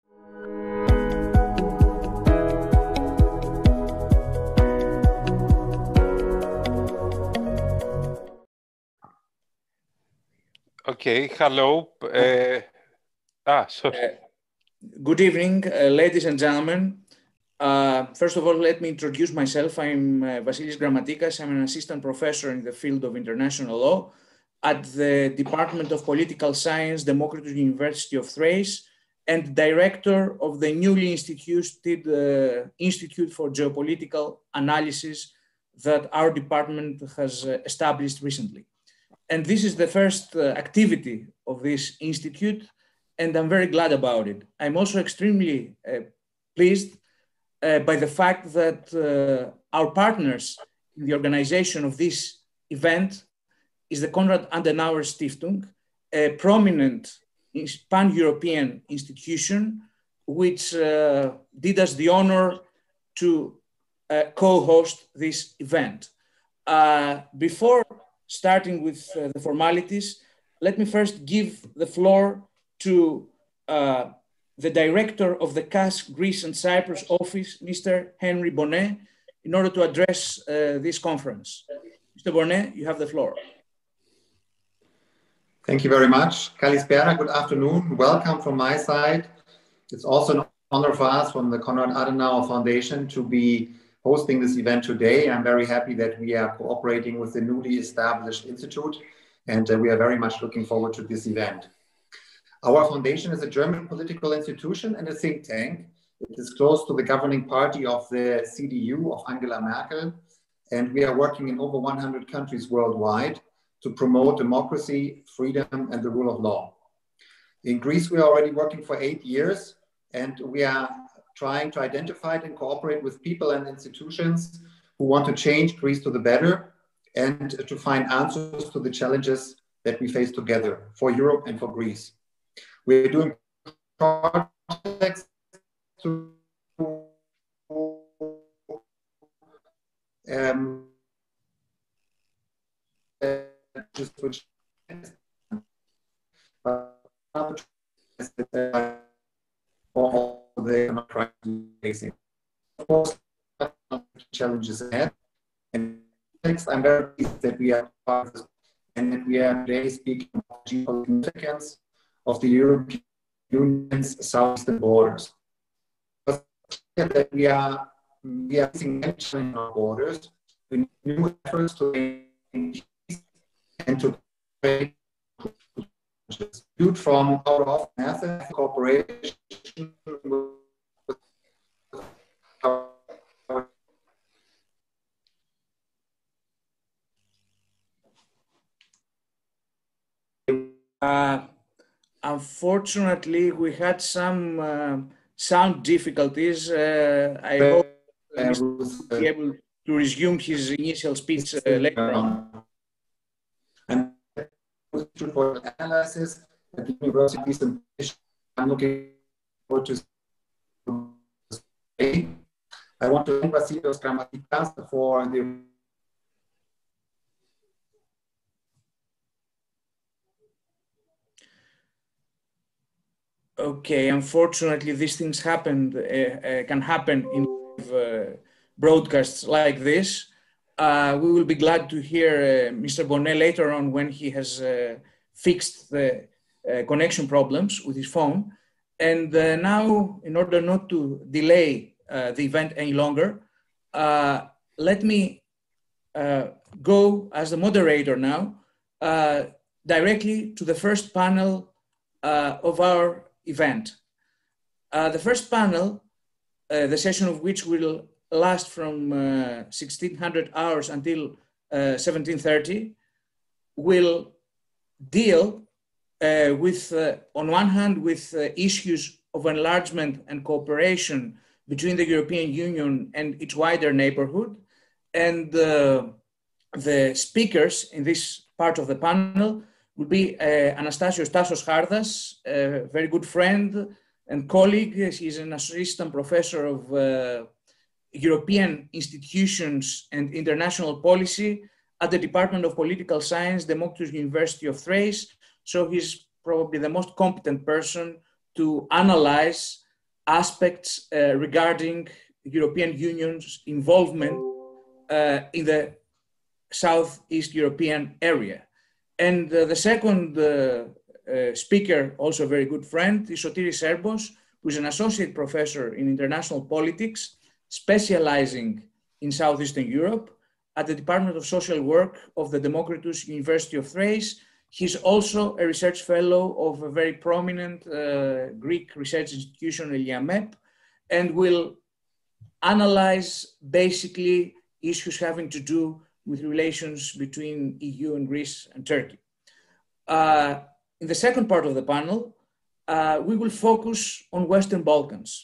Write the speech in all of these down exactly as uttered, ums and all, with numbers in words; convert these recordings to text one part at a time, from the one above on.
Okay, hello. Uh, ah, sorry. Uh, good evening, uh, ladies and gentlemen. Uh, first of all, let me introduce myself. I'm uh, Vasilis Grammatikas. I'm an assistant professor in the field of international law at the Department of Political Science, Democritus, University of Thrace, and director of the newly instituted uh, Institute for Geopolitical Analyses that our department has uh, established recently. And this is the first uh, activity of this institute, and I'm very glad about it. I'm also extremely uh, pleased uh, by the fact that uh, our partners in the organization of this event is the Konrad Adenauer Stiftung, a prominent pan-European institution which uh, did us the honor to uh, co-host this event. Uh, before starting with uh, the formalities, let me first give the floor to uh, the director of the K A S Greece and Cyprus Office, Mister Henry Bonnet, in order to address uh, this conference. Mister Bonnet, you have the floor. Thank you very much. Kalispera, good afternoon. Welcome from my side. It's also an honor for us from the Konrad Adenauer Foundation to be hosting this event today. I'm very happy that we are cooperating with the newly established institute, and uh, we are very much looking forward to this event. Our foundation is a German political institution and a think tank. It is close to the governing party of the C D U of Angela Merkel, and we are working in over one hundred countries worldwide to promote democracy, freedom, and the rule of law. In Greece, we are already working for eight years, and we are trying to identify and cooperate with people and institutions who want to change Greece to the better and to find answers to the challenges that we face together for Europe and for Greece. We're doing projects to um, which all the facing. Of course, challenges ahead. And next, I'm very pleased that we are part of this, and that we are today speaking about the geopolitical significance of the European Union's southeastern borders. But that we are we are facing many challenges in our borders, with new efforts to engage and to create from our office in Athens cooperation with our uh, unfortunately, we had some uh, sound difficulties. Uh, I hope uh, Mister will be able to resume his initial speech uh, later on. And for analysis at the University of Thrace, I'm looking forward to stay. I want to thank Vasilis Grammatikas for the Okay, unfortunately, these things happened, uh, uh, can happen in uh, broadcasts like this. Uh, we will be glad to hear uh, Mister Bonnet later on when he has uh, fixed the uh, connection problems with his phone. And uh, now, in order not to delay uh, the event any longer, uh, let me uh, go as the moderator now uh, directly to the first panel uh, of our event. Uh, the first panel, uh, the session of which will last from uh, sixteen hundred hours until uh, seventeen thirty, will deal uh, with, uh, on one hand, with uh, issues of enlargement and cooperation between the European Union and its wider neighborhood. And uh, the speakers in this part of the panel will be uh, Anastasios Tasos Chardas, a very good friend and colleague. He's an assistant professor of uh, European institutions and international policy at the Department of Political Science, Democritus, University of Thrace. So he's probably the most competent person to analyze aspects uh, regarding European Union's involvement uh, in the Southeast European area. And uh, the second uh, uh, speaker, also a very good friend, is Sotiris Serbos, who is an associate professor in international politics, specializing in Southeastern Europe at the Department of Social Work of the Democritus University of Thrace. He's also a research fellow of a very prominent uh, Greek research institution, ELIAMEP, and will analyze basically issues having to do with relations between E U and Greece and Turkey. Uh, in the second part of the panel, uh, we will focus on Western Balkans.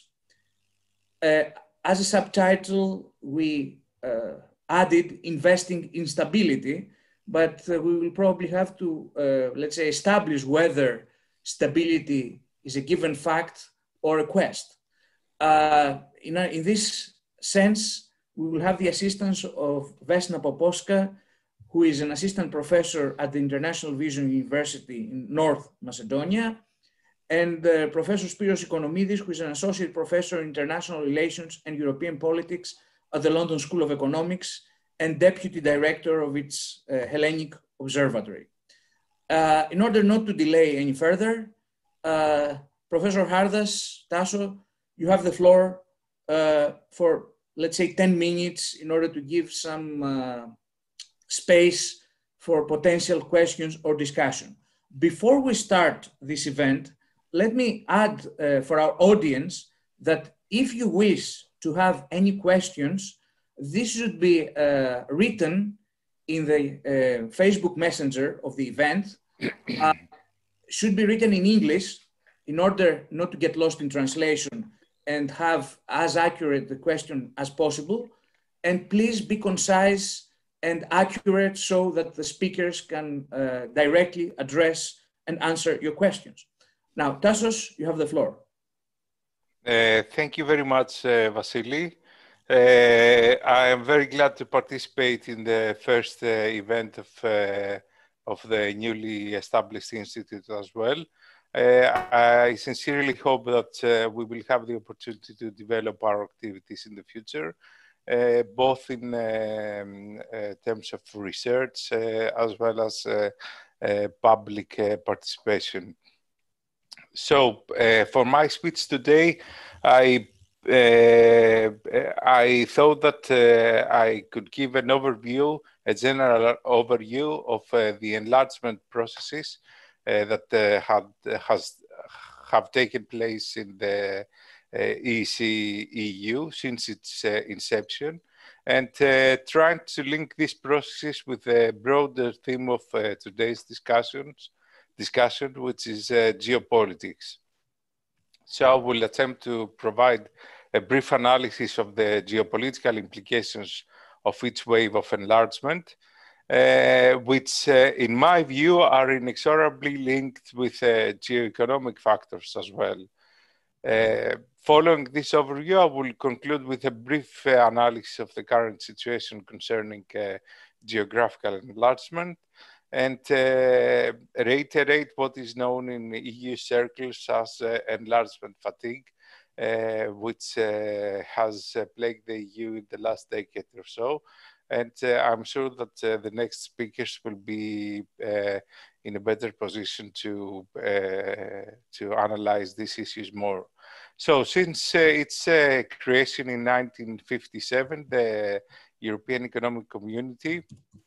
Uh, as a subtitle, we uh, added investing in stability, but uh, we will probably have to, uh, let's say, establish whether stability is a given fact or a quest. Uh, in, a, in this sense, we will have the assistance of Vesna Poposka, who is an assistant professor at the International Vision University in North Macedonia, and uh, Professor Spyros Economidis, who is an associate professor in international relations and European politics at the London School of Economics and deputy director of its uh, Hellenic Observatory. Uh, in order not to delay any further, uh, Professor Chardas, Tasso, you have the floor uh, for, let's say, ten minutes in order to give some uh, space for potential questions or discussion. Before we start this event, let me add uh, for our audience that if you wish to have any questions, this should be uh, written in the uh, Facebook Messenger of the event. Uh, should be written in English in order not to get lost in translation and have as accurate the question as possible. And please be concise and accurate so that the speakers can uh, directly address and answer your questions. Now, Tassos, you have the floor. Uh, thank you very much, uh, Vasily. Uh, I am very glad to participate in the first uh, event of, uh, of the newly established institute as well. Uh, I sincerely hope that uh, we will have the opportunity to develop our activities in the future, uh, both in um, uh, terms of research uh, as well as uh, uh, public uh, participation. So, uh, for my speech today, I uh, I thought that uh, I could give an overview, a general overview of uh, the enlargement processes uh, that uh, had has have taken place in the uh, E C E U since its uh, inception, and uh, trying to link these processes with the broader theme of uh, today's discussions. discussion, which is uh, geopolitics. So I will attempt to provide a brief analysis of the geopolitical implications of each wave of enlargement, uh, which uh, in my view are inexorably linked with uh, geoeconomic factors as well. Uh, following this overview, I will conclude with a brief uh, analysis of the current situation concerning uh, geographical enlargement, and uh, reiterate what is known in E U circles as uh, enlargement fatigue, uh, which uh, has uh, plagued the E U in the last decade or so. And uh, I'm sure that uh, the next speakers will be uh, in a better position to, uh, to analyze these issues more. So since uh, its uh, creation in nineteen fifty-seven, the European Economic Community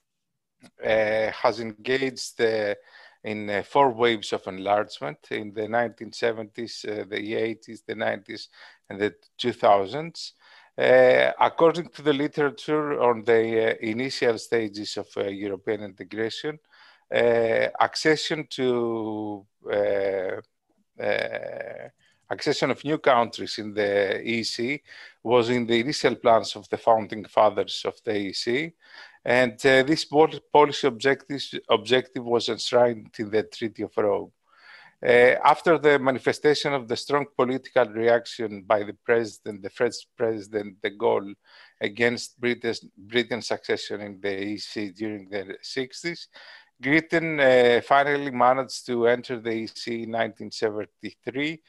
Uh, has engaged uh, in uh, four waves of enlargement in the nineteen seventies, uh, the eighties, the nineties, and the two thousands. Uh, according to the literature on the uh, initial stages of uh, European integration, uh, accession to uh, uh, accession of new countries in the E C was in the initial plans of the founding fathers of the E C. And uh, this policy objective, objective was enshrined in the Treaty of Rome. Uh, after the manifestation of the strong political reaction by the president, the French president de Gaulle, against Britain's, Britain's accession in the E C during the sixties, Britain uh, finally managed to enter the E C in nineteen seventy-three,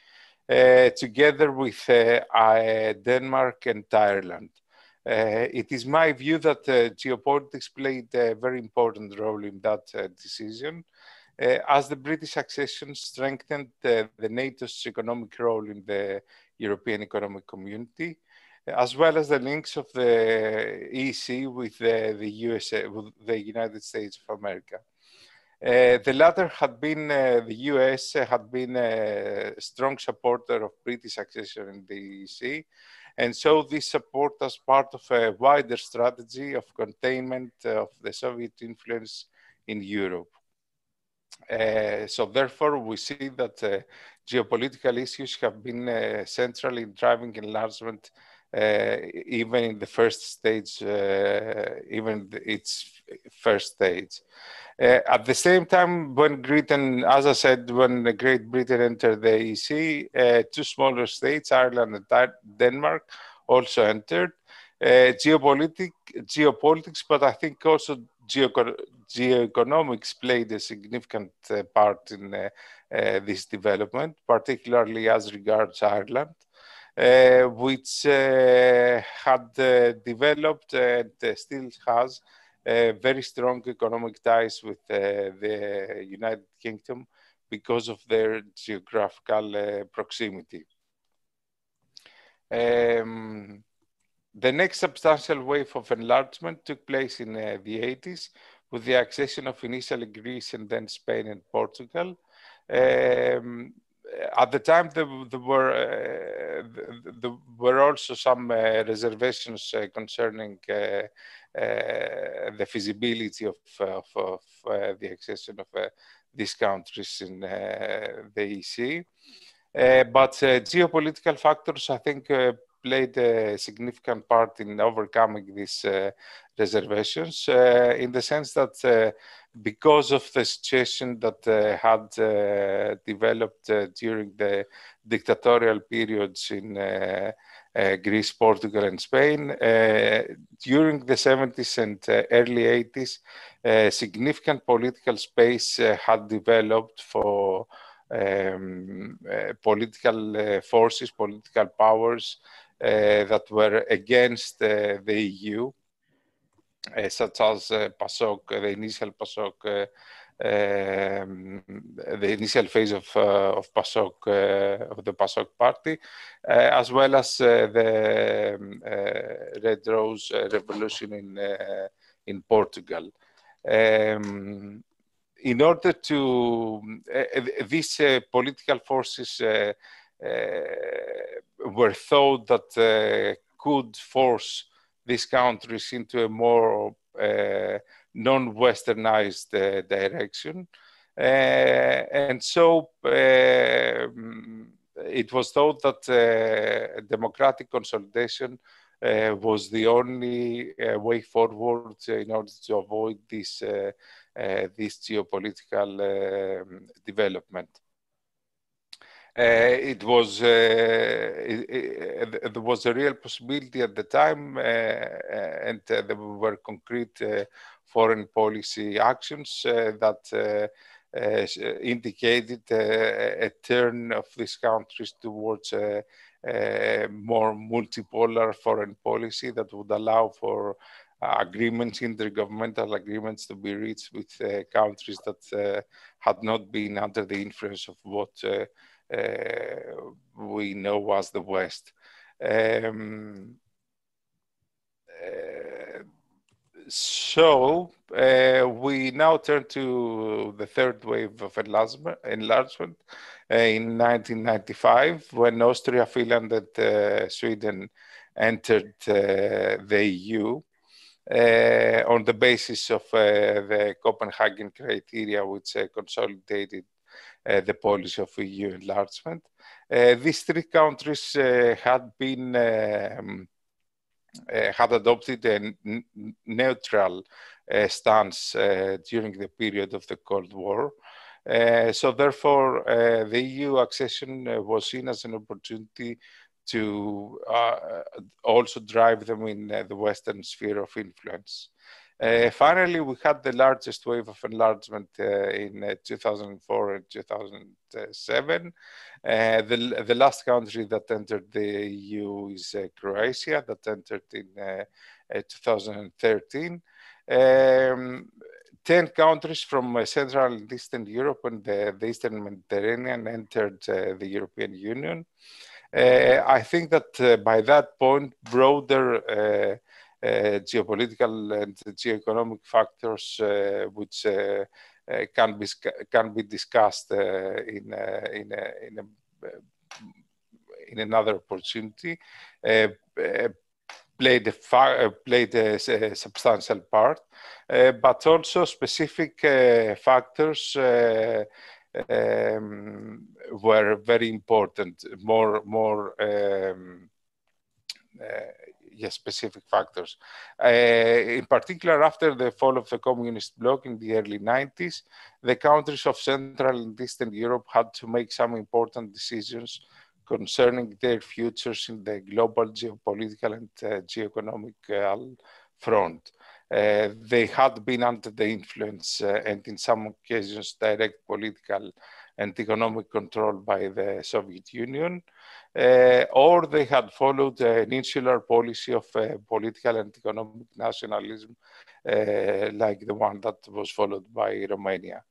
uh, together with uh, uh, Denmark and Ireland. Uh, it is my view that uh, geopolitics played a very important role in that uh, decision, uh, as the British accession strengthened uh, the NATO's economic role in the European Economic Community, as well as the links of the E C with the, the U S A, with the United States of America. Uh, the latter had been, uh, the U S had been a strong supporter of British accession in the E C, and so this support as part of a wider strategy of containment of the Soviet influence in Europe. Uh, so therefore, we see that uh, geopolitical issues have been uh, central in driving enlargement, uh, even in the first stage, uh, even the, its first stage. Uh, at the same time, when Britain, as I said, when Great Britain entered the E C, uh, two smaller states, Ireland and Denmark, also entered. Uh, geopolitics, geopolitics, but I think also geo- geoeconomics played a significant uh, part in uh, uh, this development, particularly as regards Ireland, uh, which uh, had uh, developed and uh, still has uh, very strong economic ties with uh, the United Kingdom because of their geographical uh, proximity. Um, The next substantial wave of enlargement took place in uh, the eighties with the accession of initially Greece and then Spain and Portugal. Um, at the time, there, there, were, uh, there were also some uh, reservations uh, concerning uh, uh, the feasibility of, of, of uh, the accession of uh, these countries in uh, the E C. Uh, but uh, geopolitical factors, I think, uh, played a significant part in overcoming these uh, reservations, uh, in the sense that uh, because of the situation that uh, had uh, developed uh, during the dictatorial periods in uh, uh, Greece, Portugal, and Spain, uh, during the seventies and uh, early eighties, uh, significant political space uh, had developed for um, uh, political uh, forces, political powers, Uh, that were against uh, the E U, uh, such as uh, PASOK, the initial PASOK, uh, um, the initial phase of, uh, of PASOK, uh, of the PASOK party, uh, as well as uh, the um, uh, Red Rose Revolution in, uh, in Portugal. Um, in order to, uh, these uh, political forces uh, Uh, were thought that uh, could force these countries into a more uh, non-Westernized uh, direction. Uh, and so uh, it was thought that uh, democratic consolidation uh, was the only uh, way forward in order to avoid this, uh, uh, this geopolitical uh, development. Uh, it was uh, it, it, there was a real possibility at the time, uh, and uh, there were concrete uh, foreign policy actions uh, that uh, uh, indicated uh, a turn of these countries towards a, a more multipolar foreign policy that would allow for uh, agreements, intergovernmental agreements, to be reached with uh, countries that uh, had not been under the influence of what uh, Uh, we know as the West. Um, uh, so uh, we now turn to the third wave of enlargement, enlargement uh, in nineteen ninety-five, when Austria, Finland, and uh, Sweden entered uh, the E U uh, on the basis of uh, the Copenhagen criteria, which uh, consolidated Uh, the policy of E U enlargement. Uh, these three countries uh, had been um, uh, had adopted a n- neutral uh, stance uh, during the period of the Cold War. Uh, so therefore, uh, the E U accession uh, was seen as an opportunity to uh, also drive them in uh, the Western sphere of influence. Uh, finally, we had the largest wave of enlargement uh, in uh, two thousand four and two thousand seven. Uh, the, the last country that entered the E U is uh, Croatia, that entered in uh, uh, two thousand thirteen. Um, ten countries from uh, Central and Eastern Europe and the, the Eastern Mediterranean entered uh, the European Union. Uh, I think that uh, by that point, broader uh, uh, geopolitical and geoeconomic factors uh, which uh, uh, can be can be discussed uh, in uh, in a, in, a, in another opportunity uh, uh, played a uh, played a, a substantial part, uh, but also specific uh, factors. Uh, Um, were very important, more, more um, uh, yes, specific factors. Uh, in particular, after the fall of the communist bloc in the early nineties, the countries of Central and Eastern Europe had to make some important decisions concerning their futures in the global geopolitical and uh, geoeconomic uh, front. Uh, they had been under the influence uh, and in some occasions direct political and economic control by the Soviet Union, uh, or they had followed an insular policy of uh, political and economic nationalism, uh, like the one that was followed by Romania.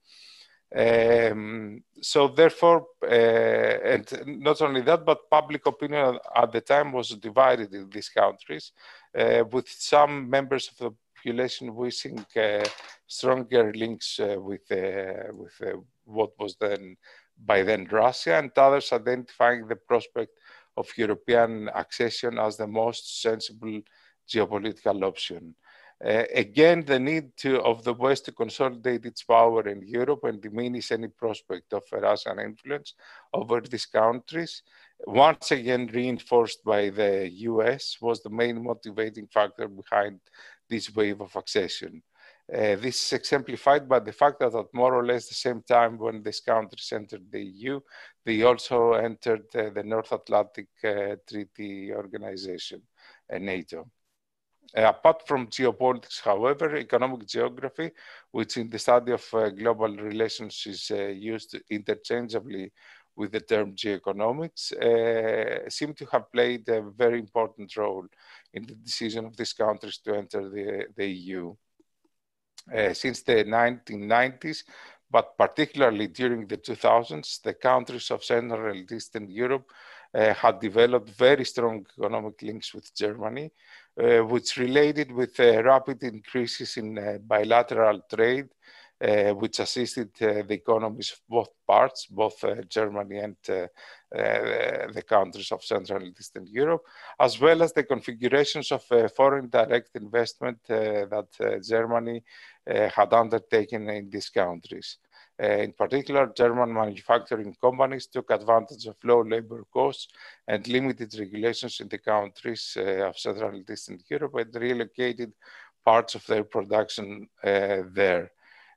Um, so therefore, uh, and not only that, but public opinion at the time was divided in these countries, uh, with some members of the population wishing uh, stronger links uh, with, uh, with uh, what was then by then Russia, and others identifying the prospect of European accession as the most sensible geopolitical option. Uh, again, the need to, of the West to consolidate its power in Europe and diminish any prospect of Russian influence over these countries, once again reinforced by the U S, was the main motivating factor behind this wave of accession. Uh, this is exemplified by the fact that at more or less the same time when these countries entered the E U, they also entered uh, the North Atlantic uh, Treaty Organization, uh, NATO. Uh, apart from geopolitics, however, economic geography, which in the study of uh, global relations is uh, used interchangeably with the term geoeconomics, uh, seem to have played a very important role in the decision of these countries to enter the, the E U. Uh, since the nineteen nineties, but particularly during the two thousands, the countries of Central and Eastern Europe uh, had developed very strong economic links with Germany, uh, which related with uh, rapid increases in uh, bilateral trade, uh, which assisted uh, the economies of both parts, both uh, Germany and uh, uh, the countries of Central and Eastern Europe, as well as the configurations of uh, foreign direct investment uh, that uh, Germany uh, had undertaken in these countries. Uh, in particular, German manufacturing companies took advantage of low labor costs and limited regulations in the countries uh, of Central and Eastern Europe and relocated parts of their production uh, there.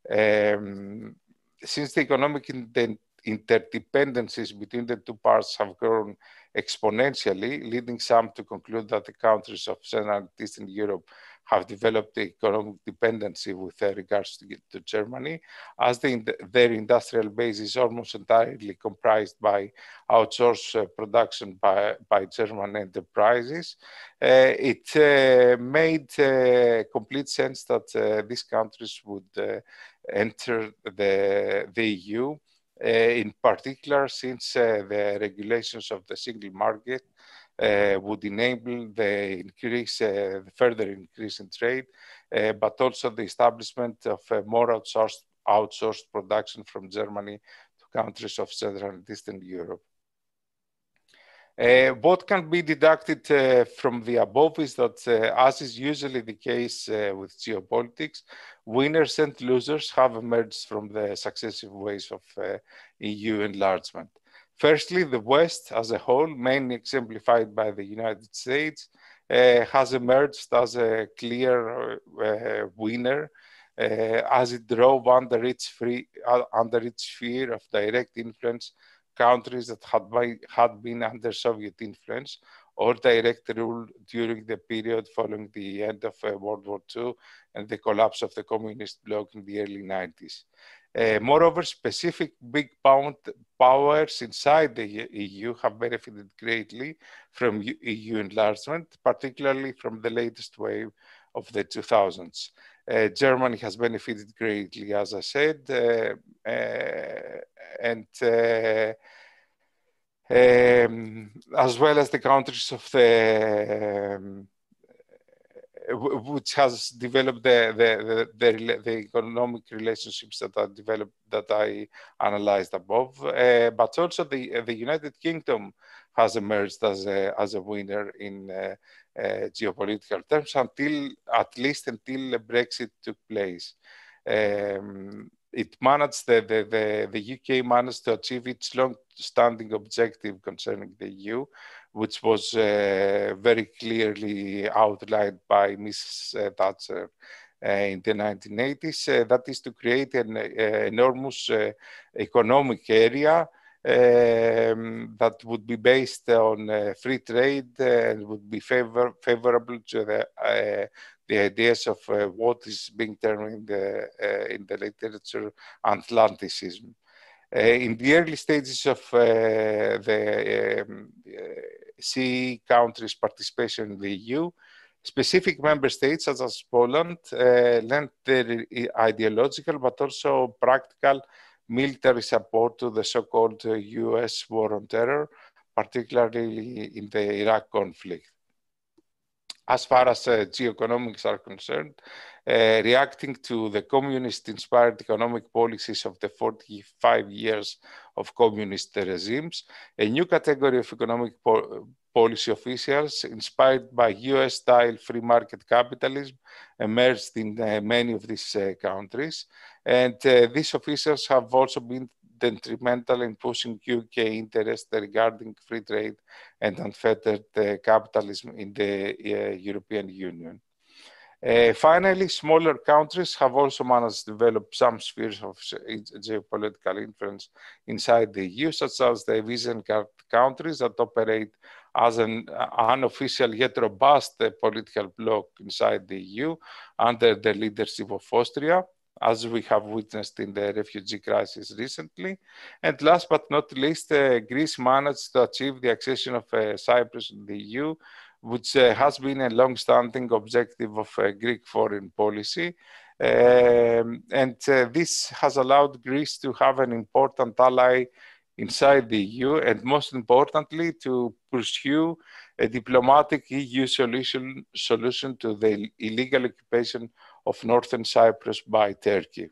Um, since the economic inter interdependencies between the two parts have grown exponentially, leading some to conclude that the countries of Central and Eastern Europe have developed economic dependency with uh, regards to, to Germany, as the, their industrial base is almost entirely comprised by outsourced uh, production by, by German enterprises. Uh, it uh, made uh, complete sense that uh, these countries would uh, enter the, the E U, uh, in particular since uh, the regulations of the single market Uh, would enable the increase, uh, the further increase in trade, uh, but also the establishment of uh, more outsourced, outsourced production from Germany to countries of Central and Eastern Europe. Uh, what can be deducted uh, from the above is that, uh, as is usually the case uh, with geopolitics, winners and losers have emerged from the successive waves of uh, E U enlargement. Firstly, the West as a whole, mainly exemplified by the United States, uh, has emerged as a clear uh, winner uh, as it drove under its, free, uh, under its sphere of direct influence countries that had, by, had been under Soviet influence, or direct rule during the period following the end of uh, World War Two and the collapse of the communist bloc in the early nineties. Uh, moreover, specific big pound powers inside the E U have benefited greatly from E U enlargement, particularly from the latest wave of the two thousands. Uh, Germany has benefited greatly, as I said, uh, uh, and uh, um, as well as the countries of the um, which has developed the, the, the, the economic relationships that are developed, that I analyzed above, uh, but also the, the United Kingdom has emerged as a, as a winner in uh, uh, geopolitical terms until, at least until Brexit took place. Um, it managed, the, the, the, the U K managed to achieve its long-standing objective concerning the E U, which was uh, very clearly outlined by Missus Thatcher uh, in the nineteen eighties. Uh, that is to create an uh, enormous uh, economic area um, that would be based on uh, free trade and would be favor favorable to the, uh, the ideas of uh, what is being termed in the, uh, in the literature Atlanticism. Uh, in the early stages of uh, the um, uh, C E countries' participation in the E U, specific member states such as Poland uh, lent their ideological but also practical military support to the so-called uh, U S war on terror, particularly in the Iraq conflict. As far as uh, geoeconomics are concerned, uh, reacting to the communist-inspired economic policies of the forty-five years of communist regimes, a new category of economic po policy officials inspired by U S-style free market capitalism emerged in uh, many of these uh, countries. And uh, these officials have also been detrimental in pushing U K interest regarding free trade and unfettered uh, capitalism in the uh, European Union. Uh, finally, smaller countries have also managed to develop some spheres of geopolitical influence inside the E U, such as the Visegrad countries that operate as an unofficial yet robust uh, political bloc inside the E U under the leadership of Austria, as we have witnessed in the refugee crisis recently. And last but not least, uh, Greece managed to achieve the accession of uh, Cyprus to the E U, which uh, has been a long-standing objective of uh, Greek foreign policy. Um, and uh, this has allowed Greece to have an important ally inside the E U, and most importantly, to pursue a diplomatic E U solution, solution to the illegal occupation of northern Cyprus by Turkey.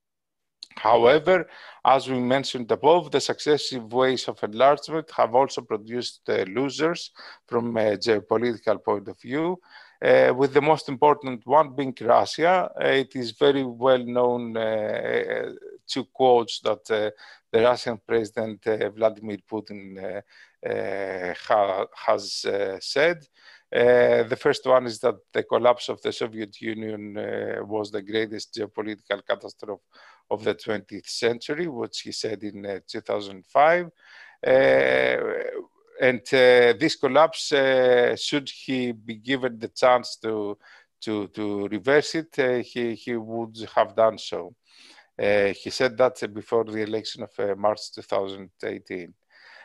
However, as we mentioned above, the successive waves of enlargement have also produced uh, losers from a geopolitical point of view, uh, with the most important one being Russia. Uh, it is very well known uh, two quotes that uh, the Russian President uh, Vladimir Putin uh, uh, ha has uh, said. Uh, the first one is that the collapse of the Soviet Union uh, was the greatest geopolitical catastrophe of the twentieth century, which he said in uh, two thousand five. Uh, and uh, this collapse, uh, should he be given the chance to, to, to reverse it, uh, he, he would have done so. Uh, he said that uh, before the election of uh, March two thousand eighteen.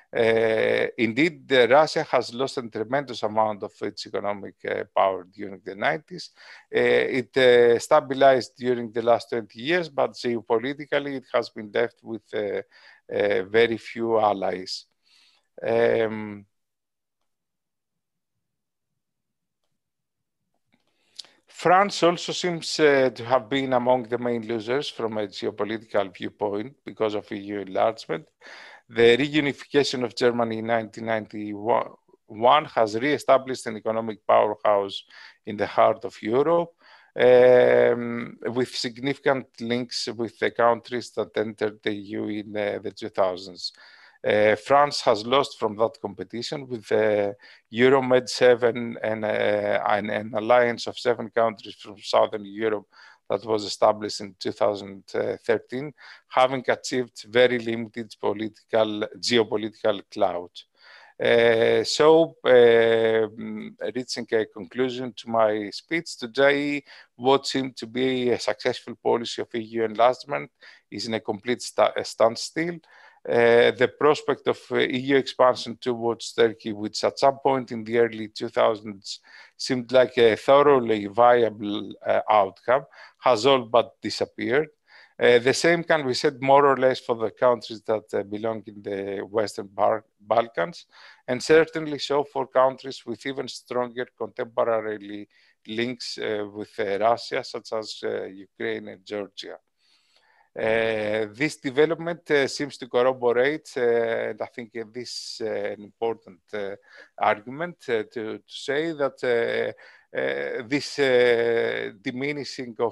Uh, indeed, uh, Russia has lost a tremendous amount of its economic uh, power during the nineties. Uh, it uh, stabilized during the last twenty years, but geopolitically it has been left with uh, uh, very few allies. Um, France also seems uh, to have been among the main losers from a geopolitical viewpoint because of E U enlargement. The reunification of Germany in nineteen ninety-one has re-established an economic powerhouse in the heart of Europe, um, with significant links with the countries that entered the E U in uh, the two thousands. Uh, France has lost from that competition with the uh, Euromed seven and uh, an, an alliance of seven countries from Southern Europe that was established in two thousand thirteen, having achieved very limited political, geopolitical clout. Uh, so, uh, reaching a conclusion to my speech today, what seemed to be a successful policy of E U enlargement is in a complete sta standstill. Uh, the prospect of uh, E U expansion towards Turkey, which at some point in the early two thousands seemed like a thoroughly viable uh, outcome, has all but disappeared. Uh, the same can be said more or less for the countries that uh, belong in the Western Bar Balkans, and certainly so for countries with even stronger contemporary links uh, with uh, Russia, such as uh, Ukraine and Georgia. Uh, this development uh, seems to corroborate, uh, and I think uh, this is uh, an important uh, argument uh, to, to say that uh, uh, this uh, diminishing of,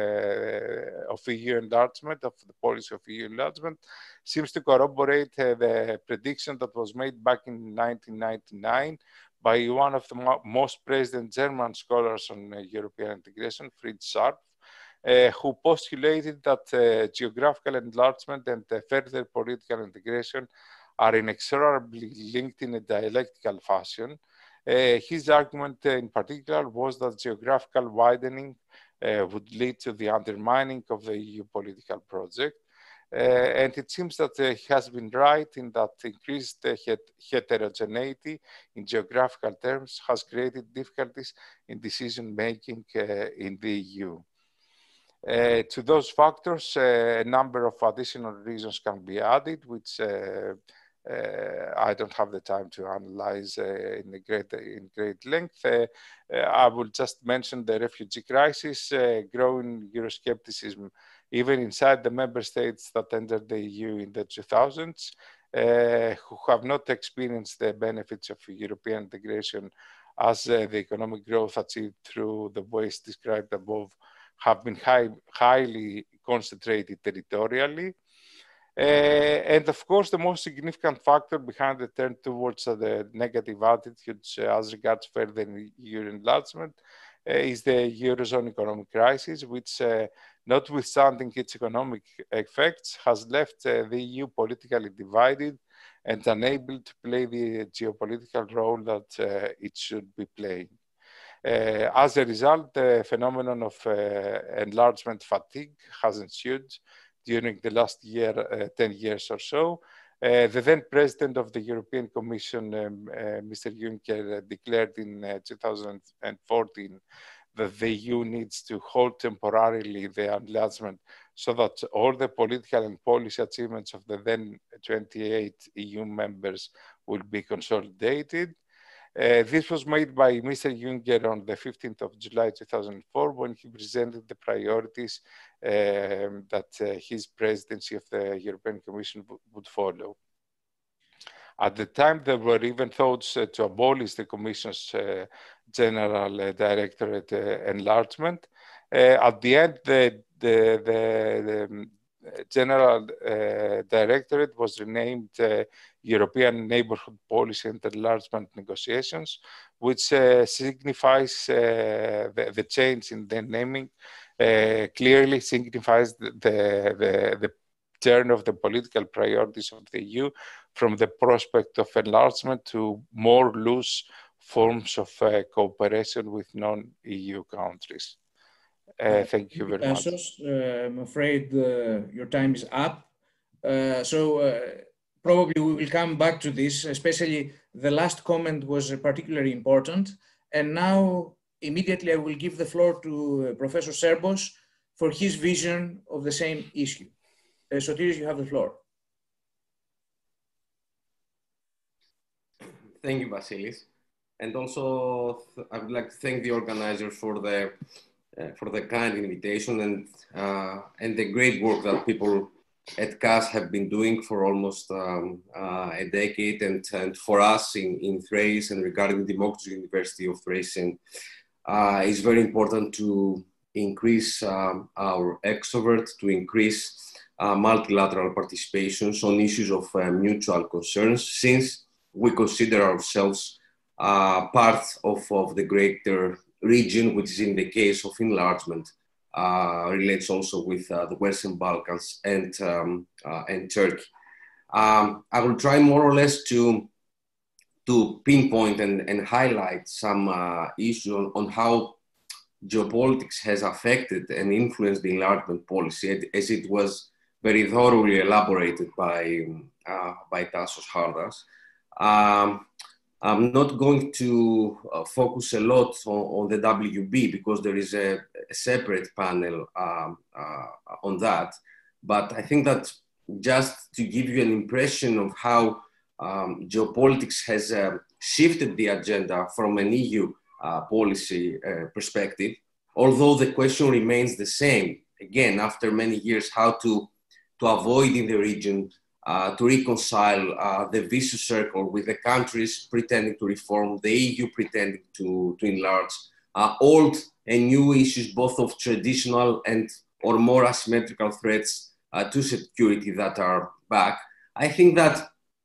uh, of E U enlargement, of the policy of E U enlargement, seems to corroborate uh, the prediction that was made back in nineteen ninety-nine by one of the mo most present German scholars on uh, European integration, Fritz Scharpf, Uh, who postulated that uh, geographical enlargement and uh, further political integration are inexorably linked in a dialectical fashion. Uh, his argument uh, in particular was that geographical widening uh, would lead to the undermining of the E U political project. Uh, and it seems that uh, he has been right in that increased uh, het heterogeneity in geographical terms has created difficulties in decision-making uh, in the E U. Uh, to those factors, uh, a number of additional reasons can be added, which uh, uh, I don't have the time to analyze uh, in, a great, in great length. Uh, uh, I will just mention the refugee crisis, uh, growing Euroscepticism, even inside the member states that entered the E U in the two thousands, uh, who have not experienced the benefits of European integration as uh, the economic growth achieved through the ways described above have been high, highly concentrated territorially. Uh, and of course, the most significant factor behind the turn towards uh, the negative attitudes uh, as regards further E U enlargement uh, is the Eurozone economic crisis, which, uh, notwithstanding its economic effects, has left uh, the E U politically divided and unable to play the geopolitical role that uh, it should be playing. Uh, as a result, the phenomenon of uh, enlargement fatigue has ensued during the last year, uh, ten years or so. Uh, the then president of the European Commission, um, uh, Mister Juncker, uh, declared in uh, two thousand fourteen that the E U needs to hold temporarily the enlargement so that all the political and policy achievements of the then twenty-eight E U members will be consolidated. Uh, this was made by Mister Juncker on the fifteenth of July two thousand four when he presented the priorities um, that uh, his presidency of the European Commission would follow. At the time, there were even thoughts uh, to abolish the Commission's uh, General uh, Directorate uh, enlargement. Uh, at the end, the, the, the, the General uh, Directorate was renamed uh, European Neighbourhood Policy and Enlargement Negotiations, which uh, signifies uh, the, the change in the naming, uh, clearly signifies the, the, the turn of the political priorities of the E U from the prospect of enlargement to more loose forms of uh, cooperation with non-E U countries. Uh, thank you very much. Uh, I'm afraid uh, your time is up. Uh, so uh, probably we will come back to this, especially the last comment was uh, particularly important. And now immediately I will give the floor to uh, Professor Serbos for his vision of the same issue. Uh, Sotiris, you have the floor. Thank you, Vasilis. And also I would like to thank the organizers for the Uh, for the kind invitation and uh, and the great work that people at K A S have been doing for almost um, uh, a decade, and, and for us in, in Thrace and regarding the Democritus University of Thrace, and uh, it's very important to increase um, our extrovert, to increase uh, multilateral participations on issues of uh, mutual concerns, since we consider ourselves uh, part of, of the greater region, which is in the case of enlargement, uh, relates also with uh, the Western Balkans and, um, uh, and Turkey. Um, I will try more or less to, to pinpoint and, and highlight some uh, issues on, on how geopolitics has affected and influenced the enlargement policy, as it was very thoroughly elaborated by, uh, by Tassos Chardas. Um, I'm not going to uh, focus a lot on, on the W B because there is a, a separate panel um, uh, on that. But I think that just to give you an impression of how um, geopolitics has uh, shifted the agenda from an E U uh, policy uh, perspective, although the question remains the same, again, after many years, how to, to avoid in the region Uh, to reconcile uh, the vicious circle with the countries pretending to reform, the E U pretending to, to enlarge, uh, old and new issues, both of traditional and or more asymmetrical threats uh, to security that are back. I think that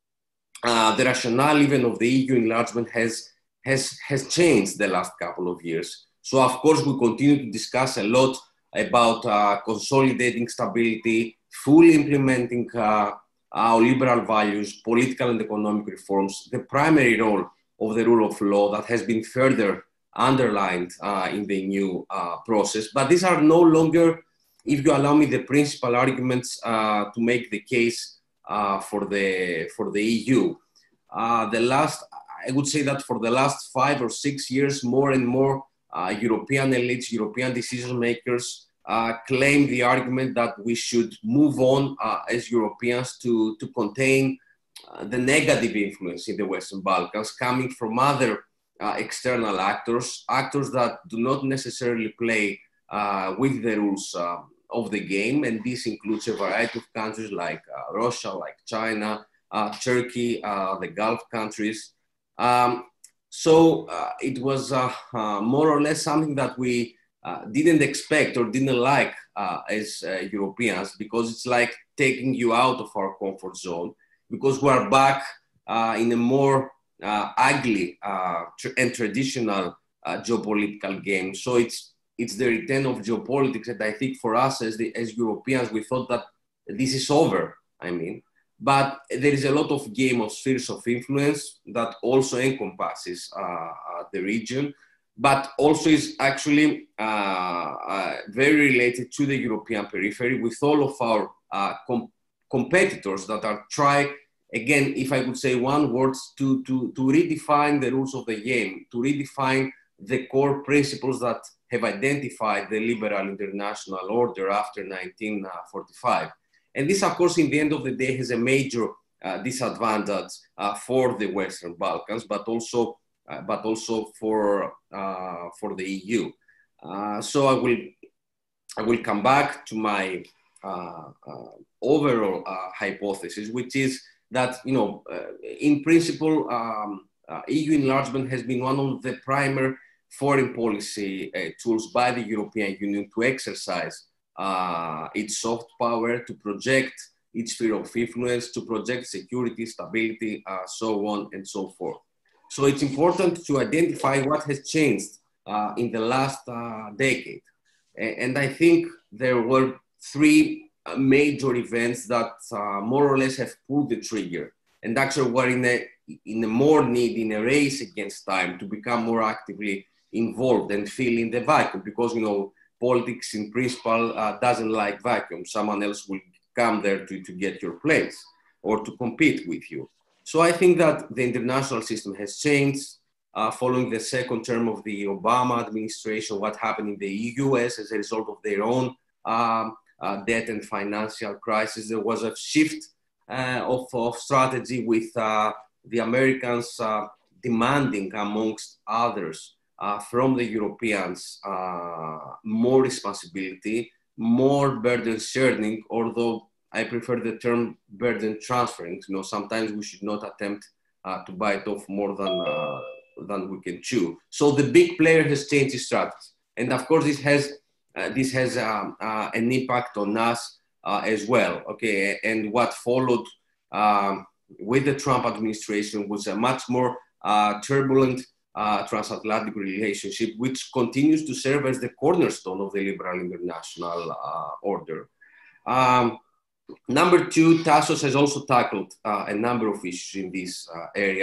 uh, the rationale even of the E U enlargement has, has, has changed the last couple of years. So of course we continue to discuss a lot about uh, consolidating stability, fully implementing uh, our liberal values, political and economic reforms, the primary role of the rule of law that has been further underlined uh, in the new uh, process. But these are no longer, if you allow me, the principal arguments uh, to make the case uh, for, the, for the E U. Uh, the last, I would say that for the last five or six years, more and more uh, European elites, European decision makers, Uh, claim the argument that we should move on uh, as Europeans to, to contain uh, the negative influence in the Western Balkans coming from other uh, external actors, actors that do not necessarily play uh, with the rules uh, of the game. And this includes a variety of countries like uh, Russia, like China, uh, Turkey, uh, the Gulf countries. Um, so uh, it was uh, uh, more or less something that we Uh, didn't expect or didn't like uh, as uh, Europeans, because it's like taking you out of our comfort zone, because we're back uh, in a more uh, ugly uh, tr and traditional uh, geopolitical game. So it's it's the return of geopolitics, and I think for us as the as Europeans, we thought that this is over. I mean, but there is a lot of game of spheres of influence that also encompasses uh, uh, the region, but also is actually uh, uh, very related to the European periphery, with all of our uh, com competitors that are trying, again, if I could say one word, to, to, to redefine the rules of the game, to redefine the core principles that have identified the liberal international order after nineteen forty-five. And this, of course, in the end of the day, has a major uh, disadvantage uh, for the Western Balkans, but also Uh, but also for uh, for the E U. Uh, so I will I will come back to my uh, uh, overall uh, hypothesis, which is that, you know, uh, in principle, um, uh, E U enlargement has been one of the primary foreign policy uh, tools by the European Union to exercise uh, its soft power, to project its sphere of influence, to project security, stability, uh, so on and so forth. So it's important to identify what has changed uh, in the last uh, decade. And I think there were three major events that uh, more or less have pulled the trigger. And actually we're in a, in a more need, in a race against time, to become more actively involved and fill in the vacuum. Because, you know, politics in principle uh, doesn't like vacuum. Someone else will come there to, to get your place or to compete with you. So I think that the international system has changed uh, following the second term of the Obama administration, what happened in the U S as a result of their own uh, uh, debt and financial crisis. There was a shift uh, of, of strategy with uh, the Americans uh, demanding, amongst others, uh, from the Europeans uh, more responsibility, more burden sharing, although I prefer the term burden transferring. You know, sometimes we should not attempt uh, to bite off more than, uh, than we can chew. So the big player has changed his strategy. And of course, this has, uh, this has um, uh, an impact on us uh, as well. Okay, and what followed um, with the Trump administration was a much more uh, turbulent uh, transatlantic relationship, which continues to serve as the cornerstone of the liberal international uh, order. Um, Number two, Tassos has also tackled uh, a number of issues in this uh, area.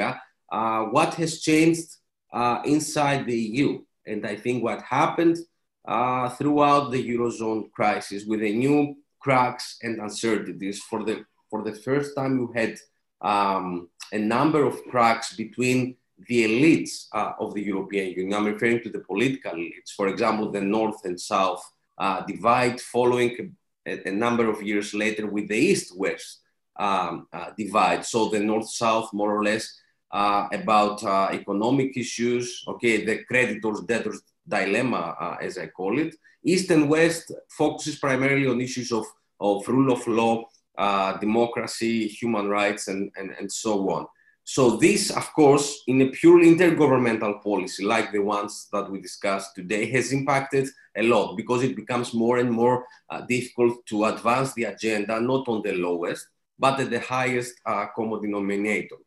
uh, what has changed uh, inside the E U. And I think what happened uh, throughout the Eurozone crisis with the new cracks and uncertainties, for the, for the first time you had um, a number of cracks between the elites uh, of the European Union. I'm referring to the political elites. For example, the North and South uh, divide following a, a number of years later with the East-West um, uh, divide. So the North-South, more or less, uh, about uh, economic issues, okay, the creditors-debtors dilemma, uh, as I call it. East and West focuses primarily on issues of, of rule of law, uh, democracy, human rights, and, and, and so on. So this, of course, in a purely intergovernmental policy, like the ones that we discussed today, has impacted a lot because it becomes more and more uh, difficult to advance the agenda, not on the lowest, but at the highest uh, common denominator.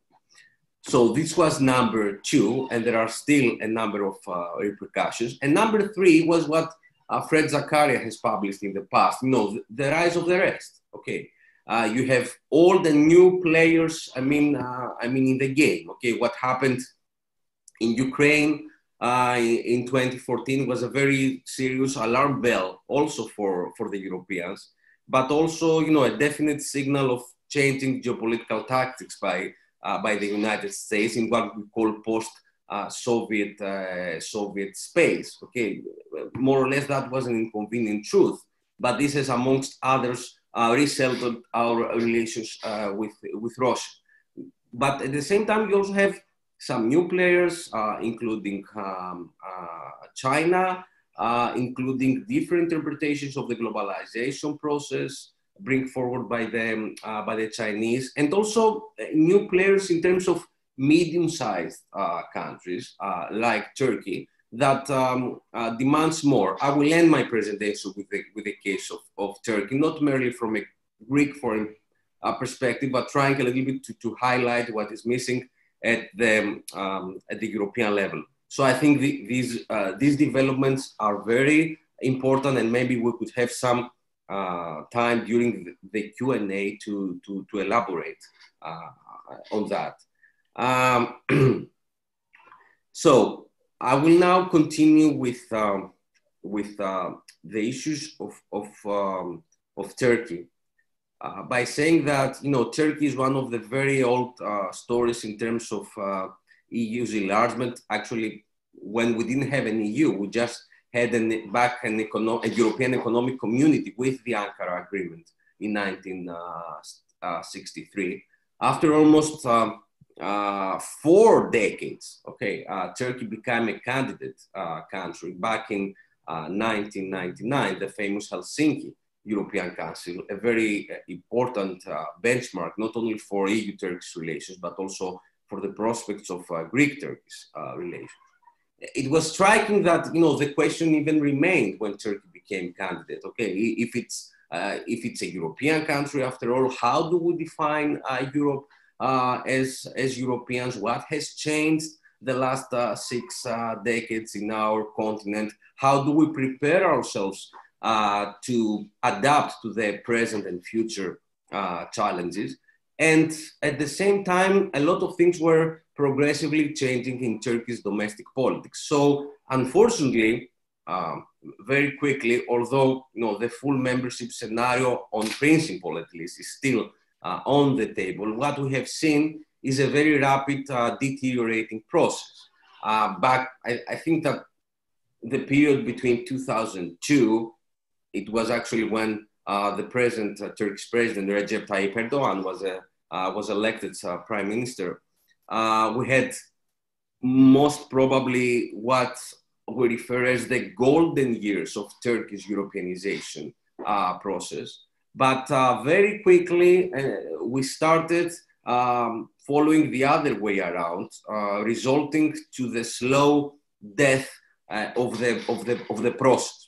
So this was number two, and there are still a number of uh, repercussions. And number three was what uh, Fred Zakaria has published in the past, you know, the, the rise of the rest, okay? Uh, you have all the new players, I mean, uh, I mean, in the game, okay? What happened in Ukraine uh, in twenty fourteen was a very serious alarm bell also for, for the Europeans, but also, you know, a definite signal of changing geopolitical tactics by, uh, by the United States in what we call post-Soviet uh, uh, Soviet space, okay? More or less that was an inconvenient truth, but this is amongst others Uh, resettled our relations uh, with, with Russia. But at the same time, we also have some new players, uh, including um, uh, China, uh, including different interpretations of the globalization process, bring forward by them, uh, by the Chinese, and also new players in terms of medium-sized uh, countries, uh, like Turkey, that um, uh, demands more. I will end my presentation with the, with the case of, of Turkey, not merely from a Greek foreign uh, perspective, but trying a little bit to, to highlight what is missing at the, um, at the European level. So I think the, these, uh, these developments are very important, and maybe we could have some uh, time during the, the Q and A to, to, to elaborate uh, on that. Um, so, I will now continue with, um, with uh, the issues of, of, um, of Turkey uh, by saying that, you know, Turkey is one of the very old uh, stories in terms of uh, E U's enlargement. Actually, when we didn't have an E U, we just had an, back an econo- a European Economic Community with the Ankara Agreement in nineteen sixty-three. After almost um, Uh, four decades, okay, uh, Turkey became a candidate uh, country back in uh, nineteen ninety-nine, the famous Helsinki European Council, a very uh, important uh, benchmark, not only for E U-Turkish relations, but also for the prospects of uh, Greek-Turkish uh, relations. It was striking that, you know, the question even remained when Turkey became candidate, okay, if it's, uh, if it's a European country, after all, how do we define uh, Europe Uh, as, as Europeans? What has changed the last uh, six uh, decades in our continent? How do we prepare ourselves uh, to adapt to the present and future uh, challenges? And at the same time, a lot of things were progressively changing in Turkey's domestic politics. So unfortunately, um, very quickly, although, you know, the full membership scenario on principle at least is still Uh, on the table, what we have seen is a very rapid uh, deteriorating process. Uh, back, I, I think that the period between two thousand two, it was actually when uh, the present uh, Turkish president, Recep Tayyip Erdogan, was, a, uh, was elected uh, prime minister. Uh, we had most probably what we refer as the golden years of Turkish Europeanization uh, process. But uh, very quickly, uh, we started um, following the other way around, uh, resulting to the slow death uh, of, the, of, the, of the process.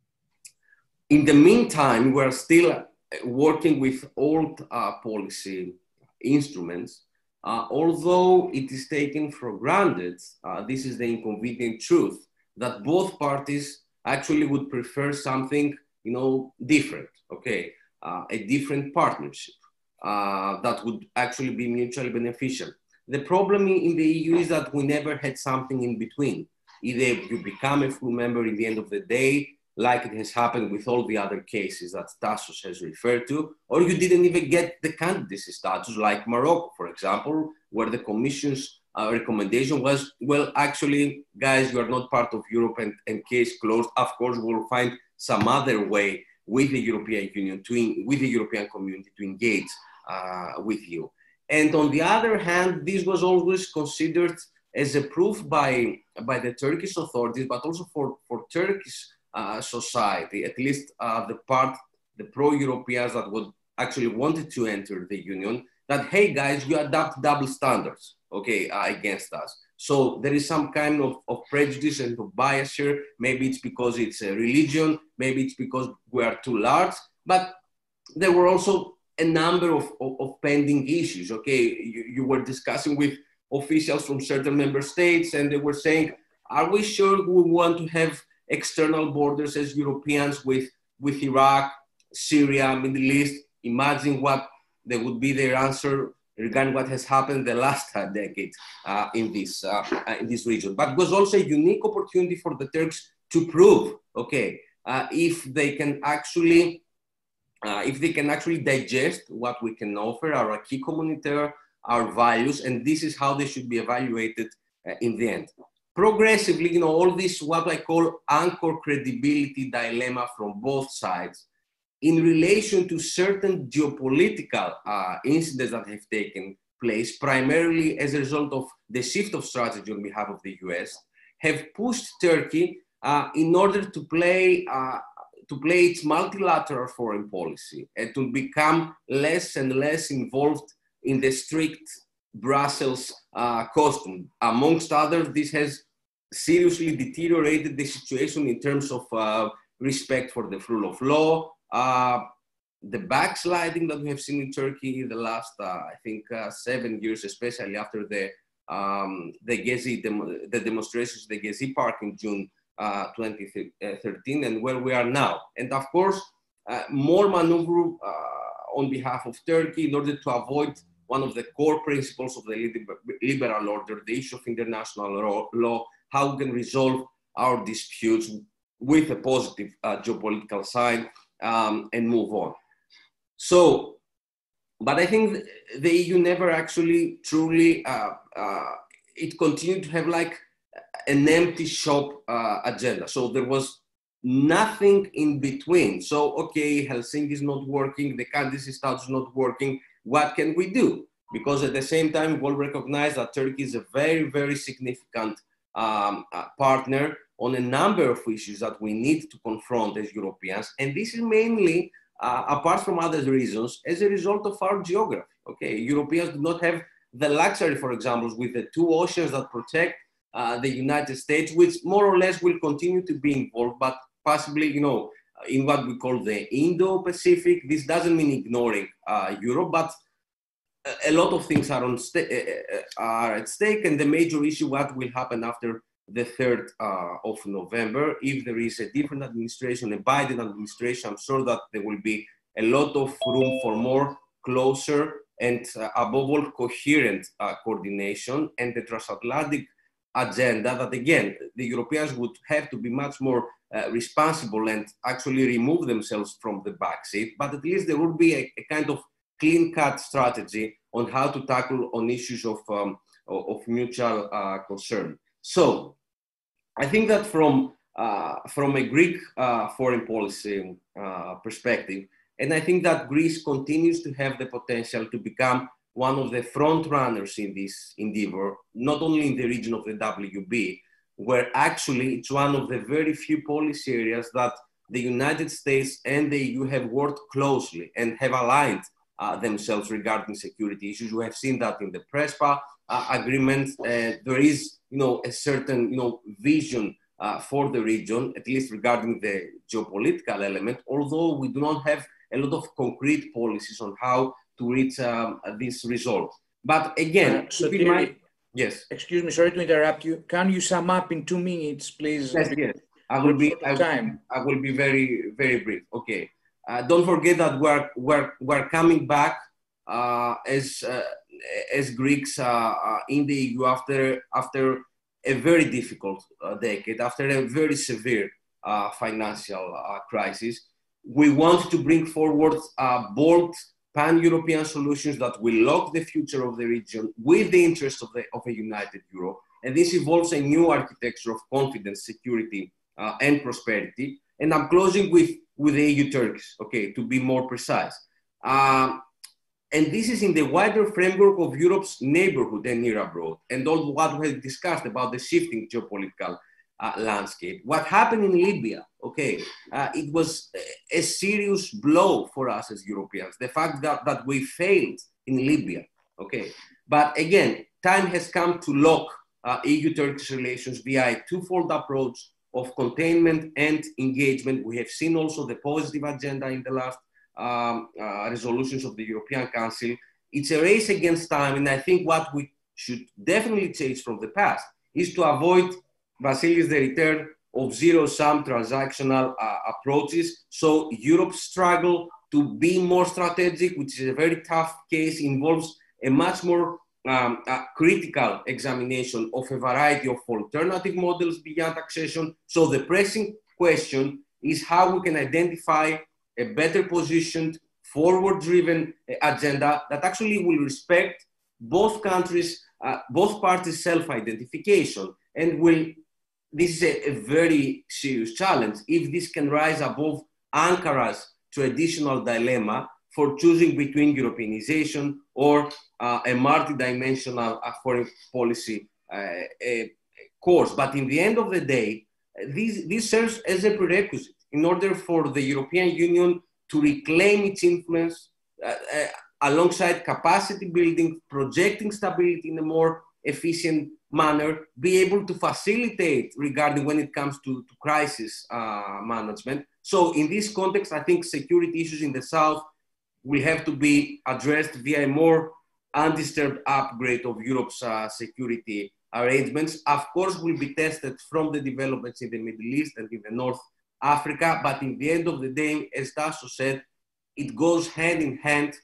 In the meantime, we're still working with old uh, policy instruments, uh, although it is taken for granted, uh, this is the inconvenient truth, that both parties actually would prefer something, you know, different, okay? Uh, a different partnership uh, that would actually be mutually beneficial. The problem in the E U is that we never had something in between. Either you become a full member in the end of the day, like it has happened with all the other cases that Tassos has referred to, or you didn't even get the candidacy status, like Morocco, for example, where the Commission's uh, recommendation was, well, actually, guys, you are not part of Europe and, and case closed. Of course, we'll find some other way with the European Union, to, with the European community to engage uh, with you. And on the other hand, this was always considered as a proof by, by the Turkish authorities, but also for, for Turkish uh, society, at least uh, the part, the pro-Europeans that would actually wanted to enter the Union, that, hey guys, you adopt double standards, okay, uh, against us. So there is some kind of, of prejudice and of bias here. Maybe it's because it's a religion, maybe it's because we are too large, but there were also a number of, of, of pending issues, okay? You, you were discussing with officials from certain member states and they were saying, are we sure we want to have external borders as Europeans with, with Iraq, Syria, Middle East? Imagine what they would be their answer regarding what has happened the last uh, decade uh, in, this, uh, in this region. But it was also a unique opportunity for the Turks to prove, okay, uh, if they can actually, uh, if they can actually digest what we can offer, our acquis communautaire, our values, and this is how they should be evaluated uh, in the end. Progressively, you know, all this, what I call anchor credibility dilemma from both sides, in relation to certain geopolitical uh, incidents that have taken place, primarily as a result of the shift of strategy on behalf of the U S, have pushed Turkey uh, in order to play, uh, to play its multilateral foreign policy and to become less and less involved in the strict Brussels uh, costume. Amongst others, this has seriously deteriorated the situation in terms of uh, respect for the rule of law, Uh, the backsliding that we have seen in Turkey in the last, uh, I think, uh, seven years, especially after the um, the Gezi demo the demonstrations, the Gezi Park in June uh, twenty thirteen, and where we are now. And of course, uh, more maneuver uh, on behalf of Turkey in order to avoid one of the core principles of the liberal order, the issue of international law, how we can resolve our disputes with a positive uh, geopolitical side. Um, and move on. So, but I think the E U never actually truly, uh, uh, it continued to have like an empty shop uh, agenda. So there was nothing in between. So, okay, Helsinki is not working, the candidacy status is not working, what can we do? Because at the same time, we all recognize that Turkey is a very, very significant um, uh, partner on a number of issues that we need to confront as Europeans. And this is mainly, uh, apart from other reasons, as a result of our geography. Okay, Europeans do not have the luxury, for example, with the two oceans that protect uh, the United States, which more or less will continue to be involved, but possibly, you know, in what we call the Indo-Pacific. This doesn't mean ignoring uh, Europe, but a lot of things are, on are at stake, and the major issue, what will happen after the third uh, of November. If there is a different administration, a Biden administration, I'm sure that there will be a lot of room for more closer and uh, above all coherent uh, coordination, and the transatlantic agenda that, again, the Europeans would have to be much more uh, responsible and actually remove themselves from the backseat, but at least there will be a, a kind of clean-cut strategy on how to tackle on issues of, um, of mutual uh, concern. So I think that from, uh, from a Greek uh, foreign policy uh, perspective, and I think that Greece continues to have the potential to become one of the front runners in this endeavor, not only in the region of the W B, where actually it's one of the very few policy areas that the United States and the E U have worked closely and have aligned uh, themselves regarding security issues. We have seen that in the PRESPA uh, agreement. Uh, there is, you know, a certain, you know, vision uh, for the region, at least regarding the geopolitical element, although we do not have a lot of concrete policies on how to reach um, this result. But again, uh, Sotiris, my, yes. Excuse me, sorry to interrupt you. Can you sum up in two minutes, please? Yes, yes. I will be. I, time. I will be very, very brief. Okay. Uh, don't forget that we're we're we're coming back uh, as uh, as Greeks uh, uh, in the E U after, after a very difficult uh, decade, after a very severe uh, financial uh, crisis. We want to bring forward uh, bold pan-European solutions that will lock the future of the region with the interest of, the, of a united Europe. And this involves a new architecture of confidence, security, uh, and prosperity. And I'm closing with, with the E U Turks, okay, to be more precise. Um, and this is in the wider framework of Europe's neighborhood and near abroad, and all what we have discussed about the shifting geopolitical uh, landscape. What happened in Libya, okay, uh, it was a serious blow for us as Europeans, the fact that, that we failed in Libya, okay. But again, time has come to lock uh, E U-Turkish relations via a twofold approach of containment and engagement. We have seen also the positive agenda in the last um, uh, resolutions of the European Council. It's a race against time, and I think what we should definitely change from the past is to avoid, Vasilis, the return of zero-sum transactional uh, approaches. So Europe's struggle to be more strategic, which is a very tough case, involves a much more um, a critical examination of a variety of alternative models beyond accession. So the pressing question is how we can identify a better positioned, forward-driven agenda that actually will respect both countries, uh, both parties' self-identification, and will, this is a, a very serious challenge, if this can rise above Ankara's traditional dilemma for choosing between Europeanization or uh, a multidimensional uh, foreign policy uh, uh, course. But in the end of the day, this, this serves as a prerequisite in order for the European Union to reclaim its influence uh, uh, alongside capacity building, projecting stability in a more efficient manner, be able to facilitate regarding when it comes to, to crisis uh, management. So in this context, I think security issues in the South will have to be addressed via a more undisturbed upgrade of Europe's uh, security arrangements. Of course, will be tested from the developments in the Middle East and in the North Africa, but in the end of the day, as Tasso said, it goes hand in hand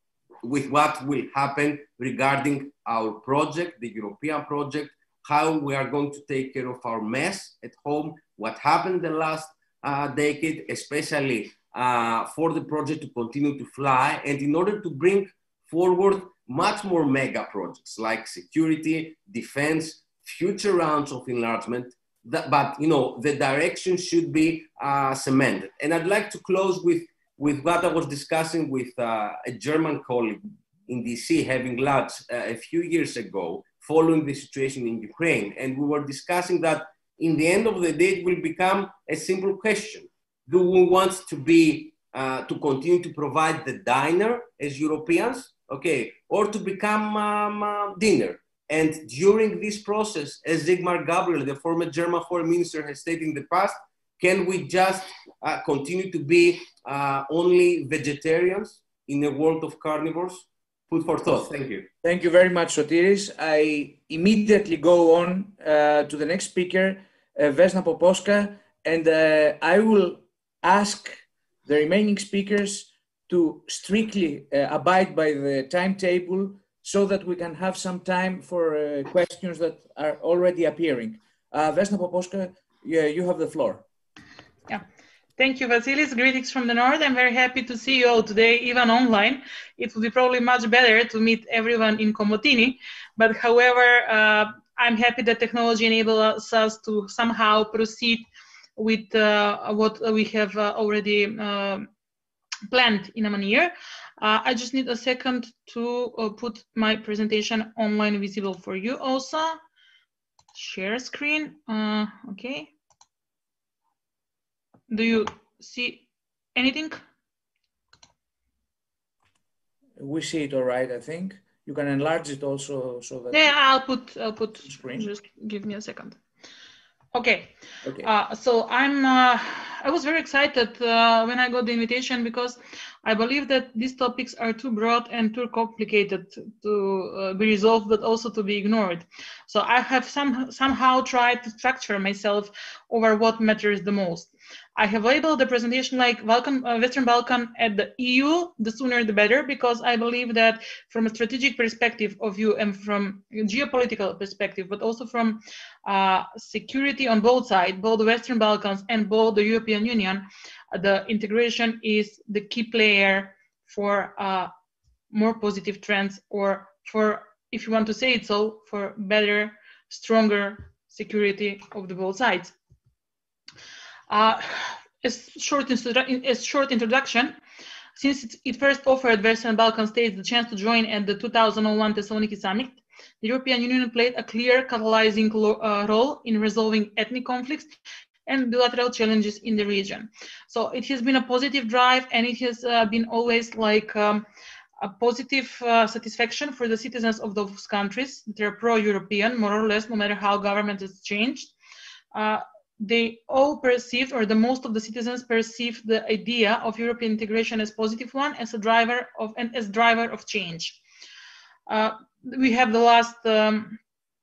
with what will happen regarding our project, the European project, how we are going to take care of our mess at home, what happened the last uh, decade, especially uh, for the project to continue to fly, and in order to bring forward much more mega projects like security, defense, future rounds of enlargement, that, but you know, the direction should be uh, cemented. And I'd like to close with with what I was discussing with uh, a German colleague in D C, having lunch uh, a few years ago, following the situation in Ukraine. And we were discussing that in the end of the day, it will become a simple question. Do we want to be, uh, to continue to provide the diner as Europeans, okay, or to become um, uh, dinner? And during this process, as Sigmar Gabriel, the former German foreign minister, has stated in the past, can we just uh, continue to be uh, only vegetarians in a world of carnivores? Food for thought. Thank you. Thank you very much, Sotiris. I immediately go on uh, to the next speaker, uh, Vesna Poposka, and uh, I will ask the remaining speakers to strictly uh, abide by the timetable so that we can have some time for uh, questions that are already appearing. Uh, Vesna Poposka, yeah, you have the floor. Yeah, thank you, Vasilis. Greetings from the north. I'm very happy to see you all today, even online. It would be probably much better to meet everyone in Komotini, but however, uh, I'm happy that technology enables us to somehow proceed with uh, what we have uh, already uh, planned in a manner. Uh, I just need a second to uh, put my presentation online visible for you also. Share screen, uh, okay. Do you see anything? We see it all right, I think. You can enlarge it also so that... Yeah, I'll put, I'll put, screen. Just give me a second. Okay, okay. Uh, so I'm, uh, I was very excited uh, when I got the invitation because I believe that these topics are too broad and too complicated to uh, be resolved, but also to be ignored. So I have some, somehow tried to structure myself over what matters the most. I have labeled the presentation like Balkan, uh, Western Balkan at the E U, the sooner the better, because I believe that from a strategic perspective of view and from a geopolitical perspective, but also from uh, security on both sides, both the Western Balkans and both the European Union, uh, the integration is the key player for uh, more positive trends, or for, if you want to say it so, for better, stronger security of the both sides. Uh, a, short a short introduction. Since it, it first offered Western Balkan states the chance to join at the two thousand one Thessaloniki summit, the European Union played a clear catalyzing uh, role in resolving ethnic conflicts and bilateral challenges in the region. So it has been a positive drive, and it has uh, been always like um, a positive uh, satisfaction for the citizens of those countries. They're pro-European, more or less, no matter how government has changed. Uh, they all perceived, or the most of the citizens perceived, the idea of European integration as positive one, as a driver of, and as driver of change. Uh, we have the last, um,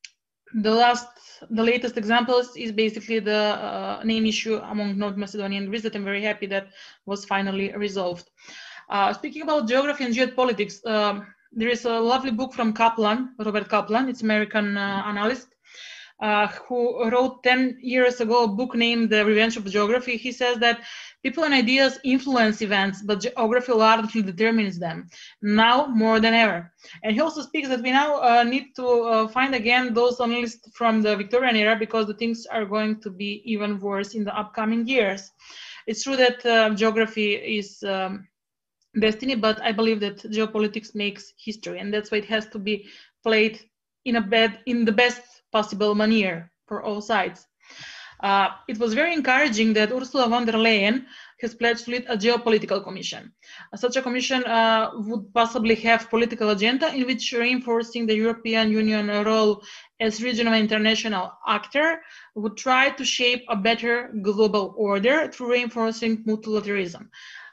the last, the latest examples is basically the uh, name issue among North Macedonia and Greece that I'm very happy that was finally resolved. Uh, speaking about geography and geopolitics, um, there is a lovely book from Kaplan, Robert Kaplan, it's American uh, analyst, uh, who wrote ten years ago a book named The Revenge of Geography. He says that people and ideas influence events, but geography largely determines them, now more than ever. And he also speaks that we now uh, need to uh, find again those analysts from the Victorian era, because the things are going to be even worse in the upcoming years. It's true that uh, geography is um, destiny, but I believe that geopolitics makes history, and that's why it has to be played in a bed in the best possible manner for all sides. Uh, it was very encouraging that Ursula von der Leyen has pledged to lead a geopolitical commission. Uh, such a commission uh, would possibly have political agenda in which reinforcing the European Union role as regional and international actor would try to shape a better global order through reinforcing multilateralism,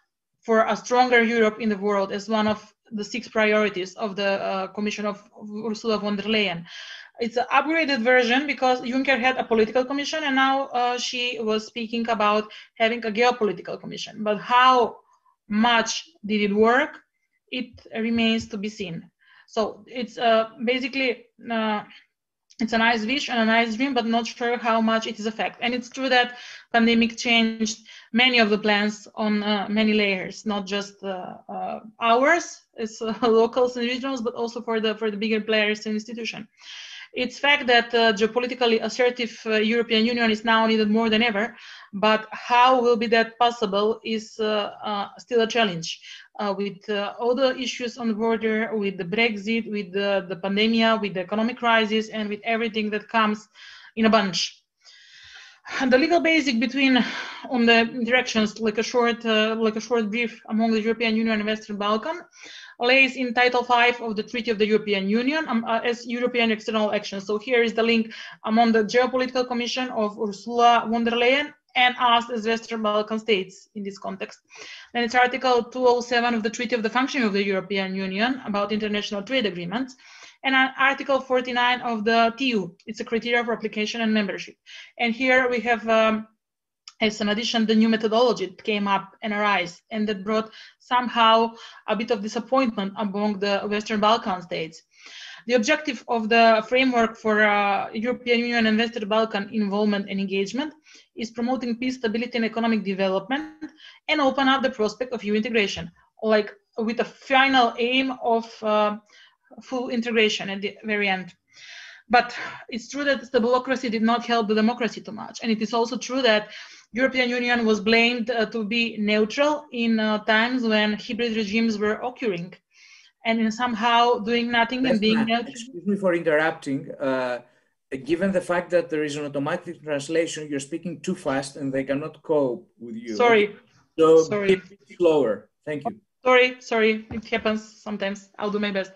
for a stronger Europe in the world as one of the six priorities of the uh, Commission of Ursula von der Leyen. It's an upgraded version because Juncker had a political commission, and now uh, she was speaking about having a geopolitical commission. But how much did it work? It remains to be seen. So it's uh, basically, uh, it's a nice wish and a nice dream, but not sure how much it is a fact. And it's true that pandemic changed many of the plans on uh, many layers, not just uh, uh, ours as uh, locals and regionals, but also for the for the bigger players and institutions. It's fact that uh, geopolitically assertive uh, European Union is now needed more than ever, but how will be that possible is uh, uh, still a challenge. Uh, with uh, all the issues on the border, with the Brexit, with the, the pandemic, with the economic crisis, and with everything that comes in a bunch. And the legal basic between on the interactions, like a short, uh, like a short brief among the European Union and Western Balkan, lays in Title five of the Treaty of the European Union um, uh, as European external action. So here is the link among the Geopolitical Commission of Ursula von der Leyen and us as Western Balkan states in this context. Then it's Article two oh seven of the Treaty of the Functioning of the European Union about international trade agreements, and Article forty-nine of the T U. It's a criteria for application and membership. And here we have, um, as an addition, the new methodology that came up and arose, and that brought somehow a bit of disappointment among the Western Balkan states. The objective of the framework for uh, European Union and Western Balkan involvement and engagement is promoting peace, stability, and economic development, and open up the prospect of E U integration, like with a final aim of uh, full integration at the very end. But it's true that the bureaucracy did not help the democracy too much, and it is also true that European Union was blamed uh, to be neutral in uh, times when hybrid regimes were occurring, and in somehow doing nothing That's and being not, neutral. excuse me for interrupting. Uh, given the fact that there is an automatic translation, you're speaking too fast and they cannot cope with you. Sorry. So sorry. Be slower. Thank you. Sorry, sorry. It happens sometimes. I'll do my best.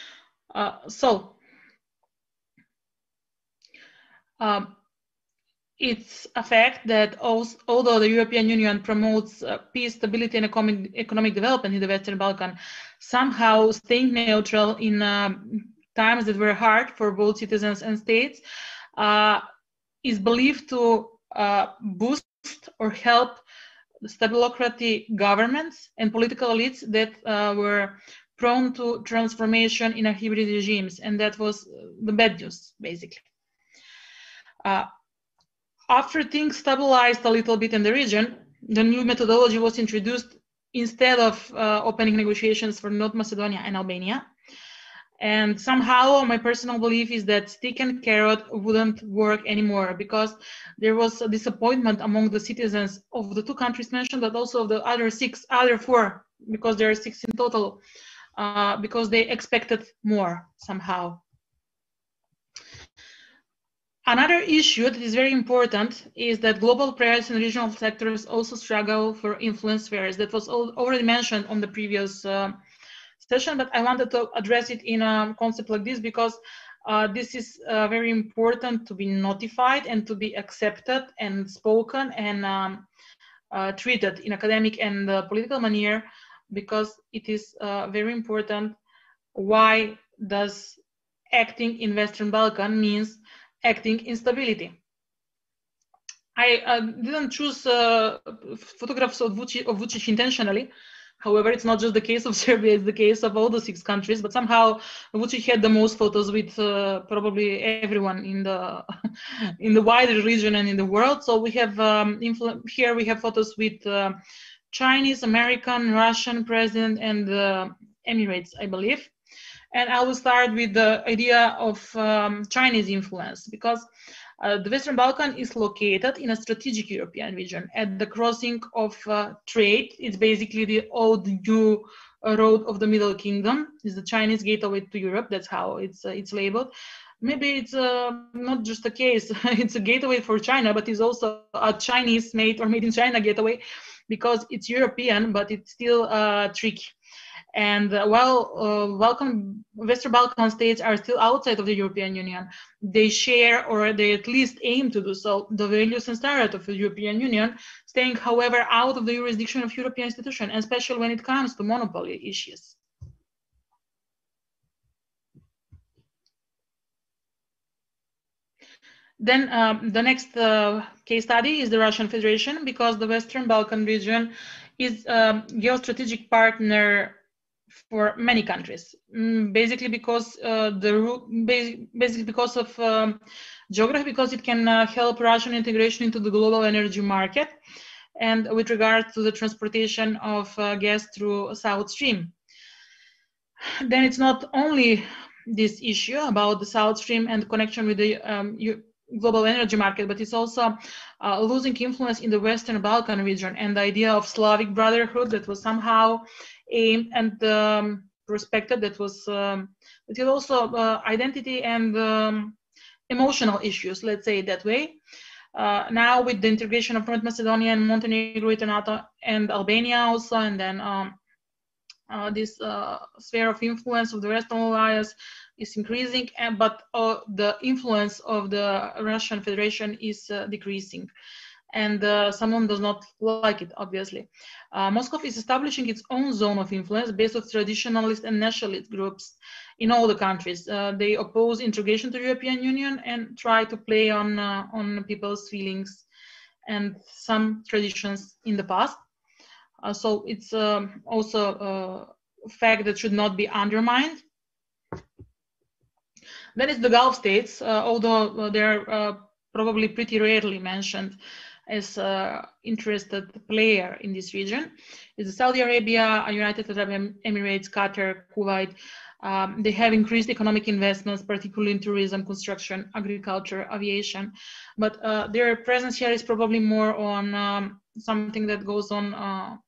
Uh, so, um, it's a fact that also, although the European Union promotes uh, peace, stability, and economic, economic development in the Western Balkans, somehow staying neutral in uh, times that were hard for both citizens and states uh, is believed to uh, boost or help stabiliocratic governments and political elites that uh, were prone to transformation in a hybrid regimes, and that was the bad news, basically. Uh, after things stabilized a little bit in the region, the new methodology was introduced instead of uh, opening negotiations for North Macedonia and Albania. And somehow my personal belief is that stick and carrot wouldn't work anymore, because there was a disappointment among the citizens of the two countries mentioned, but also of the other six, other four, because there are six in total, uh, because they expected more somehow. Another issue that is very important is that global players and regional sectors also struggle for influence spheres. That was already mentioned on the previous uh, session, but I wanted to address it in a concept like this because uh, this is uh, very important to be notified and to be accepted and spoken and um, uh, treated in academic and uh, political manner, because it is uh, very important. Why does acting in Western Balkan means acting in stability? I uh, didn't choose uh, photographs of Vucic, of Vucic intentionally. However, it's not just the case of Serbia, it's the case of all the six countries, but somehow Vucic had the most photos with uh, probably everyone in the in the wider region and in the world. So we have um, here we have photos with uh, Chinese, American, Russian president and uh, Emirates, I believe. And I will start with the idea of um, Chinese influence, because uh, the Western Balkan is located in a strategic European region at the crossing of uh, trade. It's basically the old new road of the Middle Kingdom. It's the Chinese gateway to Europe. That's how it's uh, it's labeled. Maybe it's uh, not just a case. It's a gateway for China, but it's also a Chinese-made or made in China gateway, because it's European, but it's still uh, tricky. And uh, while uh, Balkan, Western Balkan states are still outside of the European Union, they share, or they at least aim to do so, the values and standards of the European Union, staying, however, out of the jurisdiction of European institutions, especially when it comes to monopoly issues. Then um, the next uh, case study is the Russian Federation, because the Western Balkan region is a geostrategic partner for many countries, basically because uh, the basically because of um, geography, because it can uh, help Russian integration into the global energy market, and with regard to the transportation of uh, gas through South Stream. Then it's not only this issue about the South Stream and connection with the um, global energy market, but it's also uh, losing influence in the Western Balkan region, and the idea of Slavic brotherhood that was somehow aimed and um, respected, that was um, it is also uh, identity and um, emotional issues, let's say it that way. Uh, now with the integration of North Macedonia and Montenegro into NATO and Albania also, and then um, uh, this uh, sphere of influence of the Western Alliance is increasing, and, but uh, the influence of the Russian Federation is uh, decreasing. And uh, someone does not like it, obviously. Uh, Moscow is establishing its own zone of influence based on traditionalist and nationalist groups in all the countries. Uh, they oppose integration to the European Union and try to play on, uh, on people's feelings and some traditions in the past. Uh, so it's um, also a fact that should not be undermined. Then it's the Gulf states, uh, although they're uh, probably pretty rarely mentioned as an interested player in this region. It's Saudi Arabia, United Arab Emirates, Qatar, Kuwait. Um, they have increased economic investments, particularly in tourism, construction, agriculture, aviation. But uh, their presence here is probably more on um, something that goes on uh,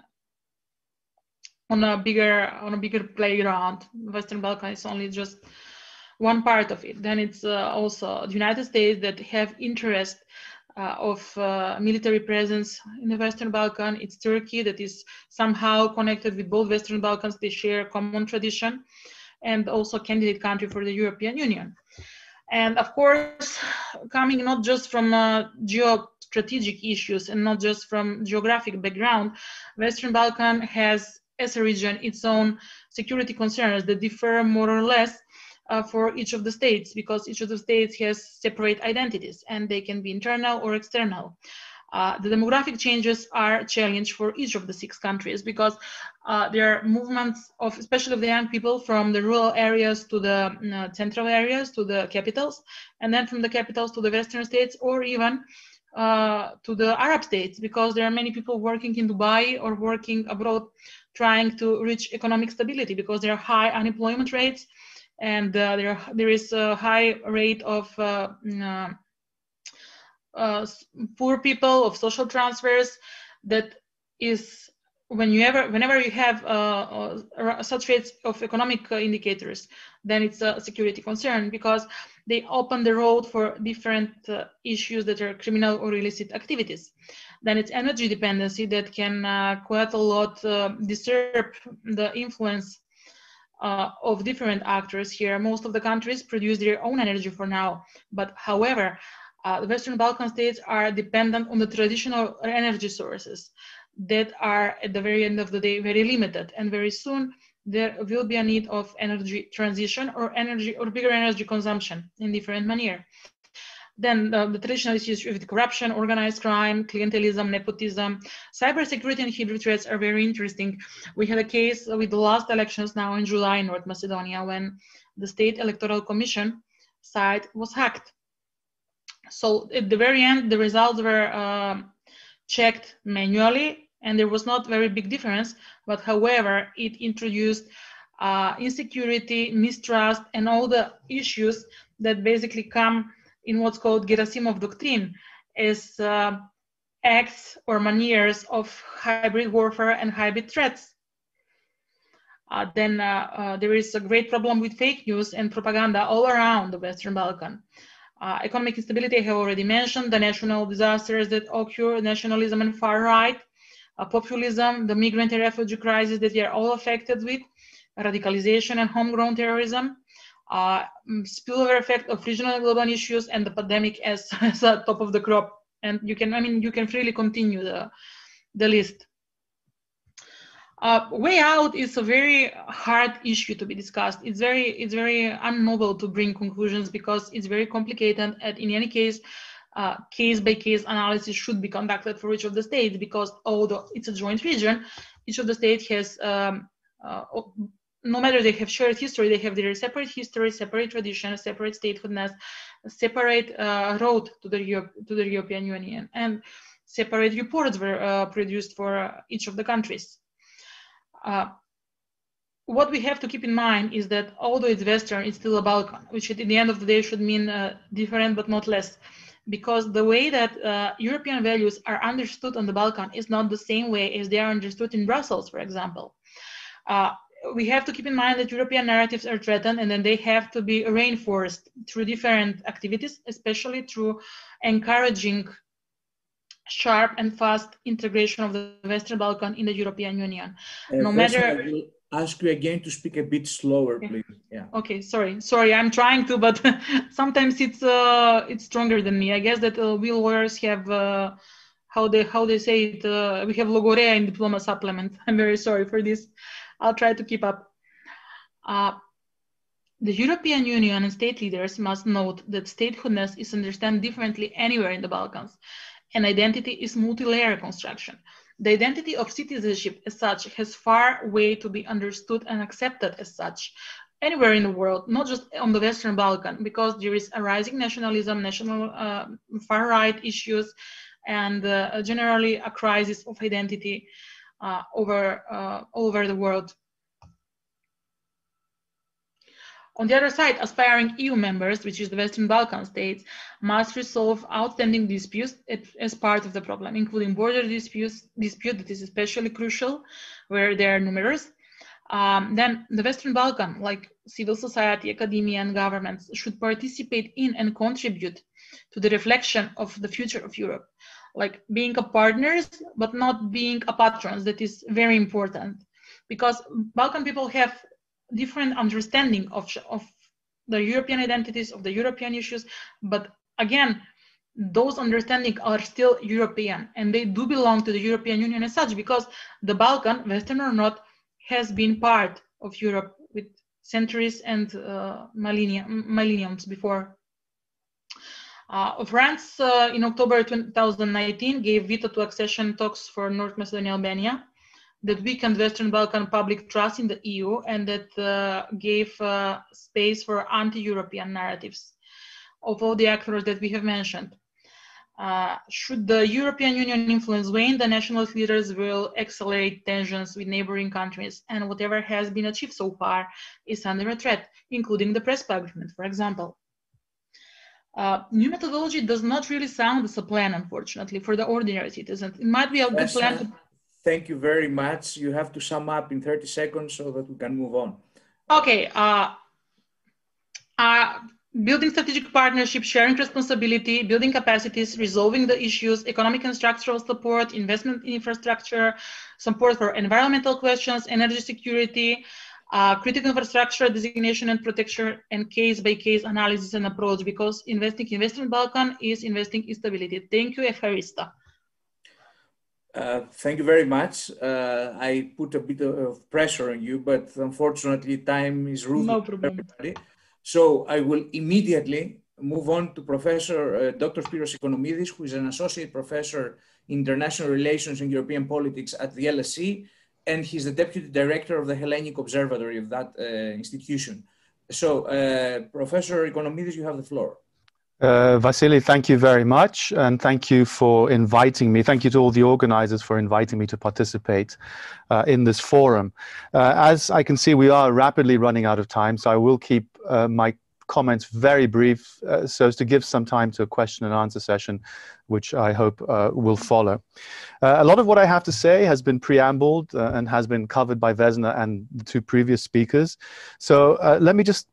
on a bigger on a bigger playground. Western Balkan is only just one part of it. Then it's uh, also the United States that have interest uh, of uh, military presence in the Western Balkan. It's Turkey that is somehow connected with both Western Balkans. They share common tradition, and also candidate country for the European Union. And of course, coming not just from uh, geostrategic issues and not just from geographic background, Western Balkan has, as a region, its own security concerns that differ more or less Uh, for each of the states, because each of the states has separate identities, and they can be internal or external. Uh, the demographic changes are a challenge for each of the six countries because uh, there are movements of, especially of the young people, from the rural areas to the uh, central areas to the capitals, and then from the capitals to the western states, or even uh, to the Arab states, because there are many people working in Dubai or working abroad trying to reach economic stability because there are high unemployment rates and uh, there, there is a high rate of uh, uh, uh, poor people, of social transfers. That is, when you ever, whenever you have uh, uh, such rates of economic uh, indicators, then it's a security concern because they open the road for different uh, issues that are criminal or illicit activities. Then it's energy dependency that can uh, quite a lot uh, disturb the influence uh, of different actors here. Most of the countries produce their own energy for now, but however, uh, the Western Balkan states are dependent on the traditional energy sources that are at the very end of the day very limited, and very soon there will be a need of energy transition or energy or bigger energy consumption in different manner. Then uh, the traditional issues with corruption, organized crime, clientelism, nepotism, cybersecurity and hybrid threats are very interesting. We had a case with the last elections now in July in North Macedonia when the State Electoral Commission site was hacked. So at the very end, the results were uh, checked manually, and there was not very big difference, but however, it introduced uh, insecurity, mistrust, and all the issues that basically come in what's called Gerasimov doctrine as uh, acts or maneuvers of hybrid warfare and hybrid threats. Uh, then uh, uh, there is a great problem with fake news and propaganda all around the Western Balkan. Uh, economic instability, I have already mentioned, the national disasters that occur, nationalism and far right, uh, populism, the migrant and refugee crisis that we are all affected with, radicalization and homegrown terrorism, uh, spillover effect of regional and global issues, and the pandemic as, as a top of the crop. And you can, I mean, you can freely continue the, the list. Uh, way out is a very hard issue to be discussed. It's very, it's very unknoble to bring conclusions because it's very complicated. And in any case, uh, case by case analysis should be conducted for each of the states because although it's a joint region, each of the states has, um, uh, no matter they have shared history, they have their separate history, separate tradition, separate statehoodness, separate uh, road to the Europe, to the European Union, and separate reports were uh, produced for uh, each of the countries. Uh, what we have to keep in mind is that although it's Western, it's still a Balkan, which at the end of the day should mean uh, different but not less, because the way that uh, European values are understood on the Balkan is not the same way as they are understood in Brussels, for example. Uh, we have to keep in mind that European narratives are threatened, and then they have to be reinforced through different activities, especially through encouraging sharp and fast integration of the Western Balkan in the European Union. Uh, no matter. I will ask you again to speak a bit slower, okay. please. Yeah. Okay. Sorry. Sorry. I'm trying to, but sometimes it's uh, it's stronger than me. I guess that uh, we lawyers have uh, how they how they say it. Uh, we have logorea in diploma supplement. I'm very sorry for this. I'll try to keep up. Uh, the European Union and state leaders must note that statehoodness is understood differently anywhere in the Balkans. And identity is multi-layer construction. The identity of citizenship as such has far way to be understood and accepted as such anywhere in the world, not just on the Western Balkan, because there is a rising nationalism, national uh, far-right issues, and uh, generally a crisis of identity uh, over uh, all over the world. On the other side, aspiring E U members, which is the Western Balkan states, must resolve outstanding disputes as part of the problem, including border disputes, dispute that is especially crucial, where they are numerous. Um, then the Western Balkan, like civil society, academia, and governments, should participate in and contribute to the reflection of the future of Europe, like being a partners, but not being a patrons. That is very important, because Balkan people have different understanding of, of the European identities, of the European issues, but again, those understandings are still European, and they do belong to the European Union as such, because the Balkan, Western or not, has been part of Europe with centuries and uh, millennia, millenniums before. Uh, France, uh, in October two thousand nineteen, gave veto to accession talks for North Macedonia and Albania that weakened Western Balkan public trust in the E U and that uh, gave uh, space for anti-European narratives of all the actors that we have mentioned. Uh, should the European Union influence wane, the nationalist leaders will accelerate tensions with neighboring countries, and whatever has been achieved so far is under a threat, including the Prespa Agreement, for example. Uh, new methodology does not really sound as a plan, unfortunately, for the ordinary citizen. It might be a good plan to... Thank you very much. You have to sum up in thirty seconds so that we can move on. Okay. Uh, uh, building strategic partnerships, sharing responsibility, building capacities, resolving the issues, economic and structural support, investment in infrastructure, support for environmental questions, energy security, uh, critical infrastructure designation and protection, and case-by-case analysis and approach, because investing in Western Balkan is investing in stability. Thank you, Evarista. Uh, thank you very much. Uh, I put a bit of pressure on you, but unfortunately time is ruthless. No problem. Everybody. So I will immediately move on to Professor uh, Doctor Spyros Economidis, who is an Associate Professor in International Relations and European Politics at the L S E, and he's the Deputy Director of the Hellenic Observatory of that uh, institution. So uh, Professor Economidis, you have the floor. Uh, Vasily, thank you very much, and thank you for inviting me. Thank you to all the organizers for inviting me to participate uh, in this forum. Uh, as I can see, we are rapidly running out of time, so I will keep uh, my comments very brief uh, so as to give some time to a question and answer session, which I hope uh, will follow. Uh, a lot of what I have to say has been preambled uh, and has been covered by Vesna and the two previous speakers. So uh, let me just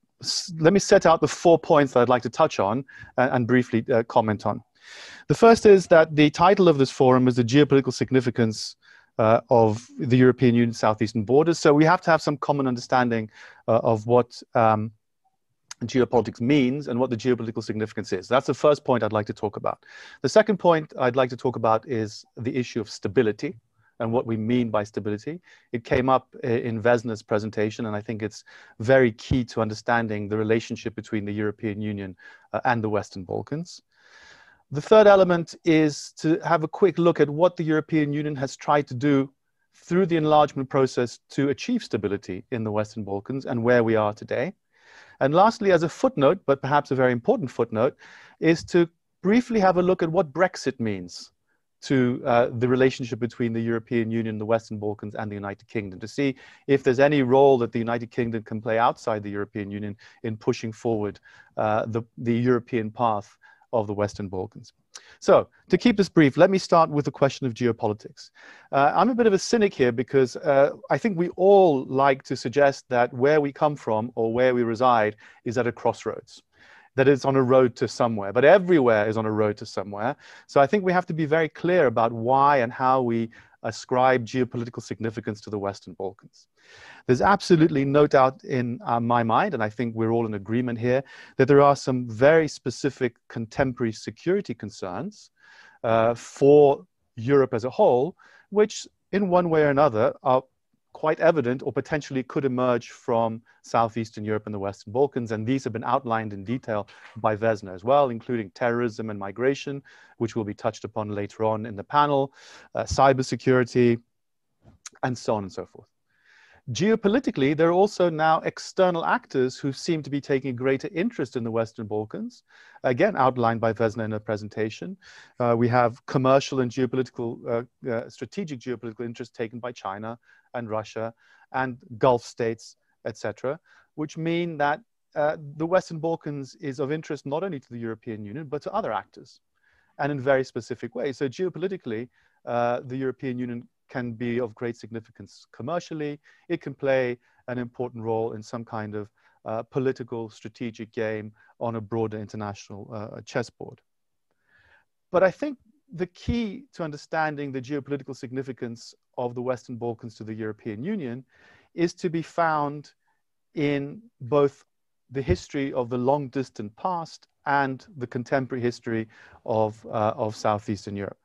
Let me set out the four points that I'd like to touch on and, and briefly uh, comment on. The first is that the title of this forum is the geopolitical significance uh, of the European Union Southeastern borders. So we have to have some common understanding uh, of what um, geopolitics means and what the geopolitical significance is. That's the first point I'd like to talk about. The second point I'd like to talk about is the issue of stability and what we mean by stability. It came up in Vesna's presentation, and I think it's very key to understanding the relationship between the European Union uh, and the Western Balkans. The third element is to have a quick look at what the European Union has tried to do through the enlargement process to achieve stability in the Western Balkans and where we are today. And lastly, as a footnote, but perhaps a very important footnote, is to briefly have a look at what Brexit means to uh, the relationship between the European Union, the Western Balkans, and the United Kingdom, to see if there's any role that the United Kingdom can play outside the European Union in pushing forward uh, the, the European path of the Western Balkans. So, to keep this brief, let me start with the question of geopolitics. Uh, I'm a bit of a cynic here because uh, I think we all like to suggest that where we come from or where we reside is at a crossroads, that it's on a road to somewhere, but everywhere is on a road to somewhere. So I think we have to be very clear about why and how we ascribe geopolitical significance to the Western Balkans. There's absolutely no doubt in uh, my mind, and I think we're all in agreement here, that there are some very specific contemporary security concerns uh, for Europe as a whole, which in one way or another are quite evident or potentially could emerge from Southeastern Europe and the Western Balkans. And these have been outlined in detail by Vesna as well, including terrorism and migration, which will be touched upon later on in the panel, uh, cybersecurity, and so on and so forth. Geopolitically, there are also now external actors who seem to be taking a greater interest in the Western Balkans, again, outlined by Vesna in her presentation. Uh, we have commercial and geopolitical, uh, uh, strategic geopolitical interest taken by China and Russia and Gulf states, et cetera, which mean that uh, the Western Balkans is of interest not only to the European Union, but to other actors, and in very specific ways. So geopolitically, uh, the European Union can be of great significance commercially. It can play an important role in some kind of uh, political strategic game on a broader international uh, chessboard. But I think the key to understanding the geopolitical significance of the Western Balkans to the European Union is to be found in both the history of the long distant past and the contemporary history of, uh, of Southeastern Europe.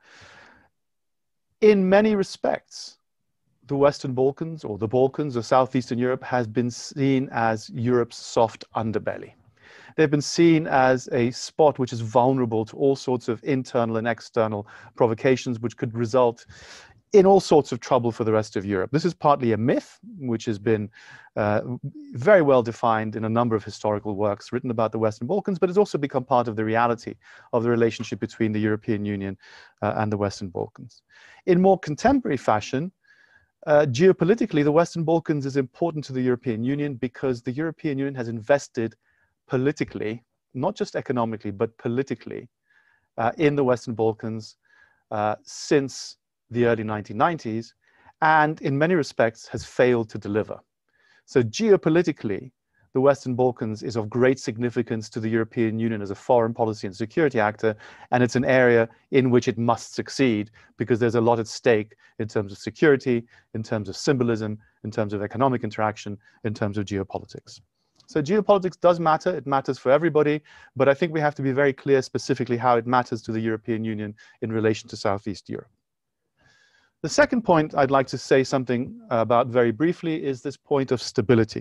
In many respects, the Western Balkans or the Balkans or Southeastern Europe has been seen as Europe's soft underbelly. They've been seen as a spot which is vulnerable to all sorts of internal and external provocations, which could result in all sorts of trouble for the rest of Europe. This is partly a myth, which has been uh, very well defined in a number of historical works written about the Western Balkans, but it's also become part of the reality of the relationship between the European Union uh, and the Western Balkans. In more contemporary fashion, uh, geopolitically, the Western Balkans is important to the European Union because the European Union has invested politically, not just economically, but politically, uh, in the Western Balkans uh, since the early nineteen nineties, and in many respects has failed to deliver. So geopolitically, the Western Balkans is of great significance to the European Union as a foreign policy and security actor, and it's an area in which it must succeed because there's a lot at stake in terms of security, in terms of symbolism, in terms of economic interaction, in terms of geopolitics. So geopolitics does matter, it matters for everybody, but I think we have to be very clear specifically how it matters to the European Union in relation to Southeast Europe. The second point I'd like to say something about very briefly is this point of stability.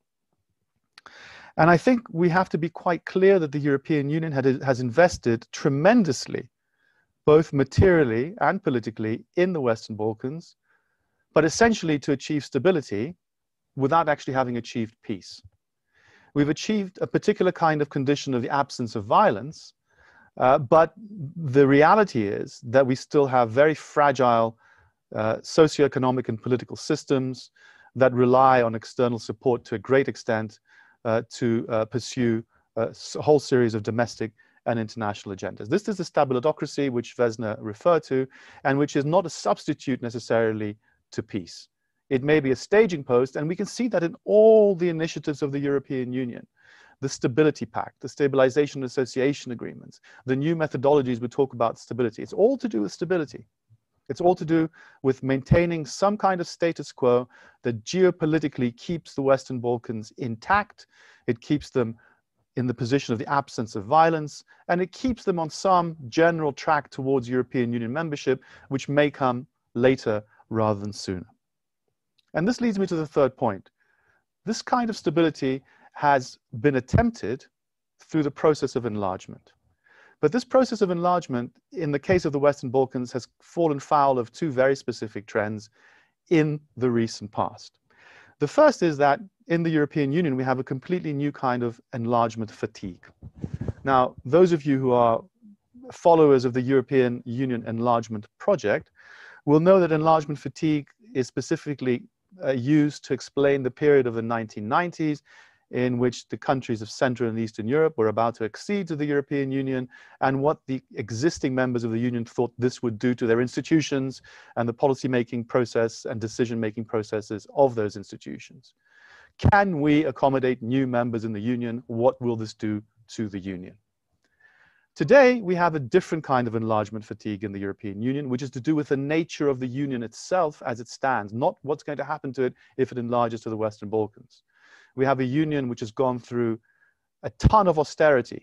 And I think we have to be quite clear that the European Union had, has invested tremendously, both materially and politically, in the Western Balkans, but essentially to achieve stability without actually having achieved peace. We've achieved a particular kind of condition of the absence of violence, uh, but the reality is that we still have very fragile Uh, socioeconomic and political systems that rely on external support to a great extent uh, to uh, pursue a whole series of domestic and international agendas. This is the stabilodocracy which Vesna referred to, and which is not a substitute necessarily to peace. It may be a staging post, and we can see that in all the initiatives of the European Union. The Stability Pact, the Stabilization and Association Agreements, the new methodologies we talk about stability. It's all to do with stability. It's all to do with maintaining some kind of status quo that geopolitically keeps the Western Balkans intact. It keeps them in the position of the absence of violence, and it keeps them on some general track towards European Union membership, which may come later rather than sooner. And this leads me to the third point. This kind of stability has been attempted through the process of enlargement. But this process of enlargement, in the case of the Western Balkans, has fallen foul of two very specific trends in the recent past. The first is that in the European Union, we have a completely new kind of enlargement fatigue. Now, those of you who are followers of the European Union enlargement project will know that enlargement fatigue is specifically uh, used to explain the period of the nineteen nineties in which the countries of Central and Eastern Europe were about to accede to the European Union, and what the existing members of the Union thought this would do to their institutions and the policy-making process and decision-making processes of those institutions. Can we accommodate new members in the Union? What will this do to the Union? Today, we have a different kind of enlargement fatigue in the European Union, which is to do with the nature of the Union itself as it stands, not what's going to happen to it if it enlarges to the Western Balkans. We have a union which has gone through a ton of austerity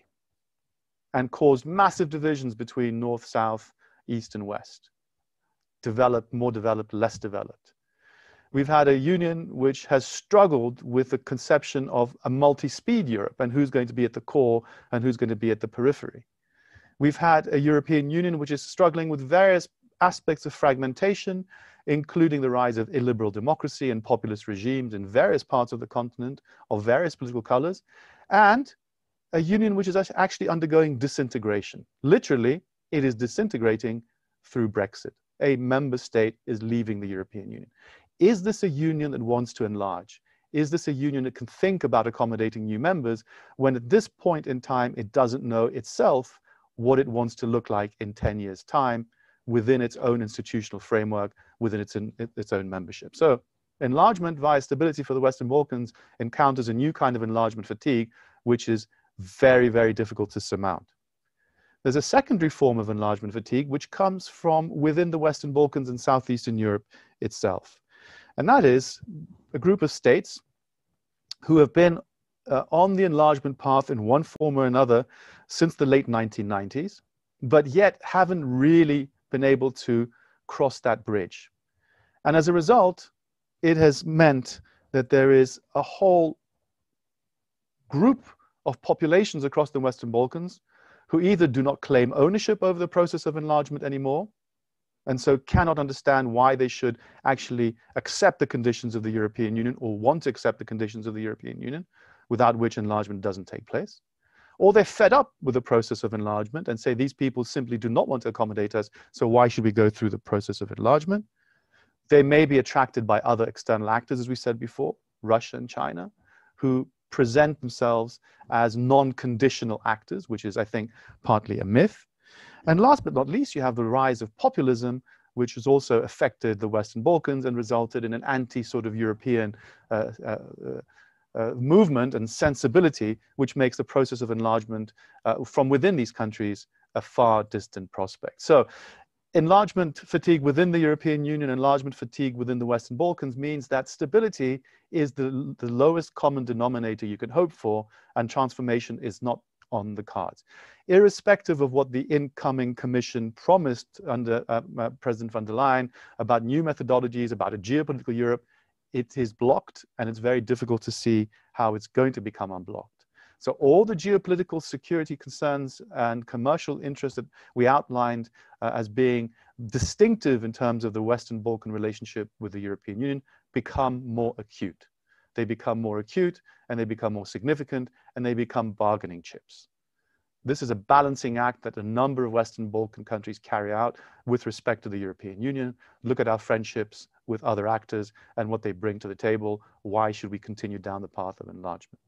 and caused massive divisions between North, South, East, and West. Developed, more developed, less developed. We've had a union which has struggled with the conception of a multi-speed Europe and who's going to be at the core and who's going to be at the periphery. We've had a European Union which is struggling with various aspects of fragmentation, including the rise of illiberal democracy and populist regimes in various parts of the continent of various political colors, and a union which is actually undergoing disintegration. Literally, it is disintegrating through Brexit. A member state is leaving the European Union. Is this a union that wants to enlarge? Is this a union that can think about accommodating new members when at this point in time it doesn't know itself what it wants to look like in ten years' time within its own institutional framework, within its, in, its own membership? So enlargement via stability for the Western Balkans encounters a new kind of enlargement fatigue, which is very, very difficult to surmount. There's a secondary form of enlargement fatigue, which comes from within the Western Balkans and Southeastern Europe itself. And that is a group of states who have been uh, on the enlargement path in one form or another since the late nineteen nineties, but yet haven't really been able to cross that bridge. And as a result, it has meant that there is a whole group of populations across the Western Balkans who either do not claim ownership over the process of enlargement anymore, and so cannot understand why they should actually accept the conditions of the European Union or want to accept the conditions of the European Union, without which enlargement doesn't take place. Or they're fed up with the process of enlargement and say these people simply do not want to accommodate us, so why should we go through the process of enlargement? They may be attracted by other external actors, as we said before, Russia and China, who present themselves as non-conditional actors, which is, I think, partly a myth. And last but not least, you have the rise of populism, which has also affected the Western Balkans and resulted in an anti-sort of European uh, uh, uh, movement and sensibility, which makes the process of enlargement uh, from within these countries a far distant prospect. So enlargement fatigue within the European Union, enlargement fatigue within the Western Balkans means that stability is the, the lowest common denominator you can hope for, and transformation is not on the cards. Irrespective of what the incoming commission promised under uh, uh, President von der Leyen about new methodologies, about a geopolitical Europe, it is blocked, and it's very difficult to see how it's going to become unblocked. So all the geopolitical security concerns and commercial interests that we outlined uh, as being distinctive in terms of the Western Balkan relationship with the European Union become more acute. They become more acute, and they become more significant, and they become bargaining chips. This is a balancing act that a number of Western Balkan countries carry out with respect to the European Union. Look at our friendships with other actors and what they bring to the table. Why should we continue down the path of enlargement?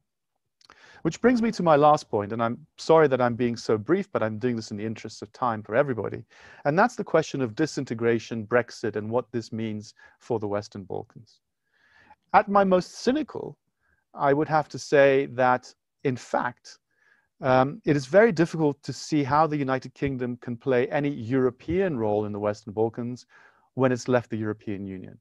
Which brings me to my last point, and I'm sorry that I'm being so brief, but I'm doing this in the interest of time for everybody. And that's the question of disintegration, Brexit, and what this means for the Western Balkans. At my most cynical, I would have to say that, in fact, um, it is very difficult to see how the United Kingdom can play any European role in the Western Balkans when it's left the European Union.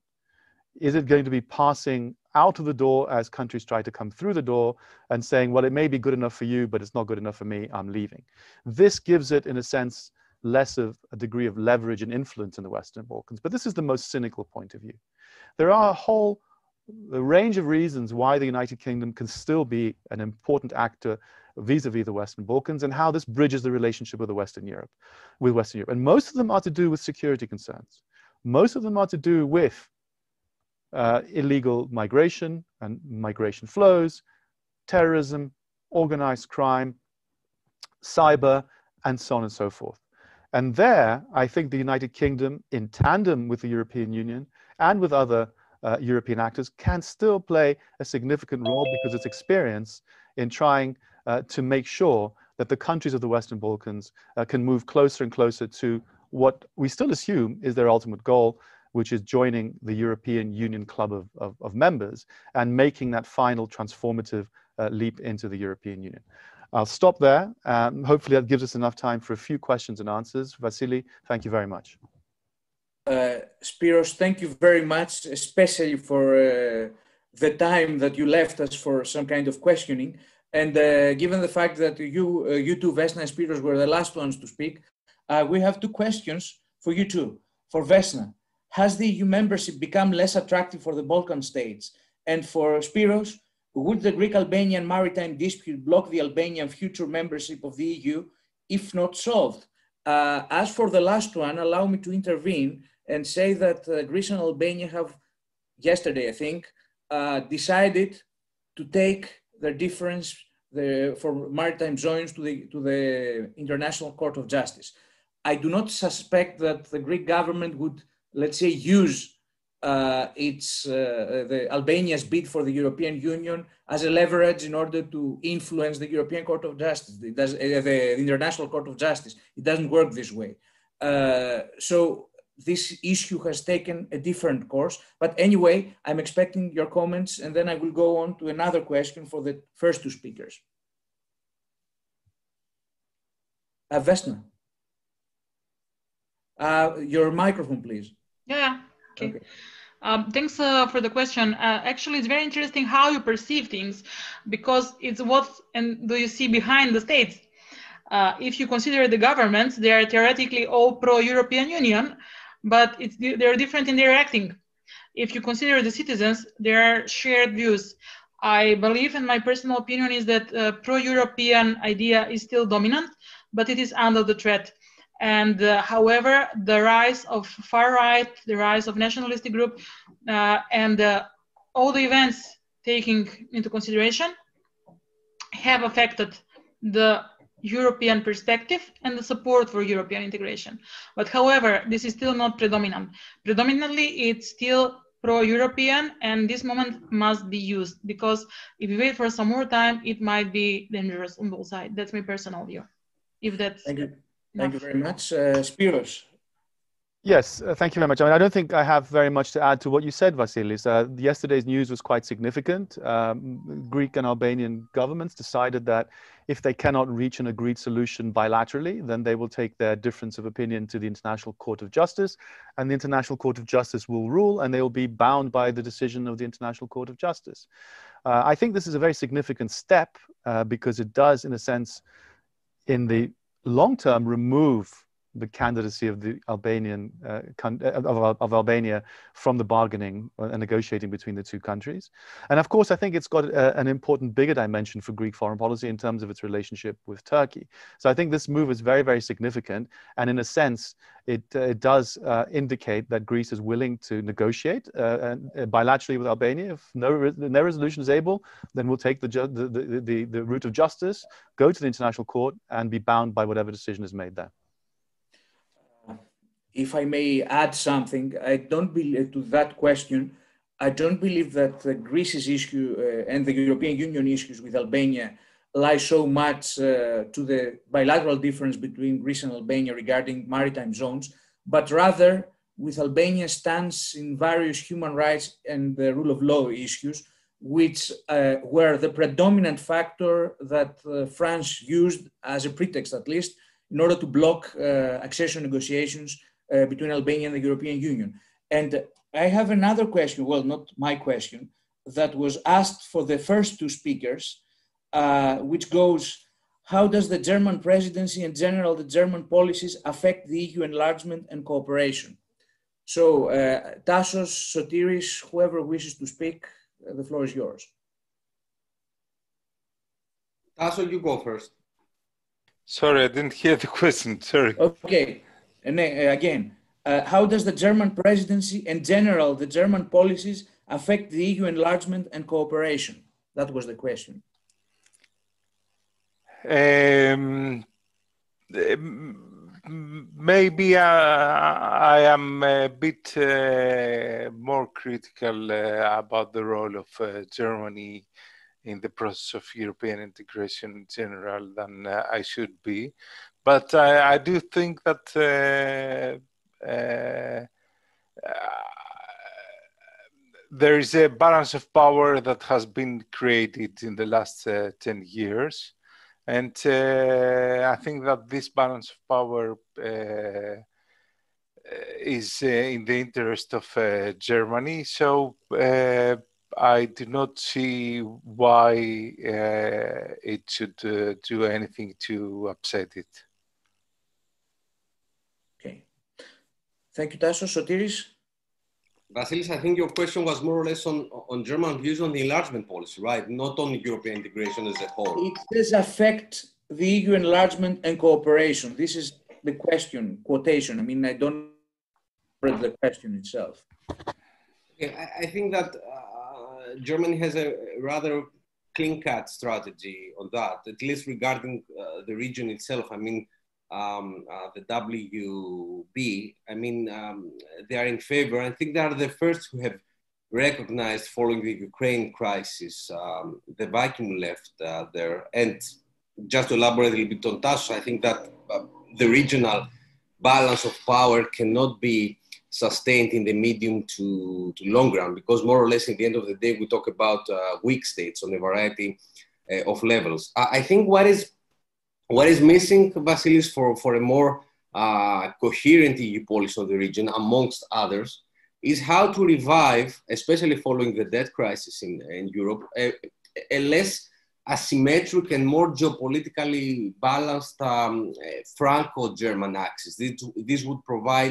Is it going to be passing out of the door as countries try to come through the door and saying, well, it may be good enough for you, but it's not good enough for me, I'm leaving? This gives it, in a sense, less of a degree of leverage and influence in the Western Balkans. But this is the most cynical point of view. There are a whole a range of reasons why the United Kingdom can still be an important actor vis-a-vis the Western Balkans, and how this bridges the relationship with the Western Europe, with Western Europe. And most of them are to do with security concerns. Most of them are to do with uh, illegal migration and migration flows, terrorism, organized crime, cyber, and so on and so forth. And there, I think the United Kingdom, in tandem with the European Union and with other Uh, European actors, can still play a significant role because of its experience in trying uh, to make sure that the countries of the Western Balkans uh, can move closer and closer to what we still assume is their ultimate goal, which is joining the European Union club of, of, of members and making that final transformative uh, leap into the European Union. I'll stop there. Um, hopefully that gives us enough time for a few questions and answers. Vasily, thank you very much. Uh, Spiros, thank you very much, especially for uh, the time that you left us for some kind of questioning. And uh, given the fact that you, uh, you two, Vesna and Spiros, were the last ones to speak, uh, we have two questions for you two. For Vesna, has the E U membership become less attractive for the Balkan states? And for Spiros, would the Greek-Albanian maritime dispute block the Albanian future membership of the E U if not solved? Uh, as for the last one, allow me to intervene and say that uh, Greece and Albania have, yesterday I think, uh, decided to take their difference the, for maritime zones to the, to the International Court of Justice. I do not suspect that the Greek government would, let's say, use uh, its, uh, the Albania's bid for the European Union as a leverage in order to influence the European Court of Justice, it does, uh, the International Court of Justice. It doesn't work this way. Uh, so this issue has taken a different course. But anyway, I'm expecting your comments, and then I will go on to another question for the first two speakers. Uh, Vesna, uh, your microphone, please. Yeah, okay. okay. Um, thanks uh, for the question. Uh, actually, it's very interesting how you perceive things, because it's what and do you see behind the states. Uh, if you consider the governments, they are theoretically all pro-European Union, but it's, they're different in their acting. If you consider the citizens, there are shared views. I believe, and my personal opinion is that uh, pro-European idea is still dominant, but it is under the threat. And uh, however, the rise of far right, the rise of nationalistic group, uh, and uh, all the events taking into consideration have affected the European perspective and the support for European integration. But however, this is still not predominant. Predominantly, it's still pro-European, and this moment must be used, because if you wait for some more time, it might be dangerous on both sides. That's my personal view. If that's Thank you. enough. Thank you very much. Uh, Spiros. Yes, uh, thank you very much. I mean, I don't think I have very much to add to what you said, Vasilis. Uh, yesterday's news was quite significant. Um, Greek and Albanian governments decided that if they cannot reach an agreed solution bilaterally, then they will take their difference of opinion to the International Court of Justice, and the International Court of Justice will rule, and they will be bound by the decision of the International Court of Justice. Uh, I think this is a very significant step uh, because it does, in a sense, in the long term, remove the candidacy of the Albanian uh, of, of Albania from the bargaining and negotiating between the two countries. And of course, I think it's got a, an important bigger dimension for Greek foreign policy in terms of its relationship with Turkey. So I think this move is very, very significant. And in a sense, it, uh, it does uh, indicate that Greece is willing to negotiate uh, and, uh, bilaterally with Albania. If no, re no resolution is able, then we'll take the, the, the, the, the route of justice, go to the International Court, and be bound by whatever decision is made there. If I may add something, I don't believe to that question. I don't believe that uh, Greece's issue uh, and the European Union issues with Albania lie so much uh, to the bilateral difference between Greece and Albania regarding maritime zones, but rather with Albania's stance in various human rights and the rule of law issues, which uh, were the predominant factor that uh, France used as a pretext, at least, in order to block uh, accession negotiations Uh, between Albania and the European Union. And I have another question, well, not my question, that was asked for the first two speakers, uh, which goes, how does the German presidency and general the German policies affect the E U enlargement and cooperation? So, uh, Tassos, Sotiris, whoever wishes to speak, uh, the floor is yours. Tassos, you go first. Sorry, I didn't hear the question, sorry. Okay. And uh, again, uh, how does the German presidency and general the German policies affect the E U enlargement and cooperation? That was the question. Um, maybe uh, I am a bit uh, more critical uh, about the role of uh, Germany in the process of European integration in general than uh, I should be. But I, I do think that uh, uh, uh, there is a balance of power that has been created in the last uh, ten years. And uh, I think that this balance of power uh, is uh, in the interest of uh, Germany. So uh, I do not see why uh, it should uh, do anything to upset it. Thank you, Tassos. Sotiris? Vasilis, I think your question was more or less on, on German views on the enlargement policy, right? Not on European integration as a whole. It does affect the E U enlargement and cooperation. This is the question, quotation. I mean, I don't read the question itself. Okay, I, I think that uh, Germany has a rather clean-cut strategy on that, at least regarding uh, the region itself. I mean, Um, uh, the W B, I mean, um, they are in favor. I think they are the first who have recognized following the Ukraine crisis, um, the vacuum left uh, there. And just to elaborate a little bit on Tassos, I think that uh, the regional balance of power cannot be sustained in the medium to, to long run, because more or less at the end of the day, we talk about uh, weak states on a variety uh, of levels. I, I think what is What is missing, Vasilis, for, for a more uh, coherent E U policy on the region, amongst others, is how to revive, especially following the debt crisis in, in Europe, a, a less asymmetric and more geopolitically balanced um, Franco-German axis. This, this would provide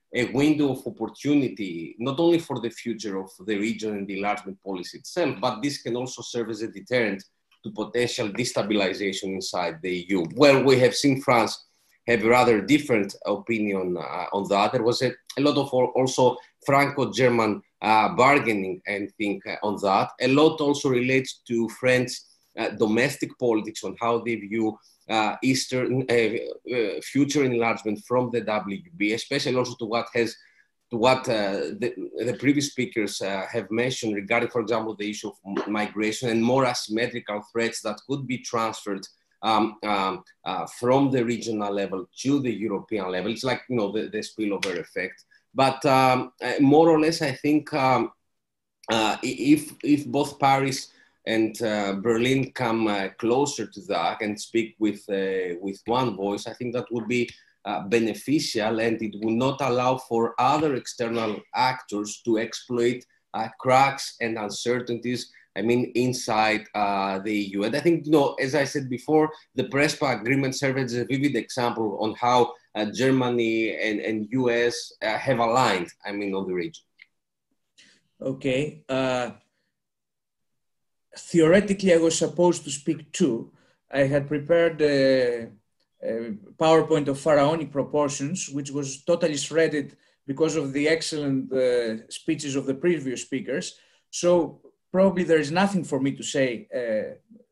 a window of opportunity, not only for the future of the region and the enlargement policy itself, but this can also serve as a deterrent to potential destabilization inside the E U. Well, we have seen France have a rather different opinion uh, on that. There was a, a lot of also Franco-German uh, bargaining, I think, uh, on that. A lot also relates to French uh, domestic politics on how they view uh, Eastern uh, uh, future enlargement from the W B, especially also to what has to what uh, the, the previous speakers uh, have mentioned regarding, for example, the issue of migration and more asymmetrical threats that could be transferred um, um, uh, from the regional level to the European level. It's like, you know, the, the spillover effect. But um, uh, more or less, I think um, uh, if, if both Paris and uh, Berlin come uh, closer to that and speak with, uh, with one voice, I think that would be Uh, beneficial, and it will not allow for other external actors to exploit uh, cracks and uncertainties, I mean, inside uh, the E U. And I think, you know, as I said before, the Prespa agreement serves as a vivid example on how uh, Germany and, and U S uh, have aligned, I mean, on the region. Okay. Uh, theoretically, I was supposed to speak too. I had prepared uh, Uh, PowerPoint of pharaonic proportions, which was totally shredded because of the excellent uh, speeches of the previous speakers. So probably there is nothing for me to say uh,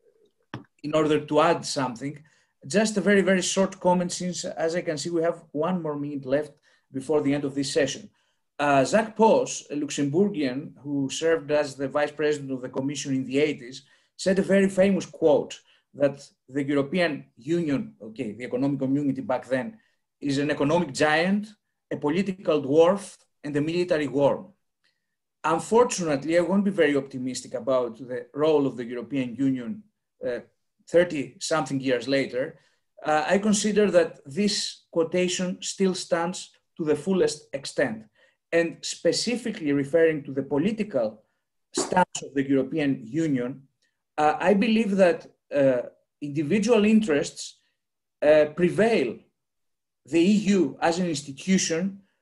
in order to add something. Just a very, very short comment, since, as I can see, we have one more minute left before the end of this session. Uh, Jacques Pos, a Luxembourgian who served as the vice president of the Commission in the eighties, said a very famous quote that the European Union, okay, the economic community back then, is an economic giant, a political dwarf, and a military worm. Unfortunately, I won't be very optimistic about the role of the European Union uh, thirty-something years later. Uh, I consider that this quotation still stands to the fullest extent. And specifically referring to the political stance of the European Union, uh, I believe that Uh, individual interests uh, prevail. The E U as an institution,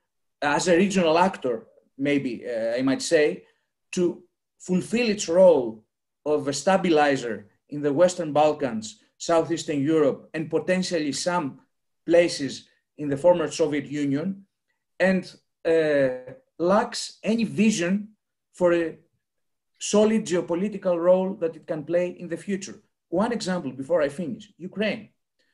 as a regional actor, maybe uh, I might say, to fulfill its role of a stabilizer in the Western Balkans, Southeastern Europe, and potentially some places in the former Soviet Union, and uh, lacks any vision for a solid geopolitical role that it can play in the future. One example before I finish, Ukraine.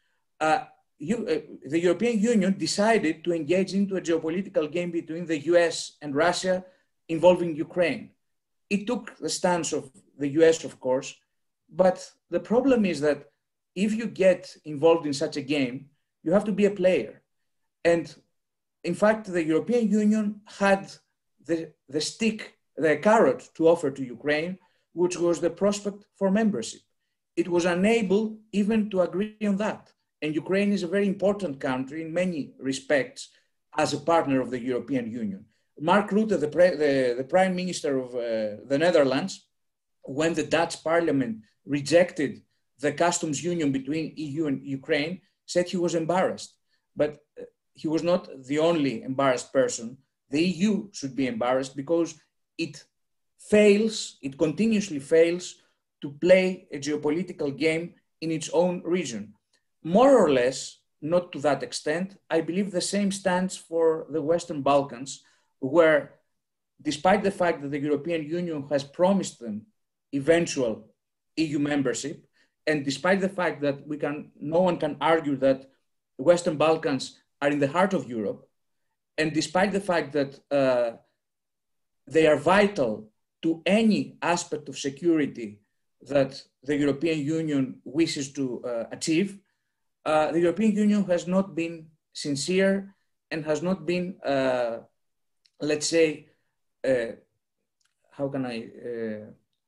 Uh, you, uh, the European Union decided to engage into a geopolitical game between the U S and Russia involving Ukraine. It took the stance of the U S, of course, but the problem is that if you get involved in such a game, you have to be a player. And in fact, the European Union had the, the stick, the carrot to offer to Ukraine, which was the prospect for membership. It was unable even to agree on that. And Ukraine is a very important country in many respects as a partner of the European Union. Mark Rutte, the, the, the Prime Minister of uh, the Netherlands, when the Dutch Parliament rejected the customs union between E U and Ukraine, said he was embarrassed. But he was not the only embarrassed person. The E U should be embarrassed because it fails, it continuously fails to play a geopolitical game in its own region. More or less, not to that extent, I believe the same stands for the Western Balkans, where despite the fact that the European Union has promised them eventual E U membership, and despite the fact that we can, no one can argue that the Western Balkans are in the heart of Europe, and despite the fact that uh, they are vital to any aspect of security that the European Union wishes to uh, achieve, uh, the European Union has not been sincere and has not been, uh, let's say, uh, how can I, uh,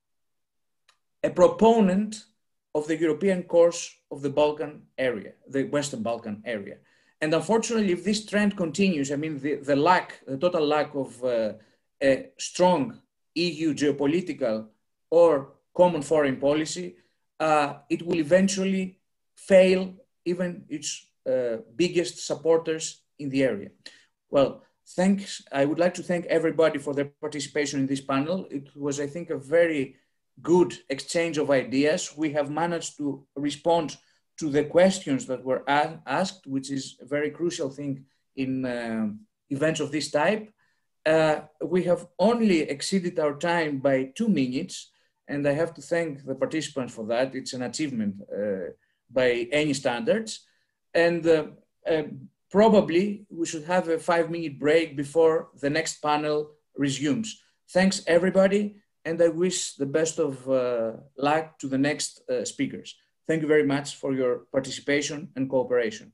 a proponent of the European course of the Balkan area, the Western Balkan area. And unfortunately, if this trend continues, I mean, the, the lack, the total lack of uh, a strong E U geopolitical or common foreign policy, uh, it will eventually fail even its uh, biggest supporters in the area. Well, thanks. I would like to thank everybody for their participation in this panel. It was, I think, a very good exchange of ideas. We have managed to respond to the questions that were asked, which is a very crucial thing in uh, events of this type. Uh, we have only exceeded our time by two minutes, and I have to thank the participants for that. It's an achievement uh, by any standards. And uh, uh, probably we should have a five minute break before the next panel resumes. Thanks everybody, and I wish the best of uh, luck to the next uh, speakers. Thank you very much for your participation and cooperation.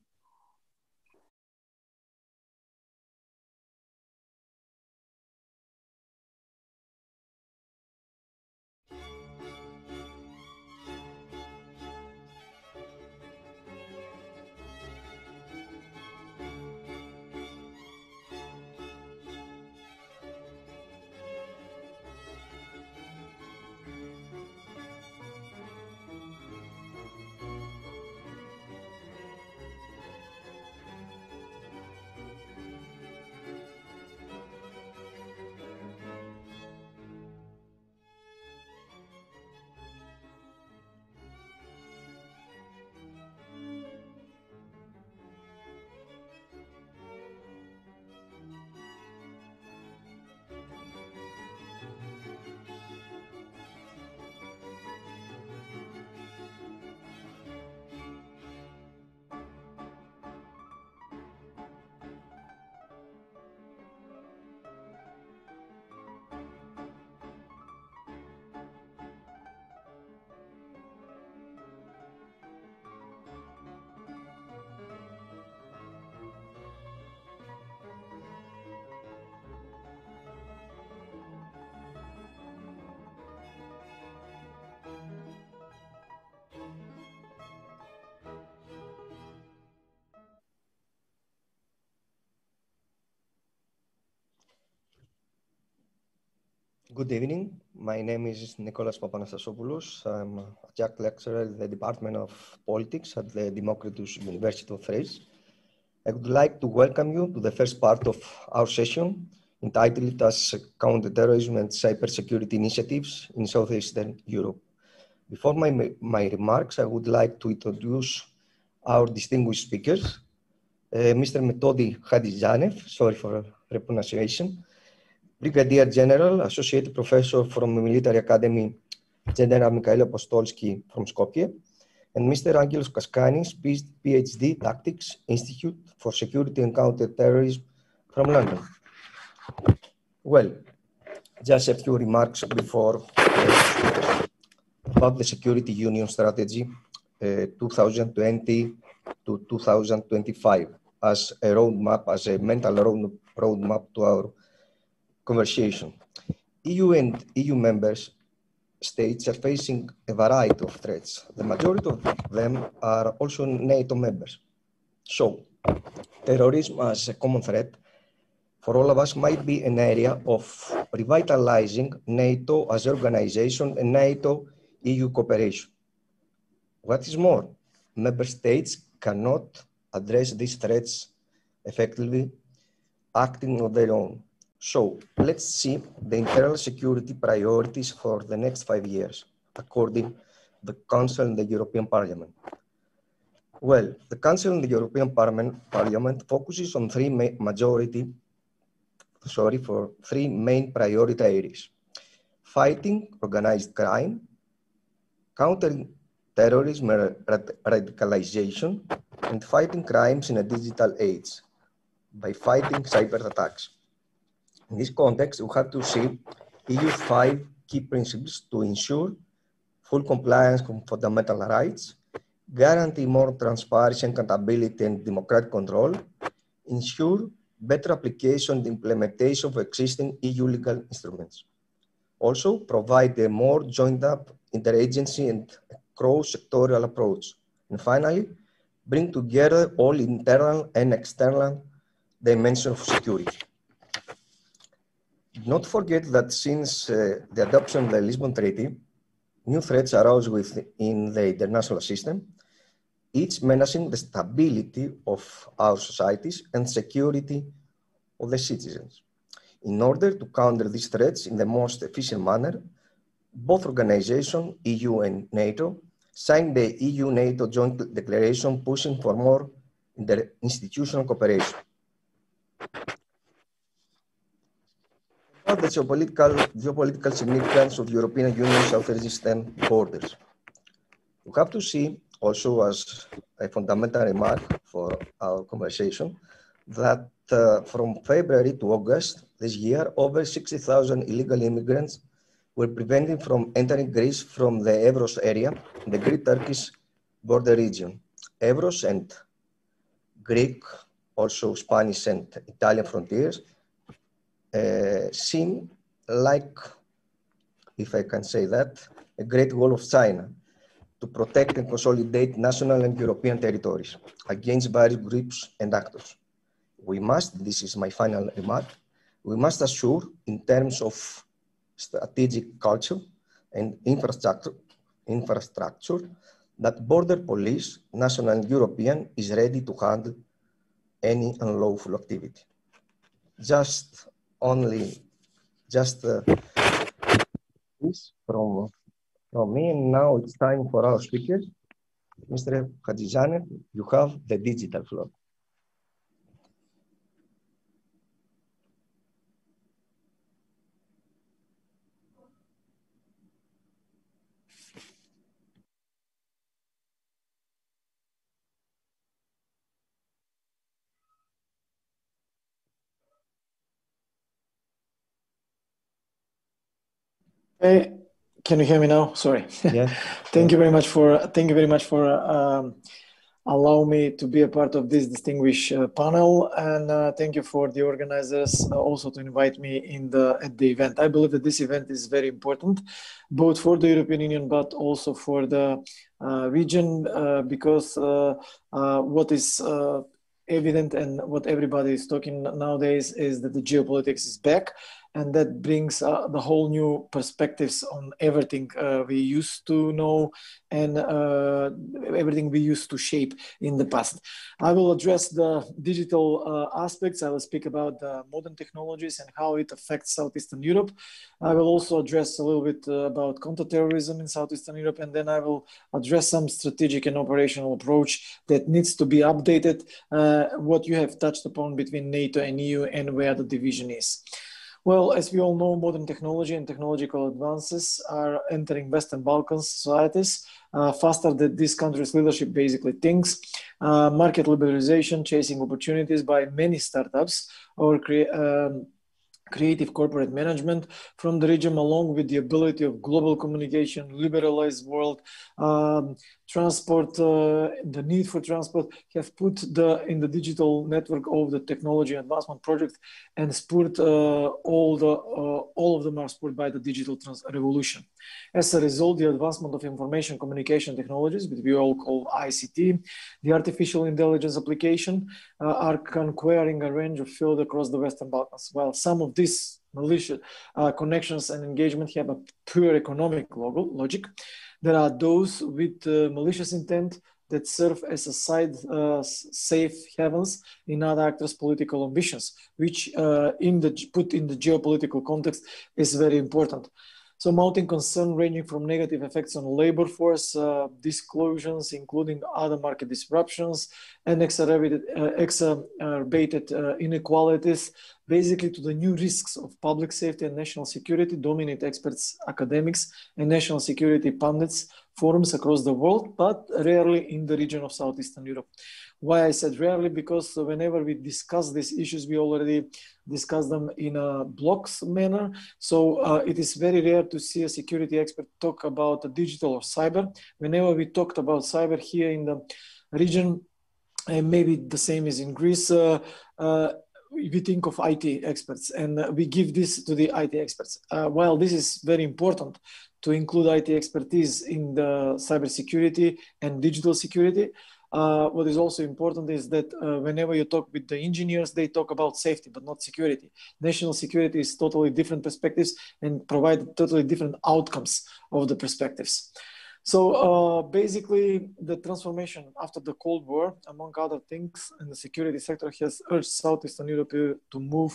Good evening. My name is Nicholas Papanastasiopoulos. I'm a adjunct lecturer in the Department of Politics at the Democritus University of Thrace. I would like to welcome you to the first part of our session, entitled as Counterterrorism and Cybersecurity Initiatives in Southeastern Europe. Before my, my remarks, I would like to introduce our distinguished speakers. Uh, Mister Metodi Hadjizanev, sorry for the pronunciation, Brigadier General, Associate Professor from the Military Academy, General Mikhail Apostolsky from Skopje, and Mister Angelos Kaskanis, PhD, Tactics, Institute for Security and Counter Terrorism from London. Well, just a few remarks before uh, about the Security Union Strategy uh, two thousand twenty to two thousand twenty-five as a roadmap, as a mental road, roadmap to our conversation. E U and E U members states are facing a variety of threats. The majority of them are also NATO members. So, terrorism as a common threat for all of us might be an area of revitalizing NATO as an organization and NATO-E U cooperation. What is more, member states cannot address these threats effectively acting on their own. So let's see the internal security priorities for the next five years, according to the Council and the European Parliament. Well, the Council and the European Parliament, Parliament focuses on three ma majority, sorry, for three main priority areas: fighting organized crime, countering terrorism and radicalization, and fighting crimes in a digital age by fighting cyber attacks. In this context, we have to see E U five key principles to ensure full compliance with fundamental rights, guarantee more transparency and accountability and democratic control, ensure better application and implementation of existing E U legal instruments. Also, provide a more joined-up interagency and cross-sectorial approach. And finally, bring together all internal and external dimensions of security. Not forget that since uh, the adoption of the Lisbon Treaty, new threats arose within the international system, each menacing the stability of our societies and security of the citizens. In order to counter these threats in the most efficient manner, both organizations, E U and NATO, signed the E U NATO Joint Declaration pushing for more interinstitutional cooperation. About the geopolitical, geopolitical significance of the European Union's southeastern borders. We have to see also as a fundamental remark for our conversation that uh, from February to August this year, over sixty thousand illegal immigrants were prevented from entering Greece from the Evros area, the Greek-Turkish border region. Evros and Greek, also Spanish and Italian frontiers uh, seem like, if I can say that, a great wall of China to protect and consolidate national and European territories against various groups and actors. We must, this is my final remark, we must assure in terms of strategic culture and infrastructure, infrastructure that border police, national and European, is ready to handle any unlawful activity. Just only, just uh, this from, from me, and now it's time for our speakers. Mister Hadjizanet, you have the digital floor. Hey, can you hear me now? Sorry. Yes. Thank you very much for thank you very much for um, allowing me to be a part of this distinguished uh, panel, and uh, thank you for the organizers uh, also to invite me in the at the event. I believe that this event is very important, both for the European Union but also for the uh, region, uh, because uh, uh, what is uh, evident and what everybody is talking nowadays is that the geopolitics is back. And that brings uh, the whole new perspectives on everything uh, we used to know and uh, everything we used to shape in the past. I will address the digital uh, aspects. I will speak about the modern technologies and how it affects Southeastern Europe. I will also address a little bit uh, about counterterrorism in Southeastern Europe, and then I will address some strategic and operational approach that needs to be updated, uh, what you have touched upon between NATO and E U and where the division is. Well, as we all know, modern technology and technological advances are entering Western Balkan societies uh, faster than this country's leadership basically thinks. Uh, market liberalization, chasing opportunities by many startups or crea um, creative corporate management from the region, along with the ability of global communication, liberalized world, um, transport, uh, the need for transport, have put the in the digital network of the technology advancement project and spurred uh, all the uh, all of them are spurred by the digital trans revolution. As a result, the advancement of information communication technologies, which we all call I C T, the artificial intelligence application, uh, are conquering a range of fields across the Western Balkans. While some of these malicious uh, connections and engagement have a pure economic logo, logic, there are those with uh, malicious intent that serve as a side uh, safe havens in other actors' political ambitions, which uh, in the, put in the geopolitical context is very important. So mounting concern ranging from negative effects on labor force, uh, disclosures, including other market disruptions, and exacerbated, uh, exacerbated uh, inequalities, basically to the new risks of public safety and national security, dominate experts, academics, and national security pundits forums across the world, but rarely in the region of Southeastern Europe. Why I said rarely? Because whenever we discuss these issues, we already discuss them in a blocks manner. So uh, it is very rare to see a security expert talk about digital or cyber. Whenever we talked about cyber here in the region, and maybe the same is in Greece, uh, uh, we think of I T experts, and we give this to the I T experts. Uh, while this is very important to include I T expertise in the cybersecurity and digital security, Uh, what is also important is that uh, whenever you talk with the engineers, they talk about safety, but not security. National security is totally different perspectives and provide totally different outcomes of the perspectives. So uh, basically, the transformation after the Cold War, among other things, in the security sector has urged Southeastern Europe to move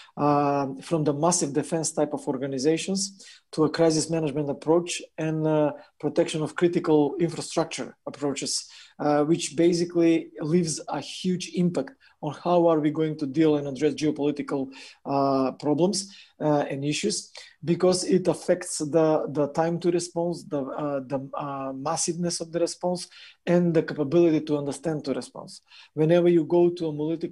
uh, from the massive defense type of organizations to a crisis management approach and uh, protection of critical infrastructure approaches, uh, which basically leaves a huge impact on how are we going to deal and address geopolitical uh, problems uh, and issues, because it affects the, the time to response, the, uh, the uh, massiveness of the response, and the capability to understand to response. Whenever you go to a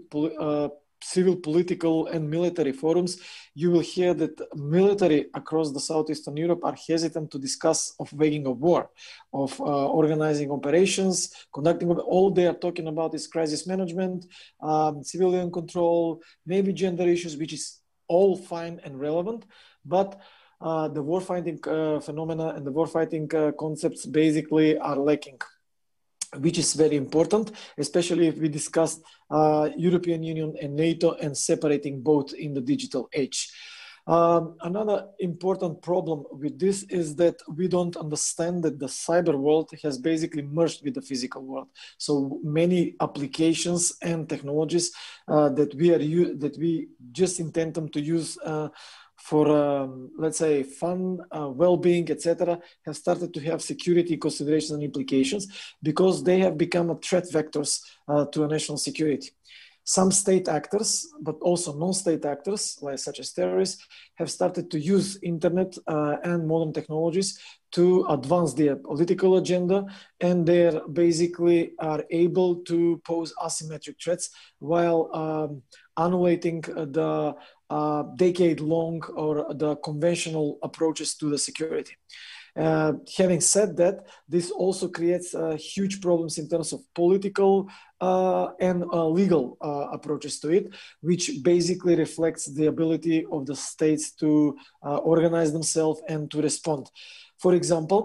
uh, civil, political, and military forums, you will hear that military across the Southeastern Europe are hesitant to discuss of waging of war, of uh, organizing operations, conducting, all they are talking about is crisis management, um, civilian control, maybe gender issues, which is all fine and relevant, but uh, the warfighting uh, phenomena and the warfighting uh, concepts basically are lacking, which is very important, especially if we discussed uh, European Union and NATO and separating both in the digital age. Um, another important problem with this is that we don't understand that the cyber world has basically merged with the physical world. So many applications and technologies uh, that we are that we just intend them to use uh, for, um, let's say, fun, uh, well-being, et cetera, have started to have security considerations and implications because they have become a threat vectors uh, to a national security. Some state actors, but also non-state actors, like such as terrorists, have started to use internet uh, and modern technologies to advance their political agenda, and they basically are able to pose asymmetric threats while um, annihilating the uh, decade-long or the conventional approaches to the security. Uh, having said that, this also creates uh, huge problems in terms of political uh, and uh, legal uh, approaches to it, which basically reflects the ability of the states to uh, organize themselves and to respond. For example,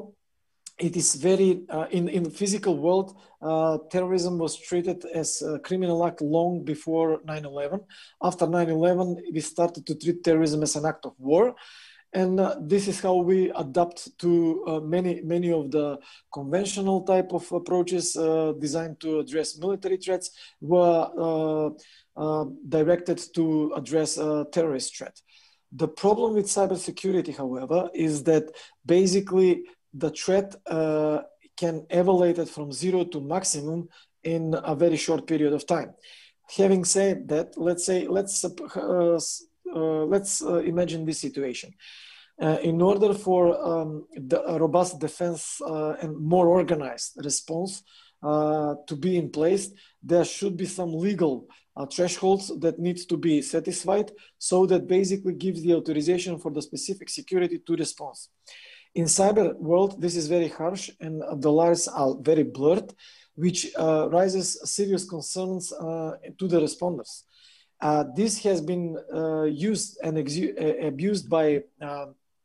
it is very, uh, in, in the physical world, uh, terrorism was treated as a criminal act long before nine eleven. After nine eleven, we started to treat terrorism as an act of war. And uh, this is how we adapt to uh, many, many of the conventional type of approaches uh, designed to address military threats were uh, uh, directed to address a terrorist threat. The problem with cybersecurity, however, is that basically the threat uh, can evaluate it from zero to maximum in a very short period of time. Having said that, let's say, let's uh, Uh, let's uh, imagine this situation. Uh, in order for um, the a robust defense uh, and more organized response uh, to be in place, there should be some legal uh, thresholds that needs to be satisfied, so that basically gives the authorization for the specific security to response. In cyber world, this is very harsh and the lines are very blurred, which uh, raises serious concerns uh, to the responders. Uh, this has been uh, used and abused by uh,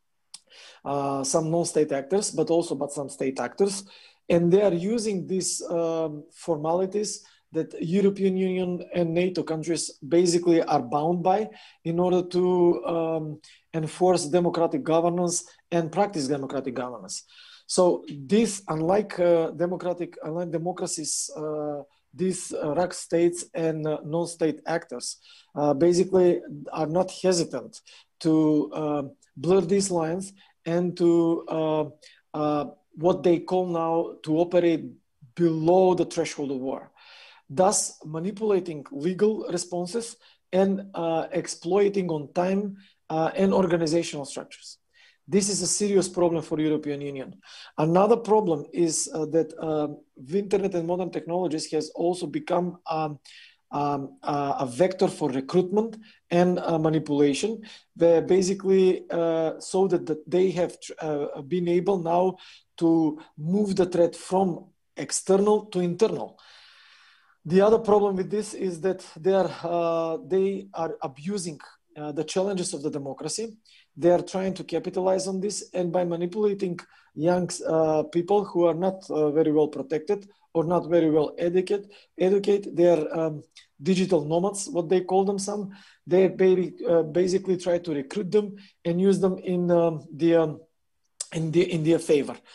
uh, some non-state actors, but also by some state actors. And they are using these um, formalities that European Union and NATO countries basically are bound by in order to um, enforce democratic governance and practice democratic governance. So this, unlike uh, democratic, unlike democracies, uh, these uh, R A C states and uh, non-state actors uh, basically are not hesitant to uh, blur these lines and to uh, uh, what they call now to operate below the threshold of war, thus manipulating legal responses and uh, exploiting on time uh, and organizational structures. This is a serious problem for the European Union. Another problem is uh, that uh, the internet and modern technologies has also become um, um, uh, a vector for recruitment and uh, manipulation, where basically uh, so that, that they have uh, been able now to move the threat from external to internal. The other problem with this is that they are, uh, they are abusing uh, the challenges of the democracy. They are trying to capitalize on this, and by manipulating young uh, people who are not uh, very well protected or not very well educated, educate, they are um, digital nomads, what they call them some. They baby, uh, basically try to recruit them and use them in, um, the, um, in, the, in their favor.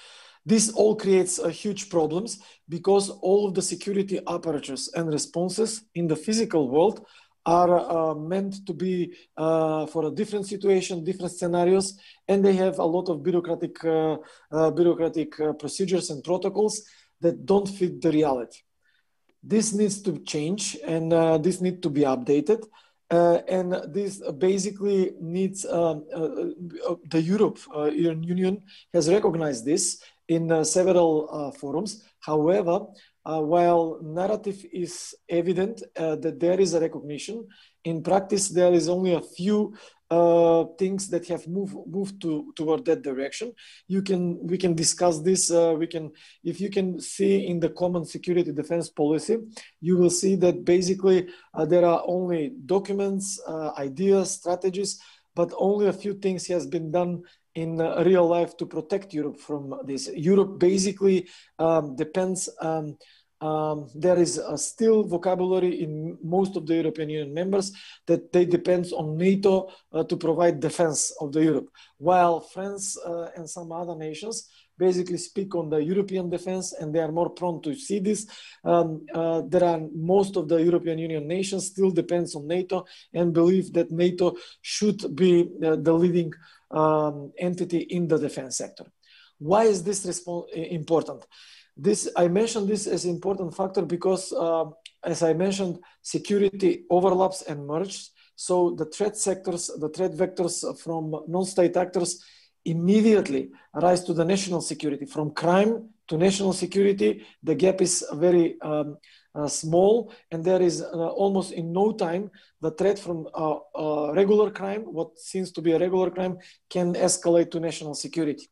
This all creates uh, huge problems because all of the security apertures and responses in the physical world are uh, meant to be uh, for a different situation, different scenarios, and they have a lot of bureaucratic, uh, uh, bureaucratic uh, procedures and protocols that don't fit the reality. This needs to change, and uh, this needs to be updated. Uh, and this basically needs, um, uh, the Europe, uh, European Union has recognized this in uh, several uh, forums. However, uh, while narrative is evident uh, that there is a recognition, in practice there is only a few uh, things that have moved moved to toward that direction. You can we can discuss this. Uh, we can if you can see in the common security defense policy, you will see that basically uh, there are only documents, uh, ideas, strategies, but only a few things has been done in uh, real life to protect Europe from this. Europe basically um, depends. Um, Um, there is a still vocabulary in most of the European Union members that they depend on NATO uh, to provide defense of the Europe, while France uh, and some other nations basically speak on the European defense, and they are more prone to see this. Um, uh, there are most of the European Union nations still depends on NATO and believe that NATO should be uh, the leading um, entity in the defense sector. Why is this important? This, I mentioned this as an important factor because, uh, as I mentioned, security overlaps and merges. So the threat sectors, the threat vectors from non-state actors immediately rise to the national security. From crime to national security, the gap is very um, uh, small, and there is uh, almost in no time, the threat from uh, uh, regular crime, what seems to be a regular crime, can escalate to national security.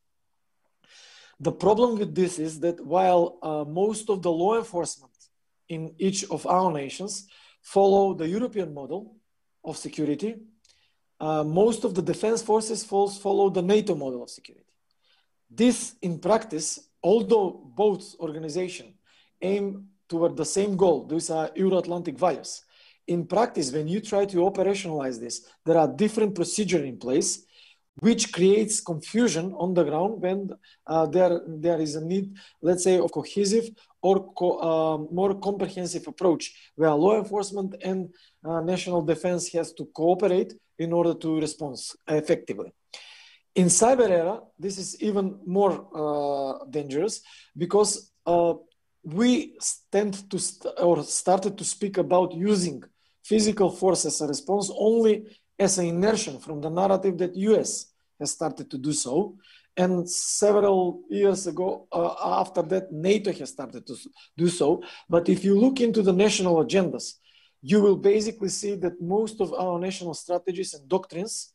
The problem with this is that while uh, most of the law enforcement in each of our nations follow the European model of security, uh, most of the defense forces follow the NATO model of security. This, in practice, although both organizations aim toward the same goal, these are Euro-Atlantic values, in practice, when you try to operationalize this, there are different procedures in place which creates confusion on the ground when uh, there, there is a need, let's say, of cohesive or co uh, more comprehensive approach, where law enforcement and uh, national defense has to cooperate in order to respond effectively. In cyber era, this is even more uh, dangerous because uh, we tend to st or started to speak about using physical force as a response only as an inertia from the narrative that U S has started to do so. And several years ago, uh, after that, NATO has started to do so. But if you look into the national agendas, you will basically see that most of our national strategies and doctrines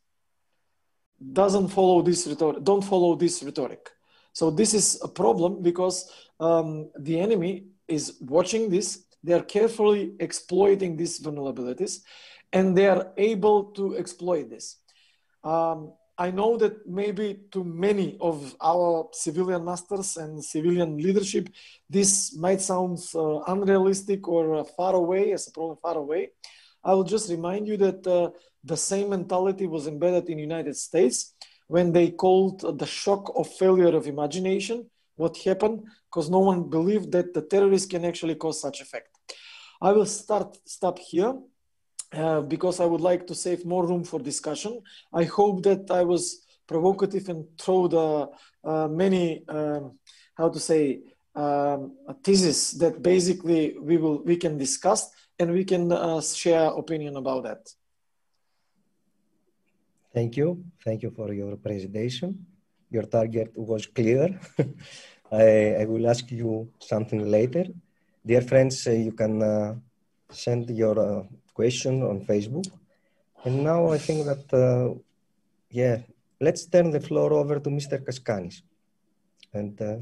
doesn't follow this rhetoric, don't follow this rhetoric. So this is a problem because um, the enemy is watching this. They are carefully exploiting these vulnerabilities, and they are able to exploit this. Um, I know that maybe to many of our civilian masters and civilian leadership, this might sound uh, unrealistic or uh, far away, as a problem far away. I will just remind you that uh, the same mentality was embedded in the United States when they called the shock of failure of imagination. What happened? Because no one believed that the terrorists can actually cause such effect. I will start stop here. Uh, because I would like to save more room for discussion. I hope that I was provocative and throw the uh, many, um, how to say, um, theses that basically we will we can discuss and we can uh, share opinion about that. Thank you. Thank you for your presentation. Your target was clear. I, I will ask you something later. Dear friends, uh, you can uh, send your uh, question on Facebook. And now I think that, uh, yeah, let's turn the floor over to Mister Kaskanis. And uh,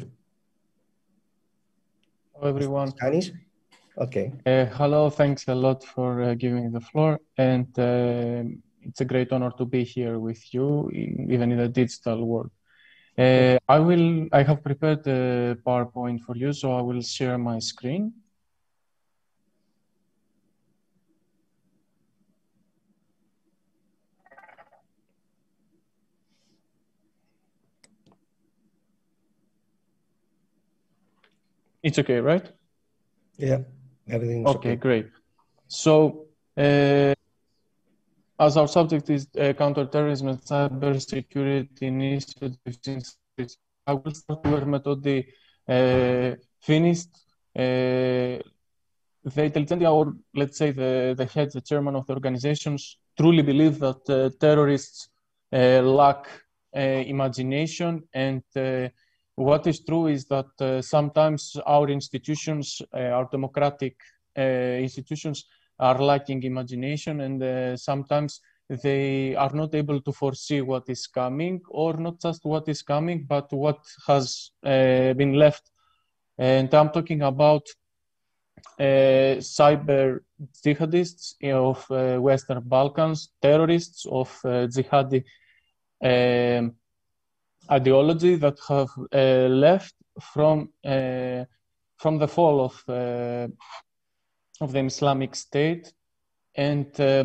hello, everyone. Kaskanis? Okay. Uh, hello, thanks a lot for uh, giving the floor. And uh, it's a great honor to be here with you, even in the digital world. Uh, I will, I have prepared a PowerPoint for you, so I will share my screen. It's okay, right? Yeah, everything's okay. okay. Great. So, uh, as our subject is uh, counterterrorism and cybersecurity initiatives in Greece, I will start where Metodi uh, finished. Uh, the intelligentsia, or let's say the, the head, the chairman of the organizations, truly believe that uh, terrorists uh, lack uh, imagination. And uh, what is true is that uh, sometimes our institutions, uh, our democratic uh, institutions, are lacking imagination, and uh, sometimes they are not able to foresee what is coming, or not just what is coming, but what has uh, been left. And I'm talking about Uh, cyber jihadists of uh, Western Balkans, terrorists of uh, jihadi um, ideology that have uh, left from uh, from the fall of uh, of the Islamic State, and uh,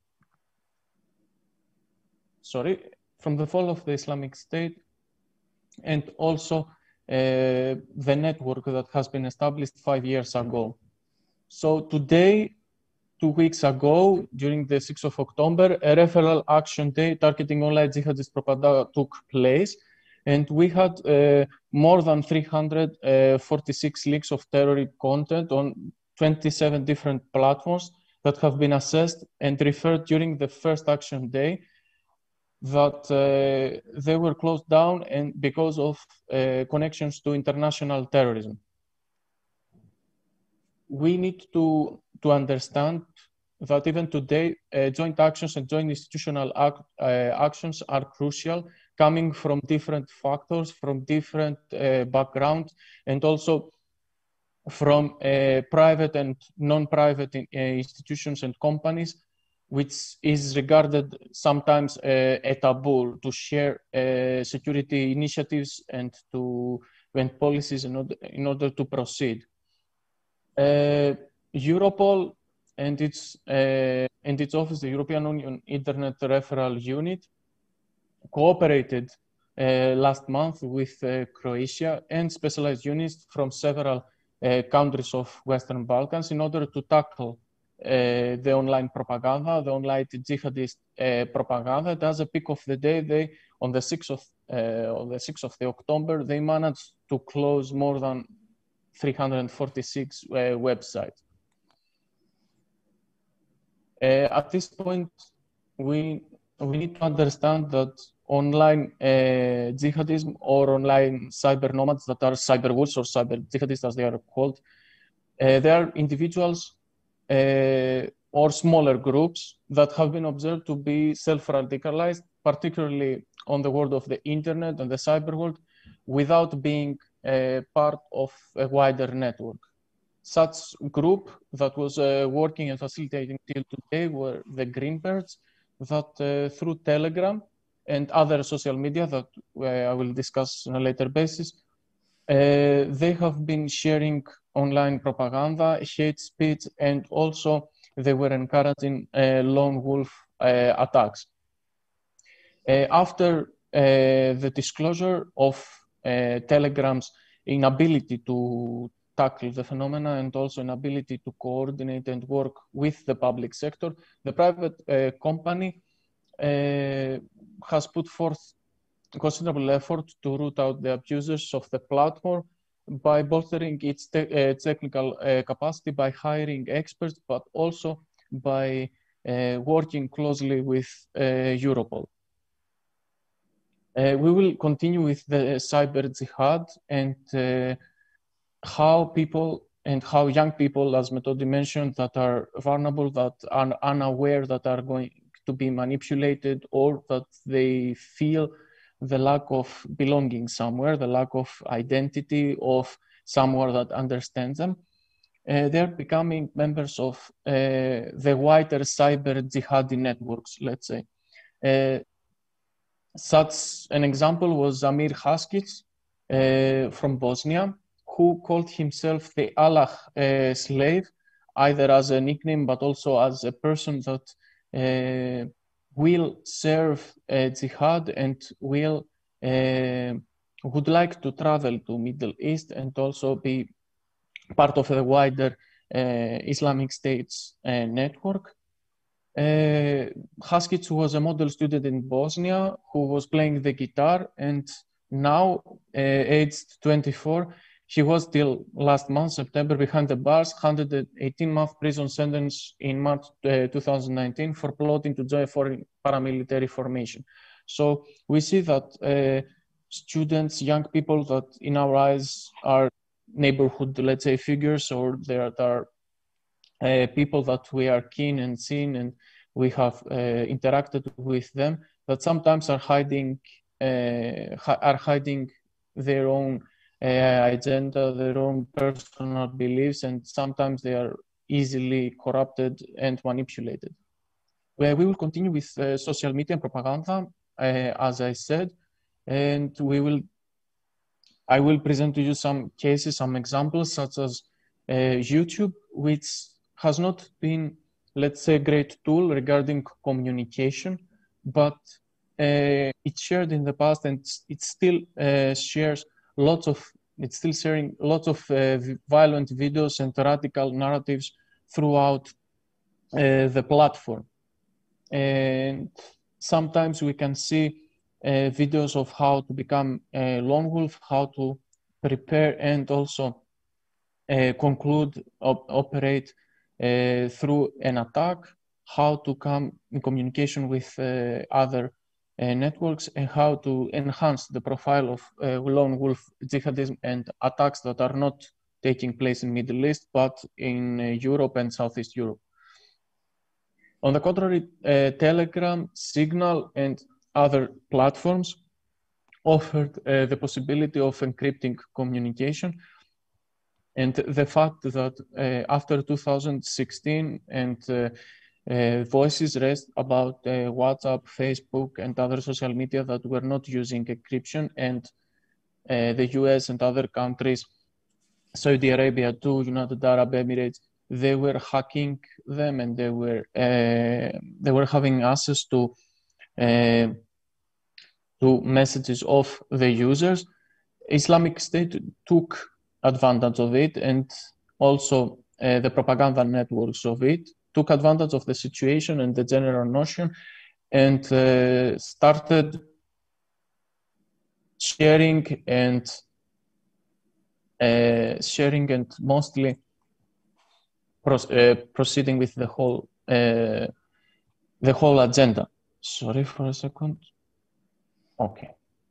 sorry, from the fall of the Islamic State, and also uh, the network that has been established five years ago. So today, two weeks ago, during the sixth of October, a referral action day targeting online jihadist propaganda took place. And we had uh, more than three hundred forty-six leaks of terror content on twenty-seven different platforms that have been assessed and referred during the first action day, that uh, they were closed down and because of uh, connections to international terrorism. We need to, to understand that even today, uh, joint actions and joint institutional act, uh, actions are crucial, coming from different factors, from different uh, backgrounds, and also from uh, private and non-private uh, institutions and companies, which is regarded sometimes uh, a taboo to share uh, security initiatives and to and policies in order, in order to proceed. Uh, Europol and its uh, and its office, the European Union Internet Referral Unit, cooperated uh, last month with uh, Croatia and specialized units from several uh, countries of Western Balkans in order to tackle uh, the online propaganda, the online jihadist uh, propaganda. And as a peak of the day, they on the sixth of uh, on the sixth of the October, they managed to close more than three hundred forty-six uh, websites. Uh, at this point, we we need to understand that online uh, jihadism or online cyber nomads that are cyber wolves or cyber jihadists as they are called, uh, they are individuals uh, or smaller groups that have been observed to be self-radicalized, particularly on the world of the internet and the cyber world, without being a part of a wider network. Such group that was uh, working and facilitating till today were the Greenbirds, that uh, through Telegram and other social media that uh, I will discuss on a later basis, uh, they have been sharing online propaganda, hate speech, and also they were encouraging uh, lone wolf uh, attacks. Uh, after uh, the disclosure of uh, Telegram's inability to tackle the phenomena and also inability to coordinate and work with the public sector, the private uh, company uh, has put forth considerable effort to root out the abusers of the platform by bolstering its te uh, technical uh, capacity, by hiring experts, but also by uh, working closely with uh, Europol. Uh, we will continue with the cyber jihad and uh, how people and how young people, as Metodi mentioned, that are vulnerable, that are unaware, that are going to be manipulated, or that they feel the lack of belonging somewhere, the lack of identity of somewhere that understands them. Uh, they're becoming members of uh, the wider cyber jihadi networks, let's say. Uh, Such an example was Amir Haskic uh, from Bosnia, who called himself the Allah uh, slave, either as a nickname, but also as a person that uh, will serve uh, jihad and will uh, would like to travel to Middle East and also be part of the wider uh, Islamic State's uh, network. Uh, Haskic was a model student in Bosnia who was playing the guitar, and now, uh, aged twenty-four, he was till last month, September, behind the bars, one hundred eighteen month prison sentence in March uh, two thousand nineteen for plotting to join a foreign paramilitary formation. So we see that uh, students, young people that in our eyes are neighborhood, let's say, figures, or there are uh, people that we are keen and seen and we have uh, interacted with them, that sometimes are hiding, uh, are hiding their own uh, agenda, their own personal beliefs, and sometimes they are easily corrupted and manipulated. Well, we will continue with uh, social media and propaganda, uh, as I said, and we will, I will present to you some cases, some examples, such as uh, YouTube, which has not been, let's say, a great tool regarding communication, but uh, it shared in the past, and it still uh, shares lots of, it's still sharing lots of uh, violent videos and radical narratives throughout uh, the platform. And sometimes we can see uh, videos of how to become a lone wolf, how to prepare and also uh, conclude, op operate uh, through an attack, how to come in communication with uh, other uh, networks, and how to enhance the profile of uh, lone wolf jihadism and attacks that are not taking place in Middle East, but in uh, Europe and Southeast Europe. On the contrary, uh, Telegram, Signal, and other platforms offered uh, the possibility of encrypting communication. And the fact that uh, after two thousand sixteen and uh, uh, voices raised about uh, WhatsApp, Facebook, and other social media that were not using encryption, and uh, the U S and other countries, Saudi Arabia too, United Arab Emirates, they were hacking them, and they were uh, they were having access to uh, to messages of the users. Islamic State took advantage of it, and also uh, the propaganda networks of it took advantage of the situation and the general notion, and uh, started sharing and uh, sharing and mostly pro uh, proceeding with the whole uh, the whole agenda. Sorry for a second. Okay.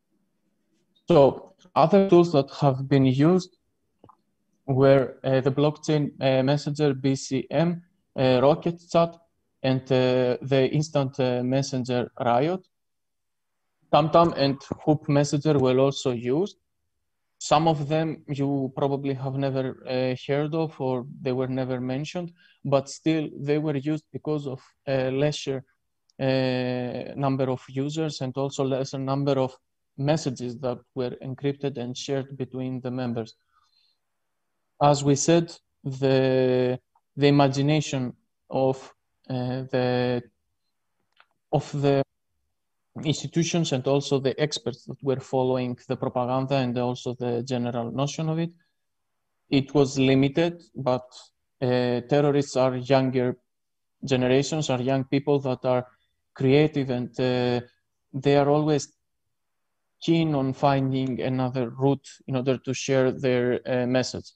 So other tools that have been used were uh, the blockchain uh, messenger B C M, uh, Rocket Chat, and uh, the instant uh, messenger Riot. TamTam and Hoop Messenger were also used. Some of them you probably have never uh, heard of, or they were never mentioned, but still they were used because of a lesser uh, number of users and also lesser number of messages that were encrypted and shared between the members. As we said, the, the imagination of uh, the of the institutions and also the experts that were following the propaganda and also the general notion of it, it was limited, but uh, terrorists are younger generations, are young people that are creative, and uh, they are always keen on finding another route in order to share their uh, message.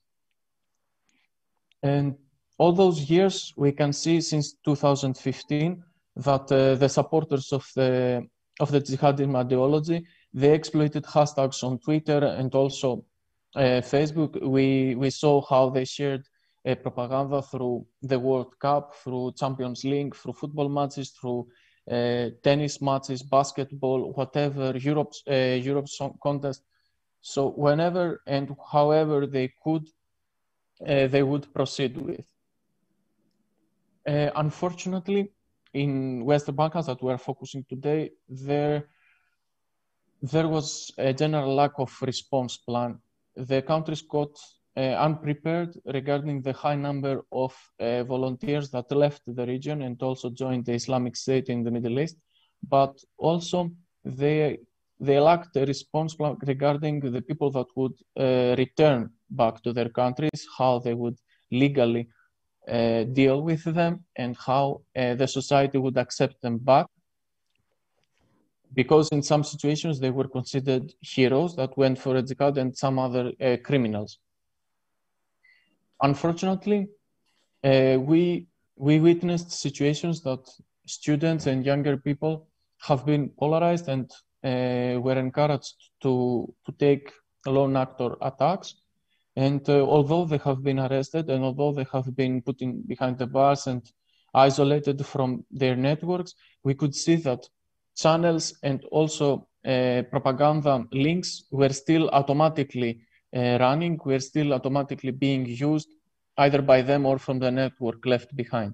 And all those years, we can see since two thousand fifteen that uh, the supporters of the of the jihadism ideology, they exploited hashtags on Twitter and also uh, Facebook. We we saw how they shared uh, propaganda through the World Cup, through Champions League, through football matches, through uh, tennis matches, basketball, whatever, Europe's uh, Europe's Song Contest. So whenever and however they could, uh, they would proceed with. Uh, unfortunately, in Western Balkans that we are focusing today, there, there was a general lack of response plan. The countries got uh, unprepared regarding the high number of uh, volunteers that left the region and also joined the Islamic State in the Middle East, but also they, they lacked a response plan regarding the people that would uh, return back to their countries, how they would legally uh, deal with them, and how uh, the society would accept them back. Because in some situations they were considered heroes that went for a jihad and some other uh, criminals. Unfortunately, uh, we, we witnessed situations that students and younger people have been polarized and uh, were encouraged to, to take lone actor attacks. And uh, although they have been arrested and although they have been put in behind the bars and isolated from their networks, we could see that channels and also uh, propaganda links were still automatically uh, running, were still automatically being used either by them or from the network left behind.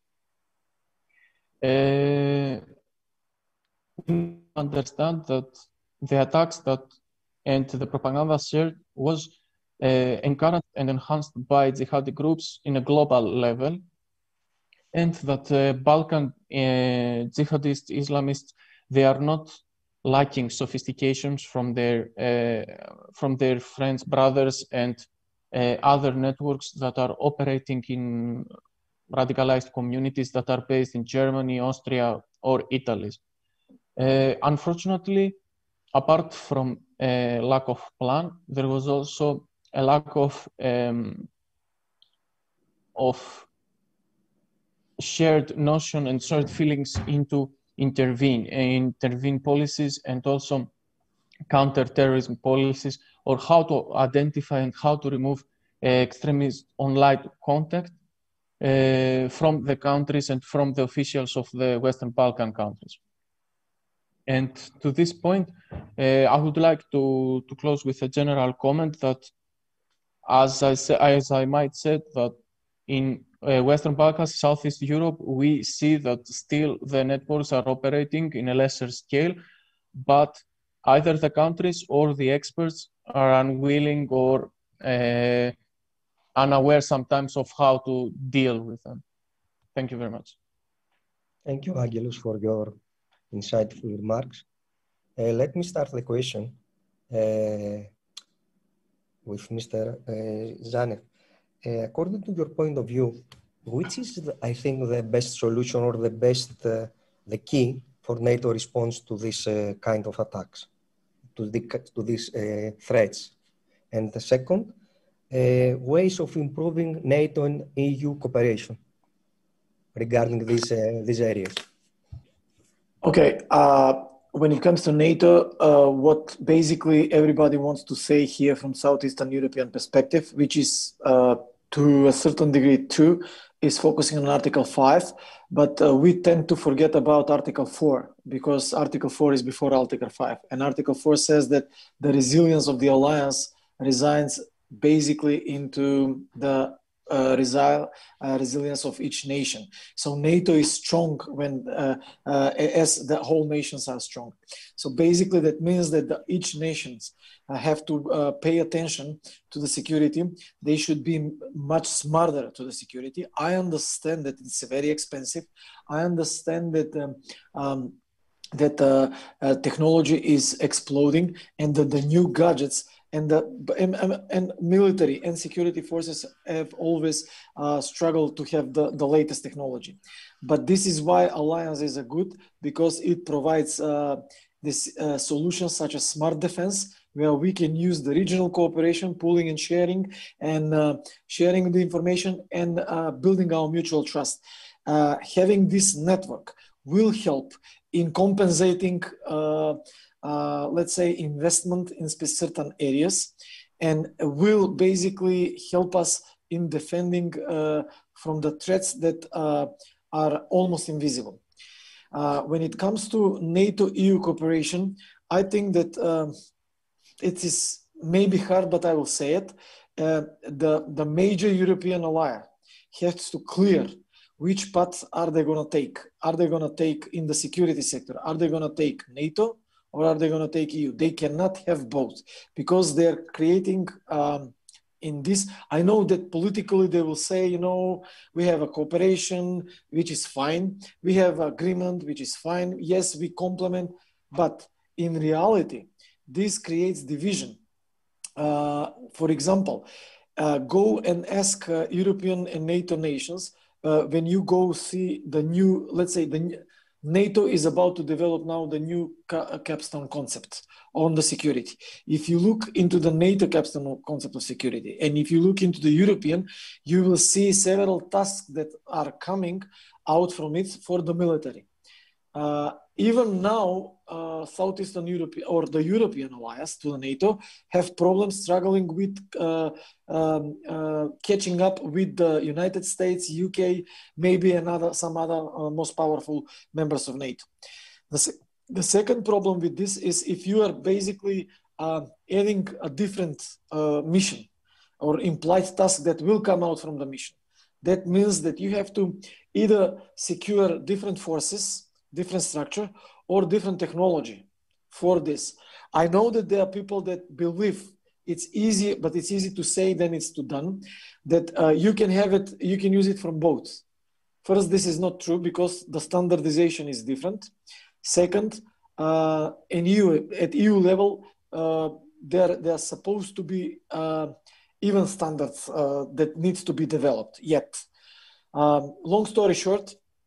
Uh, we understand that the attacks that and the propaganda shared was uh, encouraged and enhanced by jihadi groups in a global level, and that uh, Balkan uh, jihadist Islamists, they are not lacking sophistications from their uh, from their friends, brothers, and uh, other networks that are operating in radicalized communities that are based in Germany, Austria, or Italy. Uh, unfortunately, apart from a lack of plan, there was also a lack of um, of shared notion and shared feelings into intervene, intervene policies and also counter-terrorism policies, or how to identify and how to remove uh, extremist online contact uh, from the countries and from the officials of the Western Balkan countries. And to this point, uh, I would like to, to close with a general comment that, as I, say, as I might say, that in uh, Western Balkans, Southeast Europe, we see that still the networks are operating in a lesser scale, but either the countries or the experts are unwilling or uh, unaware sometimes of how to deal with them. Thank you very much. Thank you, Angelos, for your insightful remarks. Uh, let me start the question uh, with Mister Uh, Zanev. Uh, according to your point of view, which is, the, I think, the best solution or the best, uh, the key for NATO response to this uh, kind of attacks, to, the, to these uh, threats? And the second, uh, ways of improving NATO and E U cooperation regarding these, uh, these areas. Okay, uh, when it comes to NATO, uh, what basically everybody wants to say here from Southeastern European perspective, which is uh, to a certain degree true, is focusing on Article five, but uh, we tend to forget about Article four, because Article four is before Article five. And Article four says that the resilience of the alliance resides basically into the uh, resi uh, resilience of each nation. So NATO is strong when, uh, uh, as the whole nations are strong. So basically that means that the, each nations uh, have to uh, pay attention to the security. They should be much smarter to the security. I understand that it's very expensive. I understand that um, um, that uh, uh, technology is exploding and that the new gadgets and the and, and military and security forces have always uh, struggled to have the, the latest technology. But this is why alliances are good, because it provides uh, this uh, solutions such as smart defense, where we can use the regional cooperation, pooling and sharing, and uh, sharing the information and uh, building our mutual trust. Uh, having this network will help in compensating uh, Uh, let's say investment in certain areas, and will basically help us in defending uh, from the threats that uh, are almost invisible. Uh, when it comes to NATO-E U cooperation, I think that uh, it is maybe hard, but I will say it. Uh, the, the major European alliance has to clear which path are they going to take. Are they going to take in the security sector? Are they going to take NATO? Or are they going to take E U? They cannot have both, because they're creating um, in this. I know that politically they will say, you know, we have a cooperation, which is fine. We have agreement, which is fine. Yes, we complement. But in reality, this creates division. uh, for example, uh, go and ask uh, European and NATO nations uh, when you go see the new, let's say, the NATO is about to develop now the new capstone concept on the security. If you look into the NATO capstone concept of security, and if you look into the European, you will see several tasks that are coming out from it for the military. Uh, even now, uh, Southeastern Europe or the European alliance to the NATO have problems struggling with uh, um, uh, catching up with the United States, U K, maybe another some other uh, most powerful members of NATO. The, se the second problem with this is if you are basically uh, adding a different uh, mission or implied task that will come out from the mission. That means that you have to either secure different forces, different structure, or different technology for this. I know that there are people that believe it's easy, but it's easy to say than it's to done, that uh, you can have it, you can use it from both. First, this is not true because the standardization is different. Second, uh, in E U, at E U level, uh, there, there are supposed to be uh, even standards uh, that needs to be developed yet. Um, long story short,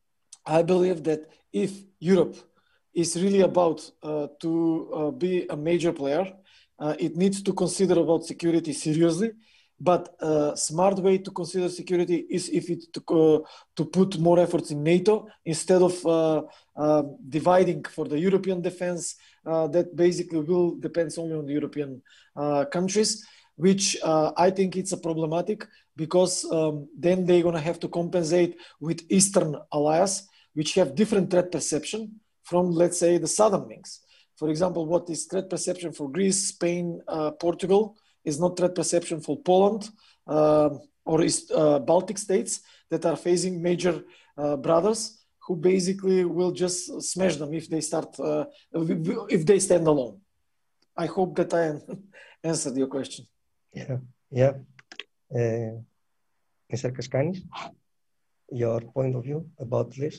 I believe that if Europe is really about uh, to uh, be a major player, uh, it needs to consider about security seriously. But a uh, smart way to consider security is if it to, uh, to put more efforts in NATO instead of uh, uh, dividing for the European defense uh, that basically will depends only on the European uh, countries, which uh, I think it's a problematic because um, then they're going to have to compensate with Eastern allies, which have different threat perception from, let's say, the southern wings. For example, what is threat perception for Greece, Spain, uh, Portugal is not threat perception for Poland uh, or is, uh, Baltic states that are facing major uh, brothers who basically will just smash them if they start, uh, if they stand alone. I hope that I answered your question. Yeah, yeah. Uh, Mister Kaskanis, your point of view about this?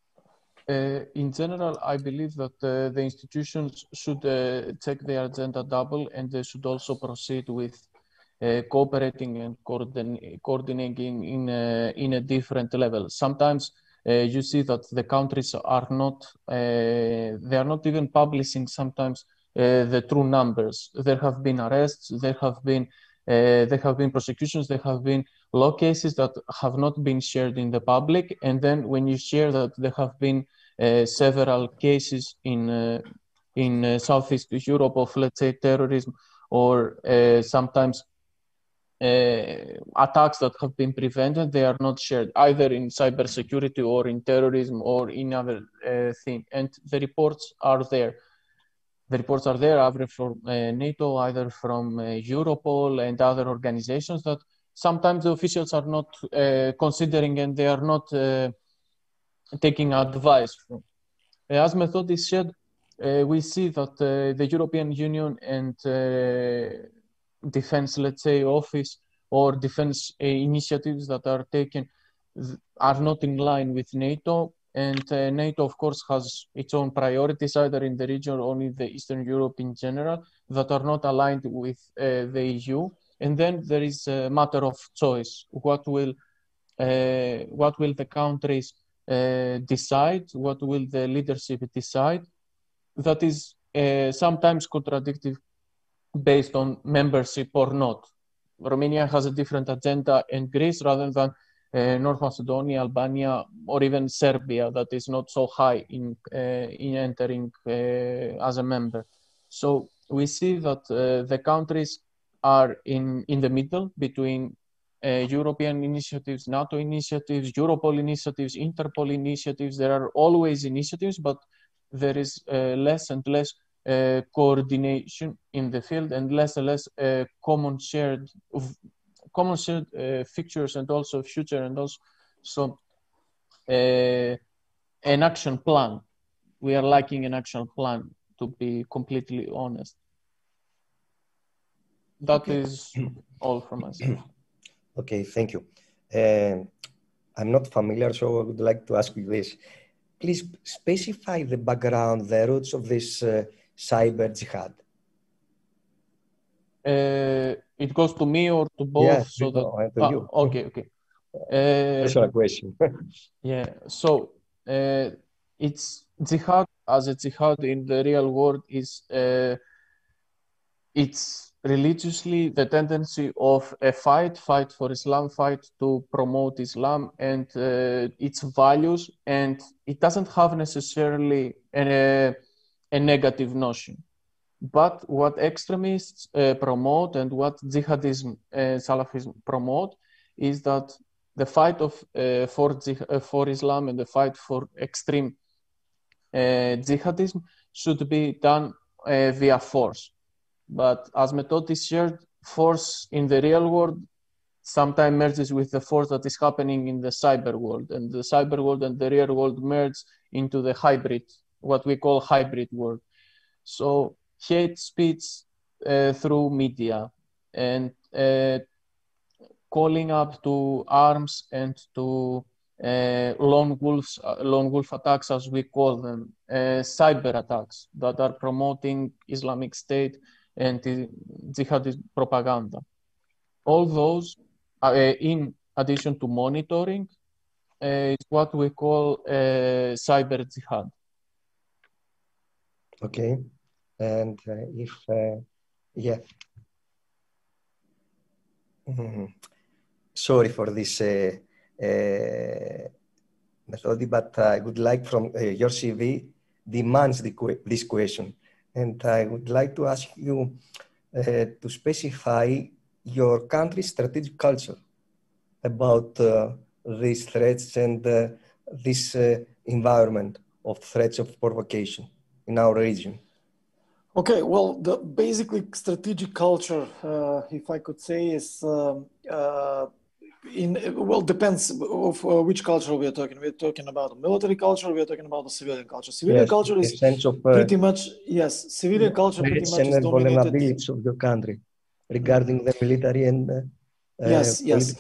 Uh, in general, I believe that uh, the institutions should uh, check their agenda double, and they should also proceed with uh, cooperating and coordin coordinating in a, in a different level. Sometimes uh, you see that the countries are not uh, they are not even publishing sometimes uh, the true numbers. There have been arrests, there have been uh, there have been prosecutions, there have been law cases that have not been shared in the public, and then when you share that there have been uh, several cases in uh, in uh, Southeast Europe of, let's say, terrorism, or uh, sometimes uh, attacks that have been prevented, they are not shared either in cybersecurity or in terrorism or in other uh, thing, and the reports are there. The reports are there either from uh, NATO, either from uh, Europol and other organizations that sometimes the officials are not uh, considering, and they are not uh, taking advice from. As Methodis said, uh, we see that uh, the European Union and uh, defense, let's say, office or defense uh, initiatives that are taken are not in line with NATO. And uh, NATO, of course, has its own priorities, either in the region or in the Eastern Europe in general, that are not aligned with uh, the E U. And then there is a matter of choice. What will, uh, what will the countries uh, decide? What will the leadership decide? That is uh, sometimes contradictory based on membership or not. Romania has a different agenda, and Greece, rather than uh, North Macedonia, Albania, or even Serbia, that is not so high in, uh, in entering uh, as a member. So we see that uh, the countries are in, in the middle between uh, European initiatives, NATO initiatives, Europol initiatives, Interpol initiatives. There are always initiatives, but there is uh, less and less uh, coordination in the field, and less and less uh, common shared of common shared uh, features, and also future, and also so uh, an action plan. We are lacking an action plan, to be completely honest. That okay. is all from us. Okay, thank you. Uh, I'm not familiar, so I would like to ask you this. Please specify the background, the roots of this uh, cyber jihad. Uh, it goes to me or to both? Yeah, so that no, to ah, you. okay, okay. Uh, Personal question. yeah. So uh, it's jihad as a jihad in the real world is uh, it's religiously the tendency of a fight, fight for Islam, fight to promote Islam and uh, its values, and it doesn't have necessarily a, a negative notion. But what extremists uh, promote and what jihadism, uh, Salafism promote is that the fight of uh, for, uh, for Islam and the fight for extreme uh, jihadism should be done uh, via force. But as Methodis shared, force in the real world sometimes merges with the force that is happening in the cyber world, and the cyber world and the real world merge into the hybrid, what we call hybrid world. So hate speech uh, through media and uh, calling up to arms and to uh, lone wolves, uh, lone wolf attacks, as we call them, uh, cyber attacks that are promoting Islamic State and jihadist propaganda. All those, uh, in addition to monitoring, uh, is what we call uh, cyber jihad. Okay, and uh, if, uh, yeah. Mm-hmm. Sorry for this uh, uh, method, but I would like from uh, your C V demands the que this question. And I would like to ask you uh, to specify your country's strategic culture about uh, these threats and uh, this uh, environment of threats of provocation in our region. Okay, well, the basically strategic culture, uh, if I could say, is um, uh, in well depends of uh, which culture we are talking. We're talking about a military culture. We are talking about a civilian culture. Civilian yes, culture is sense of, uh, pretty much yes. Civilian culture pretty much is dominated. Vulnerabilities of your country regarding the military and uh, yes, yes.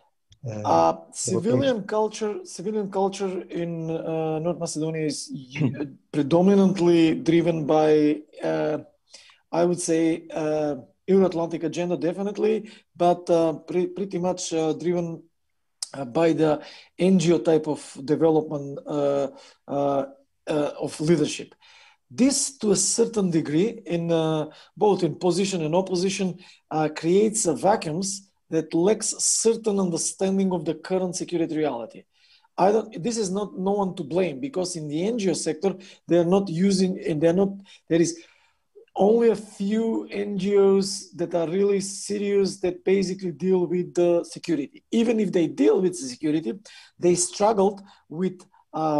Uh, uh, civilian culture, civilian culture in uh, North Macedonia is predominantly driven by, uh, I would say, uh, Euro-Atlantic agenda, definitely, but uh, pre pretty much uh, driven uh, by the N G O type of development uh, uh, uh, of leadership. This, to a certain degree, in uh, both in position and opposition, uh, creates a vacuums that lacks certain understanding of the current security reality. I don't. This is not no one to blame, because in the N G O sector they are not using, and they're not. There is only a few N G Os that are really serious that basically deal with the security. Even if they deal with the security, they struggled with, uh,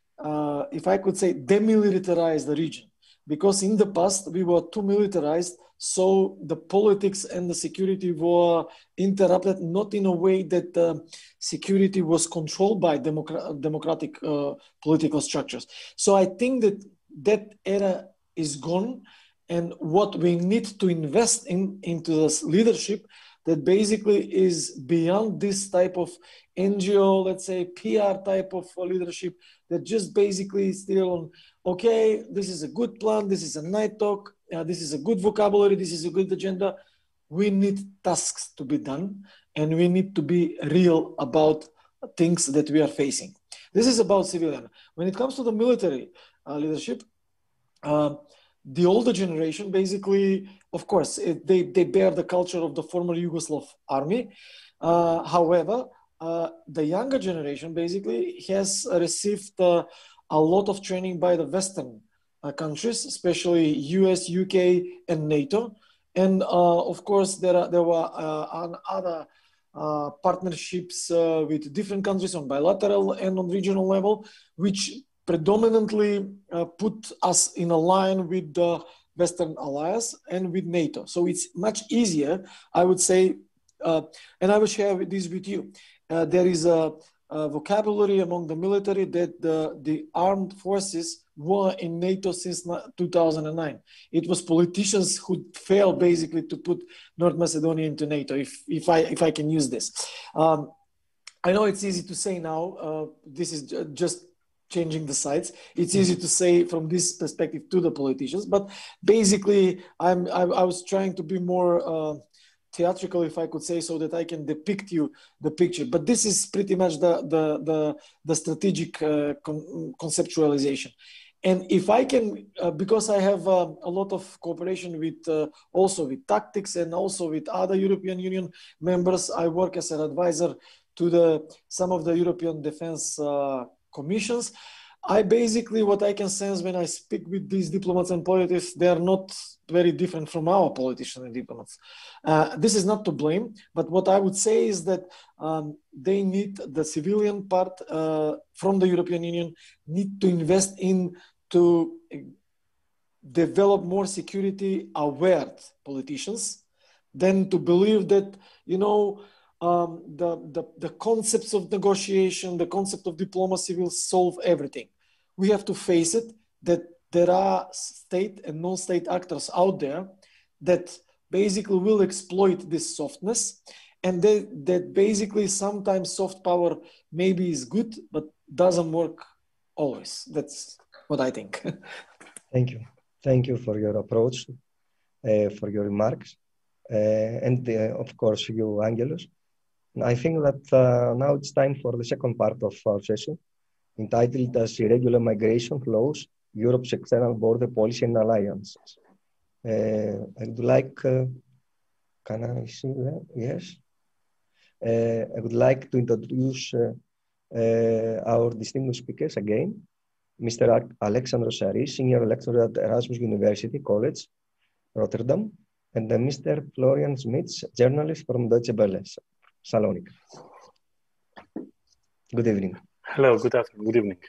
uh, if I could say, demilitarize the region. Because in the past, we were too militarized, so the politics and the security were interrupted, not in a way that uh, security was controlled by democra democratic uh, political structures. So I think that that era is gone. And what we need to invest in into this leadership that basically is beyond this type of N G O, let's say P R type of leadership that just basically still on, okay, this is a good plan, this is a night talk, uh, this is a good vocabulary, this is a good agenda. We need tasks to be done, and we need to be real about things that we are facing. This is about civilian. When it comes to the military uh, leadership, uh, the older generation, basically, of course, it, they, they bear the culture of the former Yugoslav army. Uh, however, uh, the younger generation basically has received uh, a lot of training by the Western uh, countries, especially U S, U K, and NATO. And uh, of course, there, are, there were uh, other uh, partnerships uh, with different countries on bilateral and on regional level, which predominantly uh, put us in a line with the Western alliance and with NATO. So it's much easier, I would say, uh, and I will share this with you. Uh, there is a, a vocabulary among the military that the, the armed forces were in NATO since two thousand nine. It was politicians who failed basically to put North Macedonia into NATO, if, if, I, if I can use this. Um, I know it's easy to say now, uh, this is just changing the sides. It's easy to say from this perspective to the politicians, but basically I'm, I, I was trying to be more uh, theatrical, if I could say, so that I can depict you the picture. But this is pretty much the, the, the, the strategic uh, con conceptualization. And if I can, uh, because I have uh, a lot of cooperation with uh, also with tactics and also with other European Union members, I work as an advisor to the some of the European defense uh, commissions. I basically, what I can sense when I speak with these diplomats and politicians, they are not very different from our politicians and diplomats. Uh, this is not to blame, but what I would say is that um, they need the civilian part uh, from the European Union need to invest in to develop more security aware politicians than to believe that, you know, Um, the, the, the concepts of negotiation, the concept of diplomacy will solve everything. We have to face it that there are state and non-state actors out there that basically will exploit this softness, and they, that basically sometimes soft power maybe is good, but doesn't work always. That's what I think. Thank you. Thank you for your approach, uh, for your remarks, uh, and uh, of course you, Angelos. I think that uh, now it's time for the second part of our session, entitled as Irregular Migration Flows, Europe's External Border Policy and Alliances. Uh, I would like, uh, can I see that? Yes. Uh, I would like to introduce uh, uh, our distinguished speakers again, Mister Alexandros Saris, Senior Lecturer at Erasmus University College, Rotterdam, and uh, Mister Florian Smits, journalist from Deutsche Welle, Thessaloniki. Good evening. Hello, good afternoon, good evening.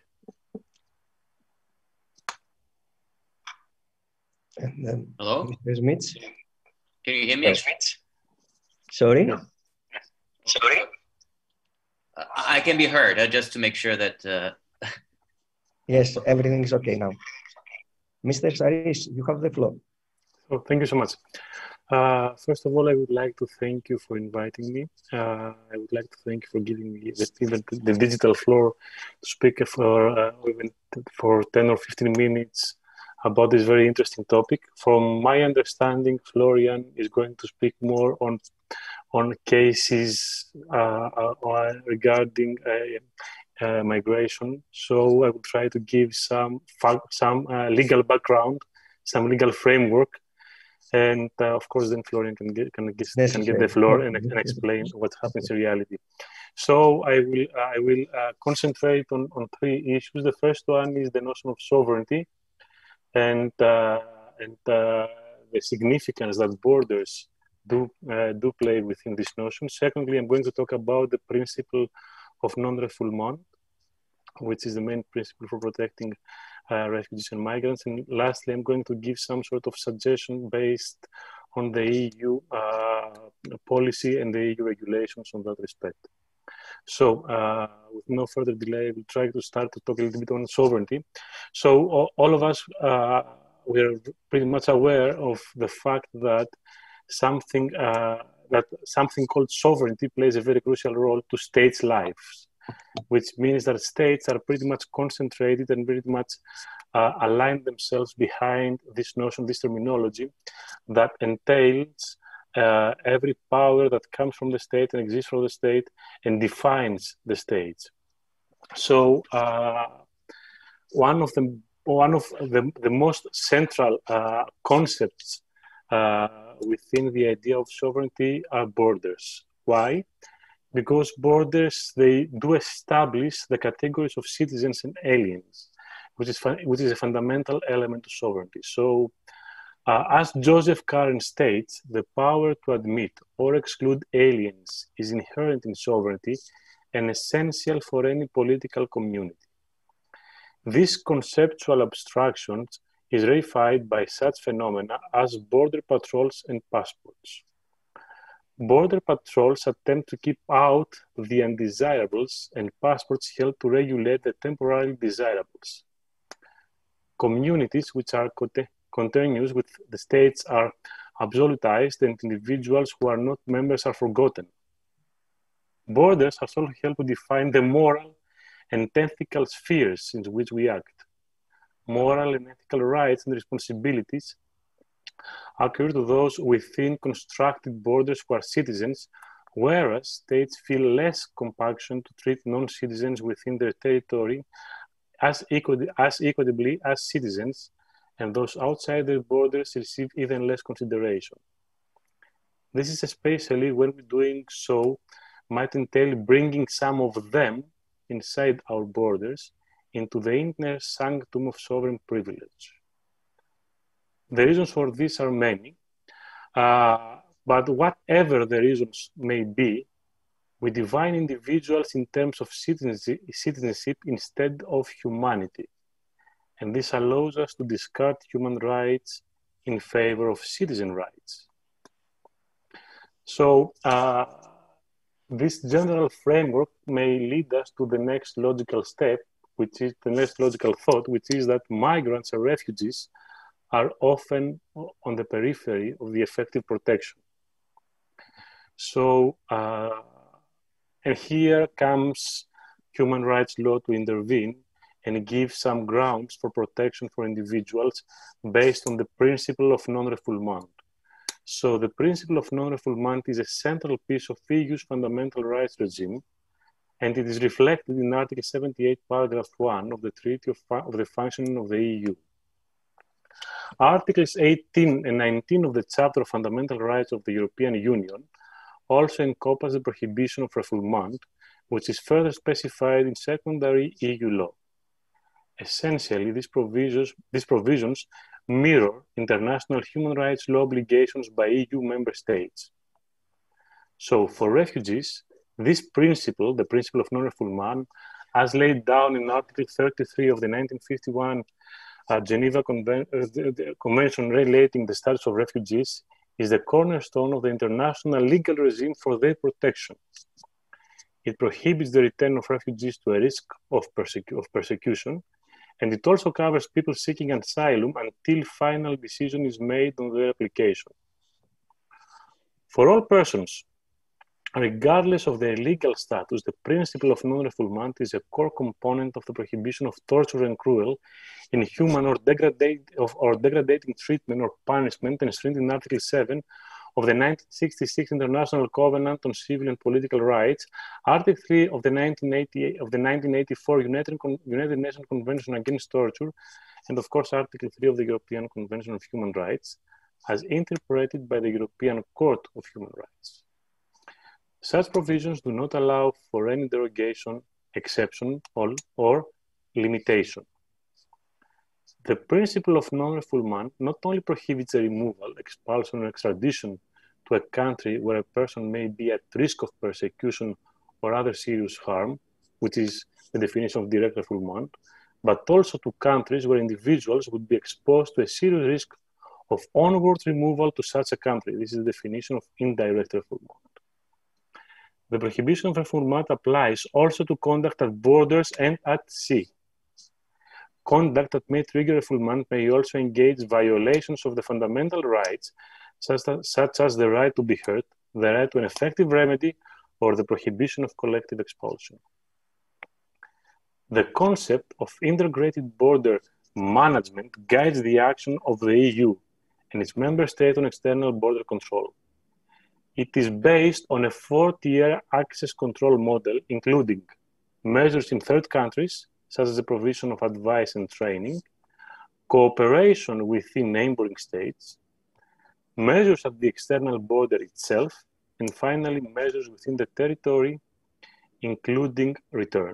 And, um, Hello? Mister Smits? Can you hear me? Yes. Sorry? No. Sorry? Uh, I can be heard, uh, just to make sure that... Uh... Yes, everything is okay now. Mister Saris, you have the floor. Oh, thank you so much. Uh, first of all, I would like to thank you for inviting me. Uh, I would like to thank you for giving me the, even the digital floor to speak for uh, even for ten or fifteen minutes about this very interesting topic. From my understanding, Florian is going to speak more on on cases uh, uh, regarding uh, uh, migration. So I will try to give some some uh, legal background, some legal framework. And uh, of course, then Florian can get can get, can get the floor and, and explain what happens in reality. So I will uh, I will uh, concentrate on on three issues. The first one is the notion of sovereignty, and uh, and uh, the significance that borders do uh, do play within this notion. Secondly, I'm going to talk about the principle of non-refoulement, which is the main principle for protecting Uh, refugees and migrants. And lastly, I'm going to give some sort of suggestion based on the E U uh, policy and the E U regulations on that respect. So uh, with no further delay, I will try to start to talk a little bit on sovereignty. So all, all of us, uh, we're pretty much aware of the fact that something, uh, that something called sovereignty plays a very crucial role to states' lives, which means that states are pretty much concentrated and pretty much uh, align themselves behind this notion, this terminology that entails uh, every power that comes from the state and exists from the state and defines the states. So uh, one of the one of the, the most central uh, concepts uh, within the idea of sovereignty are borders. Why? Because borders, they do establish the categories of citizens and aliens, which is, which is a fundamental element of sovereignty. So, uh, as Joseph Karen states, the power to admit or exclude aliens is inherent in sovereignty and essential for any political community. This conceptual abstraction is reified by such phenomena as border patrols and passports. Border patrols attempt to keep out the undesirables, and passports help to regulate the temporarily desirables. Communities which are continuous with the states are absolutized, and individuals who are not members are forgotten. Borders also help to define the moral and ethical spheres in which we act. Moral and ethical rights and responsibilities occur to those within constructed borders who are citizens, whereas states feel less compulsion to treat non-citizens within their territory as, equi as equitably as citizens, and those outside their borders receive even less consideration. This is especially when doing so might entail bringing some of them inside our borders into the inner sanctum of sovereign privilege. The reasons for this are many, uh, but whatever the reasons may be, we define individuals in terms of citizenship, citizenship instead of humanity. And this allows us to discard human rights in favor of citizen rights. So uh, this general framework may lead us to the next logical step, which is the next logical thought, which is that migrants and refugees are often on the periphery of the effective protection. So, uh, and here comes human rights law to intervene and give some grounds for protection for individuals based on the principle of non-refoulement. So the principle of non-refoulement is a central piece of E U's fundamental rights regime, and it is reflected in Article seventy-eight, paragraph one of the Treaty of, of the Functioning of the E U. Articles eighteen and nineteen of the Chapter of Fundamental Rights of the European Union also encompass the prohibition of refoulement, which is further specified in secondary E U law. Essentially, these provisions, these provisions mirror international human rights law obligations by E U member states. So for refugees, this principle, the principle of non-refoulement, as laid down in Article thirty-three of the nineteen fifty-one uh, Geneva Conven uh, the, the Convention relating the status of refugees, is the cornerstone of the international legal regime for their protection. It prohibits the return of refugees to a risk of, persecu of persecution, and it also covers people seeking asylum until final decision is made on their application. For all persons, regardless of their legal status, the principle of non-refoulement is a core component of the prohibition of torture and cruel, inhuman or, degradate, of, or degrading treatment or punishment enshrined in Article seven of the nineteen sixty-six International Covenant on Civil and Political Rights, Article three of the nineteen eighty-eight of the nineteen eighty-four United, United Nations Convention Against Torture, and of course Article three of the European Convention of Human Rights, as interpreted by the European Court of Human Rights. Such provisions do not allow for any derogation, exception, or, or limitation. The principle of non-refoulement not only prohibits the removal, expulsion, or extradition to a country where a person may be at risk of persecution or other serious harm, which is the definition of direct refoulement, but also to countries where individuals would be exposed to a serious risk of onward removal to such a country. This is the definition of indirect refoulement. The prohibition of refoulement applies also to conduct at borders and at sea. Conduct that may trigger refoulement may also engage violations of the fundamental rights, such as, such as the right to be heard, the right to an effective remedy, or the prohibition of collective expulsion. The concept of integrated border management guides the action of the E U and its member state on external border control. It is based on a four-tier access control model, including measures in third countries, such as the provision of advice and training, cooperation within neighboring states, measures at the external border itself, and finally, measures within the territory, including return.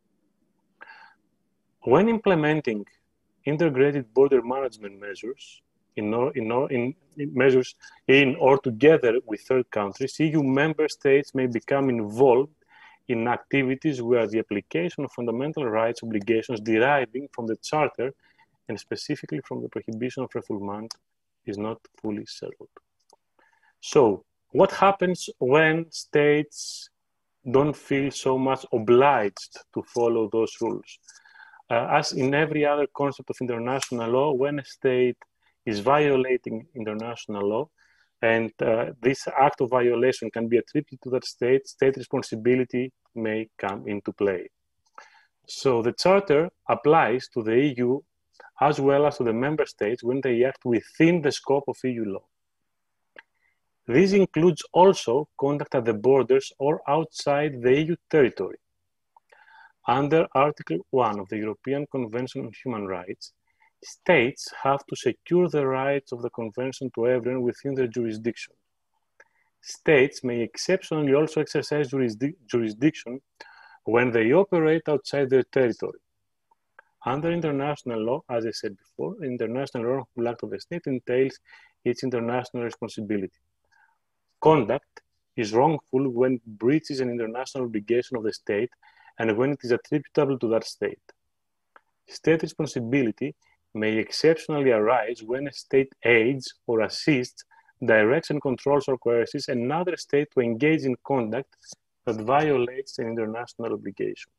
When implementing integrated border management measures, in or, in, or, in, in measures in or together with third countries, E U member states may become involved in activities where the application of fundamental rights obligations deriving from the Charter and specifically from the prohibition of refoulement is not fully settled. So, what happens when states don't feel so much obliged to follow those rules? Uh, as in every other concept of international law, when a state is violating international law, and uh, this act of violation can be attributed to that state, state responsibility may come into play. So the Charter applies to the E U as well as to the member states when they act within the scope of E U law. This includes also conduct at the borders or outside the E U territory. Under Article one of the European Convention on Human Rights, states have to secure the rights of the Convention to everyone within their jurisdiction. States may exceptionally also exercise jurisdic jurisdiction when they operate outside their territory. Under international law, as I said before, international wrongful act of the state entails its international responsibility. Conduct is wrongful when it breaches an international obligation of the state and when it is attributable to that state. State responsibility may exceptionally arise when a state aids or assists, directs and controls or coerces another state to engage in conduct that violates an international obligation.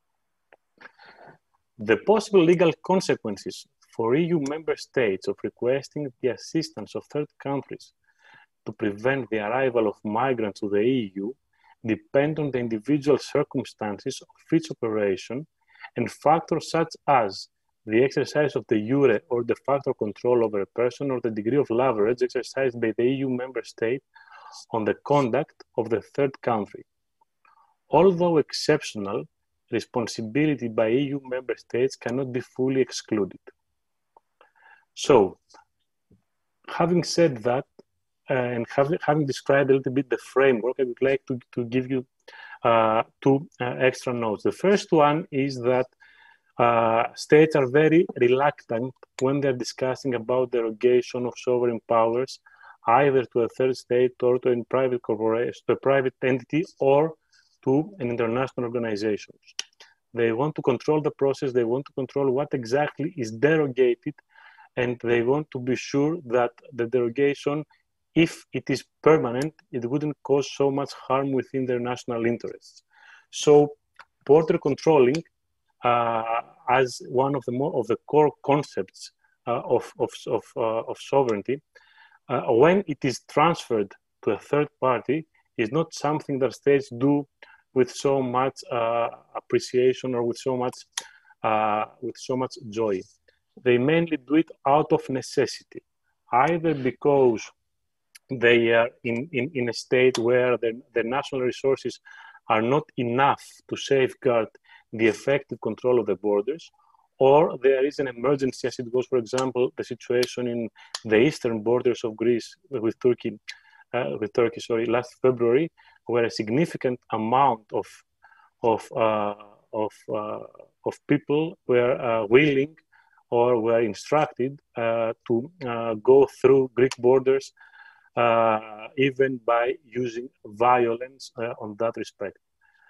The possible legal consequences for E U member states of requesting the assistance of third countries to prevent the arrival of migrants to the E U depend on the individual circumstances of each operation and factors such as the exercise of de jure or de facto control over a person or the degree of leverage exercised by the E U member state on the conduct of the third country. Although exceptional, responsibility by E U member states cannot be fully excluded. So, having said that, Uh, and have, having described a little bit the framework, I would like to, to give you uh, two uh, extra notes. The first one is that uh, states are very reluctant when they're discussing about derogation of sovereign powers, either to a third state or to a private corporation, to a private entity, or to an international organization. They want to control the process, they want to control what exactly is derogated, and they want to be sure that the derogation, if it is permanent, it wouldn't cause so much harm within their national interests. So border controlling uh, as one of the more of the core concepts uh, of, of, of, uh, of sovereignty, uh, when it is transferred to a third party, is not something that states do with so much uh, appreciation or with so much, uh, with so much joy. They mainly do it out of necessity, either because they are in, in, in a state where their, their national resources are not enough to safeguard the effective control of the borders, or there is an emergency, as it was, for example, the situation in the eastern borders of Greece with Turkey, uh, with Turkey, sorry, last February, where a significant amount of, of, uh, of, uh, of people were uh, willing or were instructed uh, to uh, go through Greek borders Uh, even by using violence uh, on that respect.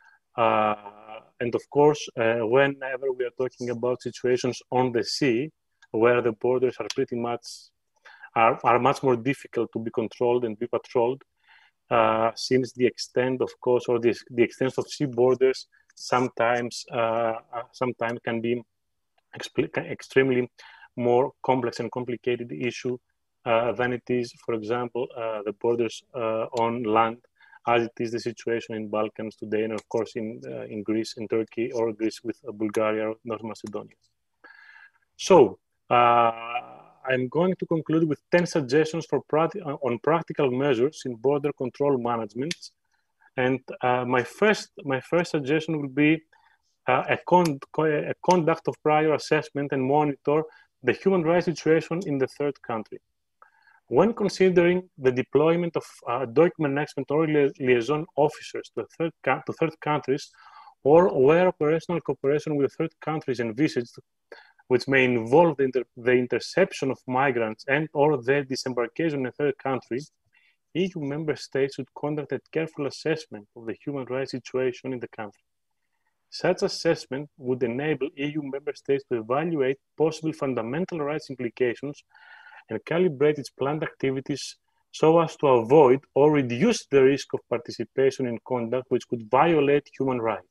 Uh, and of course, uh, whenever we are talking about situations on the sea, where the borders are pretty much, are, are much more difficult to be controlled and be patrolled, uh, since the extent, of course, or the, the extent of sea borders sometimes, uh, sometimes can be extremely more complex and complicated issue Uh, than it is, for example, uh, the borders uh, on land, as it is the situation in Balkans today, and of course in, uh, in Greece and Turkey, or Greece with uh, Bulgaria or North Macedonia. So, uh, I'm going to conclude with ten suggestions for practi on practical measures in border control management. And uh, my, first, my first suggestion will be uh, a, con a conduct of prior assessment and monitor the human rights situation in the third country. When considering the deployment of uh, document expert or li liaison officers to third, to third countries, or where operational cooperation with third countries envisaged, which may involve the, inter the interception of migrants and or their disembarkation in a third country, E U member states should conduct a careful assessment of the human rights situation in the country. Such assessment would enable E U member states to evaluate possible fundamental rights implications and calibrate its planned activities so as to avoid or reduce the risk of participation in conduct which could violate human rights.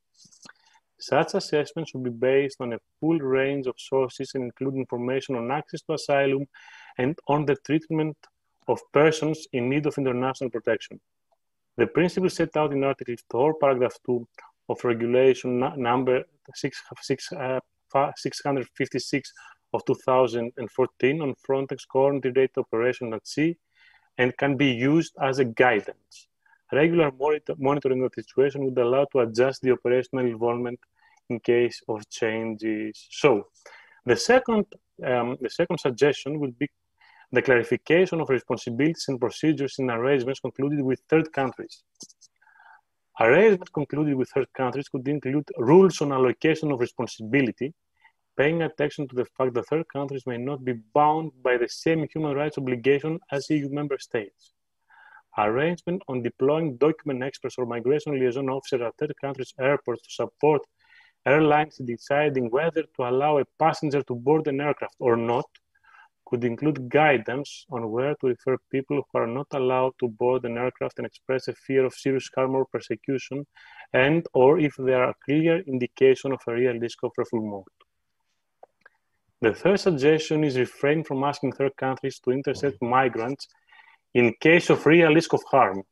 Such assessments should be based on a full range of sources and include information on access to asylum and on the treatment of persons in need of international protection. The principles set out in Article four, paragraph two of Regulation number six hundred fifty-six of two thousand fourteen on Frontex coordinated operation at sea and can be used as a guidance. Regular monitor monitoring of the situation would allow to adjust the operational involvement in case of changes. So, the second, um, the second suggestion would be the clarification of responsibilities and procedures in arrangements concluded with third countries. Arrangements concluded with third countries could include rules on allocation of responsibility, paying attention to the fact that third countries may not be bound by the same human rights obligation as E U member states. Arrangement on deploying document experts or migration liaison officers at third countries' airports to support airlines in deciding whether to allow a passenger to board an aircraft or not could include guidance on where to refer people who are not allowed to board an aircraft and express a fear of serious harm or persecution, and or if there are clear indication of a real risk of refoulement. The third suggestion is refrain from asking third countries to intercept migrants in case of real risk of harm.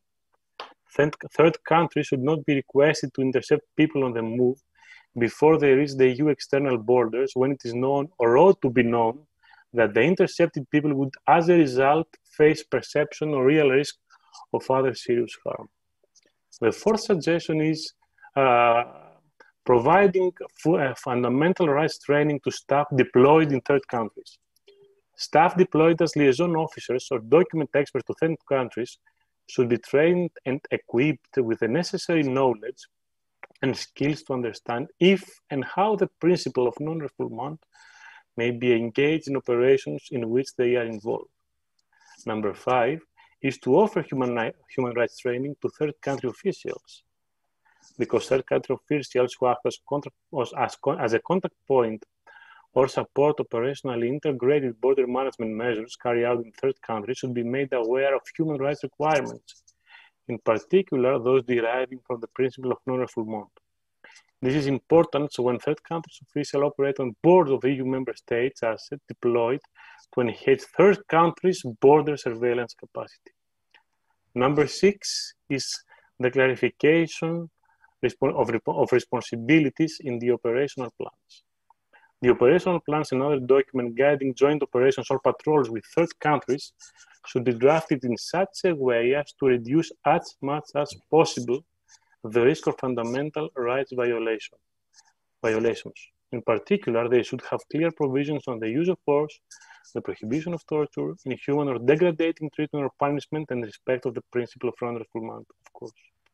Third countries should not be requested to intercept people on the move before they reach the E U external borders when it is known or ought to be known that the intercepted people would, as a result, face perception or real risk of other serious harm. The fourth suggestion is uh, providing uh, fundamental rights training to staff deployed in third countries. Staff deployed as liaison officers or document experts to third countries should be trained and equipped with the necessary knowledge and skills to understand if and how the principle of non-refoulement may be engaged in operations in which they are involved. Number five is to offer human, human rights training to third country officials, because third country officials who act as, contact, as, as a contact point or support operationally integrated border management measures carried out in third countries should be made aware of human rights requirements, in particular those deriving from the principle of non-refoulement. This is important so when third countries officials operate on board of E U member states as deployed to enhance third countries' border surveillance capacity. Number six is the clarification of, of responsibilities in the operational plans. The operational plans and other document guiding joint operations or patrols with third countries should be drafted in such a way as to reduce as much as possible the risk of fundamental rights violation, violations. In particular, they should have clear provisions on the use of force, the prohibition of torture, inhuman or degrading treatment or punishment, and respect of the principle of non-refoulement, of course.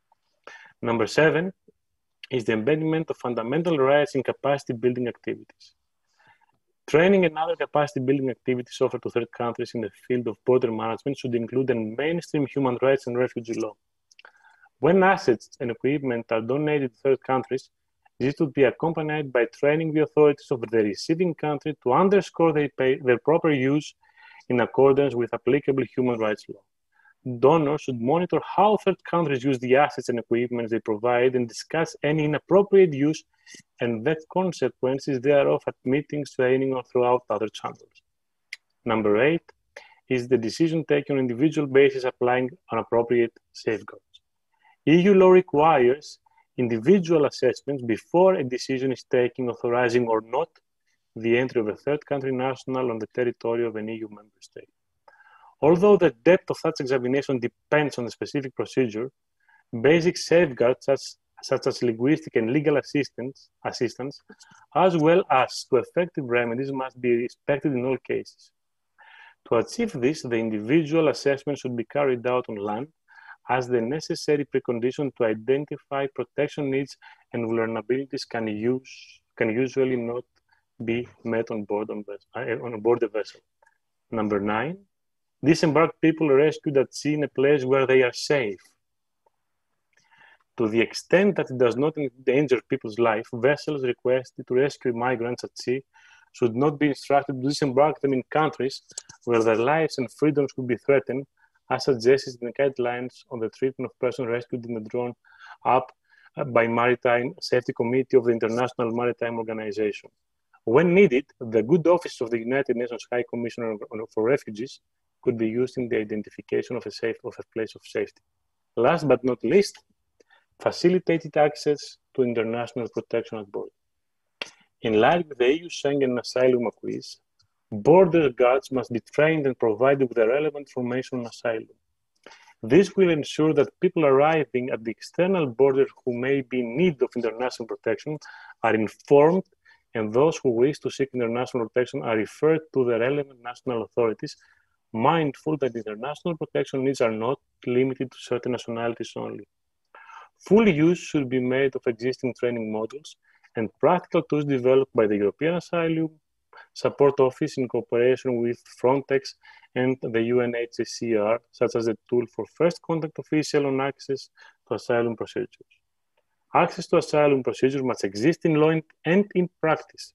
Number seven is the embedment of fundamental rights in capacity building activities. Training and other capacity building activities offered to third countries in the field of border management should include a mainstream human rights and refugee law. When assets and equipment are donated to third countries, this would be accompanied by training the authorities of the receiving country to underscore their, pay, their proper use in accordance with applicable human rights law. Donors should monitor how third countries use the assets and equipment they provide and discuss any inappropriate use and the consequences thereof at meetings, training, or throughout other channels. Number eight is the decision taken on an individual basis applying an appropriate safeguards. E U law requires individual assessments before a decision is taken authorizing or not the entry of a third country national on the territory of an E U member state. Although the depth of such examination depends on the specific procedure, basic safeguards such, such as linguistic and legal assistance, assistance, as well as to effective remedies must be respected in all cases. To achieve this, the individual assessment should be carried out on land as the necessary precondition to identify protection needs and vulnerabilities can, use, can usually not be met on board, on, on board the vessel. Number nine, disembarked people rescued at sea in a place where they are safe. To the extent that it does not endanger people's life, vessels requested to rescue migrants at sea should not be instructed to disembark them in countries where their lives and freedoms could be threatened, as suggested in the guidelines on the treatment of persons rescued in the drawn up by Maritime Safety Committee of the International Maritime Organization. When needed, the good office of the United Nations High Commissioner for Refugees could be used in the identification of a, safe, of a place of safety. Last but not least, facilitated access to international protection at board. In line with the E U Schengen asylum acquis, border guards must be trained and provided with the relevant information on asylum. This will ensure that people arriving at the external border who may be in need of international protection are informed, and those who wish to seek international protection are referred to the relevant national authorities, mindful that international protection needs are not limited to certain nationalities only. Full use should be made of existing training models and practical tools developed by the European Asylum Support Office in cooperation with Frontex and the U N H C R, such as the tool for first contact official on access to asylum procedures. Access to asylum procedures must exist in law and in practice.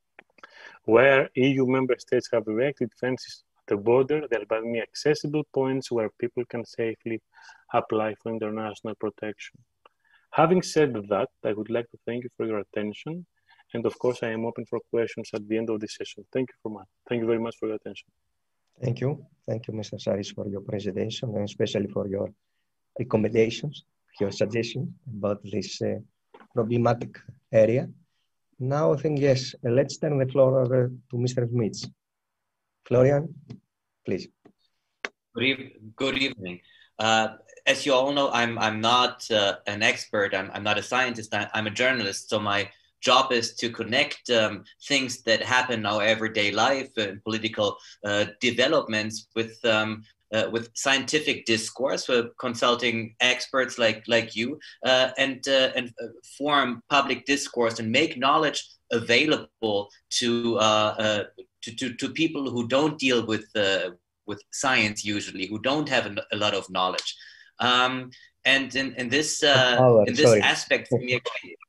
Where E U member states have erected fences at the border, there will be accessible points where people can safely apply for international protection. Having said that, I would like to thank you for your attention. And of course, I am open for questions at the end of this session. Thank you for much. Thank you very much for your attention. Thank you. Thank you, Mister Saris, for your presentation and especially for your recommendations, your suggestions about this uh, problematic area. Now, I think, yes, uh, let's turn the floor over to Mister Smith. Florian, please. Good, eve good evening. Uh, as you all know, I'm, I'm not uh, an expert. I'm, I'm not a scientist. I, I'm a journalist. So my job is to connect um, things that happen in our everyday life and political uh, developments with um, uh, with scientific discourse, uh, consulting experts like like you, uh, and uh, and form public discourse and make knowledge available to uh, uh, to, to to people who don't deal with uh, with science usually, who don't have a, a lot of knowledge, um, and in, in this uh, oh, in this sorry. aspect for me.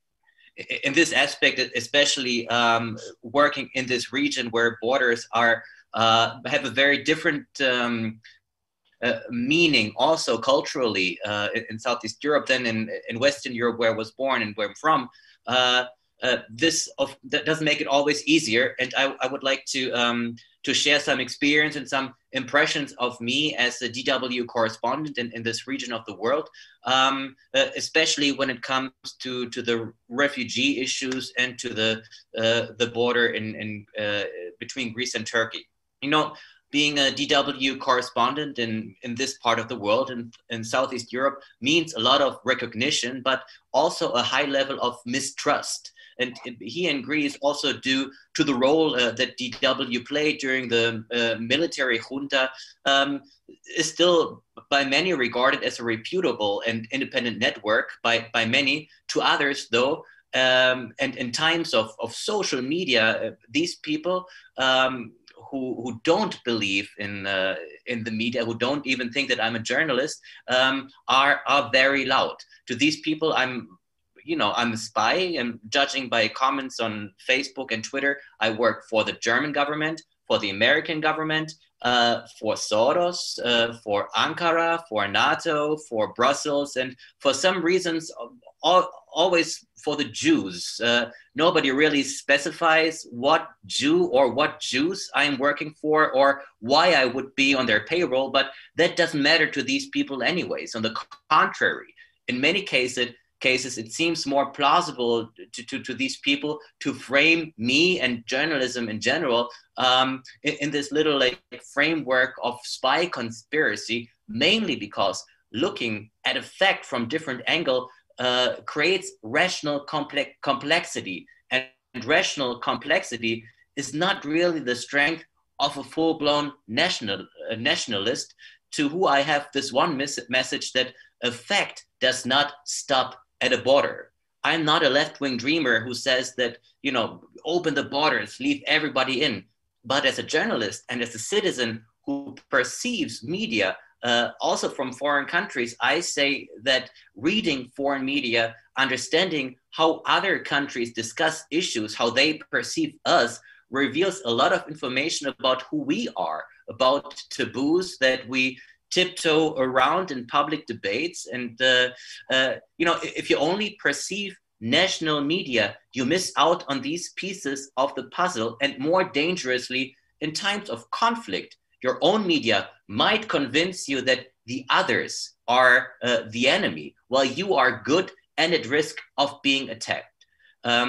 In this aspect, especially um, working in this region where borders are uh, have a very different um, uh, meaning, also culturally uh, in Southeast Europe than in, in Western Europe, where I was born and where I'm from. Uh, uh, this of, that doesn't make it always easier, and I, I would like to um, to share some experience and some impressions of me as a D W correspondent in, in this region of the world, um, uh, especially when it comes to, to the refugee issues and to the uh, the border in, in uh, between Greece and Turkey. You know, being a D W correspondent in, in this part of the world and in Southeast Europe means a lot of recognition, but also a high level of mistrust. And here in Greece, also due to the role uh, that D W played during the uh, military junta, um, is still by many regarded as a reputable and independent network by, by many. To others, though, um, and in times of, of social media, uh, these people um, who, who don't believe in, uh, in the media, who don't even think that I'm a journalist, um, are, are very loud. To these people, I'm You know, I'm a spy, and judging by comments on Facebook and Twitter, I work for the German government, for the American government, uh, for Soros, uh, for Ankara, for NATO, for Brussels, and for some reasons, all, always for the Jews. Uh, nobody really specifies what Jew or what Jews I'm working for or why I would be on their payroll, but that doesn't matter to these people anyways. On the contrary, in many cases, cases, it seems more plausible to, to, to these people to frame me and journalism in general um, in, in this little like framework of spy conspiracy, mainly because looking at a fact from different angle uh, creates rational complex complexity, and, and rational complexity is not really the strength of a full-blown national uh, nationalist, to who I have this one mes message that a fact does not stop at a border. I'm not a left-wing dreamer who says that, you know, open the borders, leave everybody in. But as a journalist and as a citizen who perceives media, uh, also from foreign countries, I say that reading foreign media, understanding how other countries discuss issues, how they perceive us, reveals a lot of information about who we are, about taboos that we tiptoe around in public debates. And, uh, uh, you know, if you only perceive national media, you miss out on these pieces of the puzzle. And more dangerously, in times of conflict, your own media might convince you that the others are uh, the enemy, while you are good and at risk of being attacked. Um,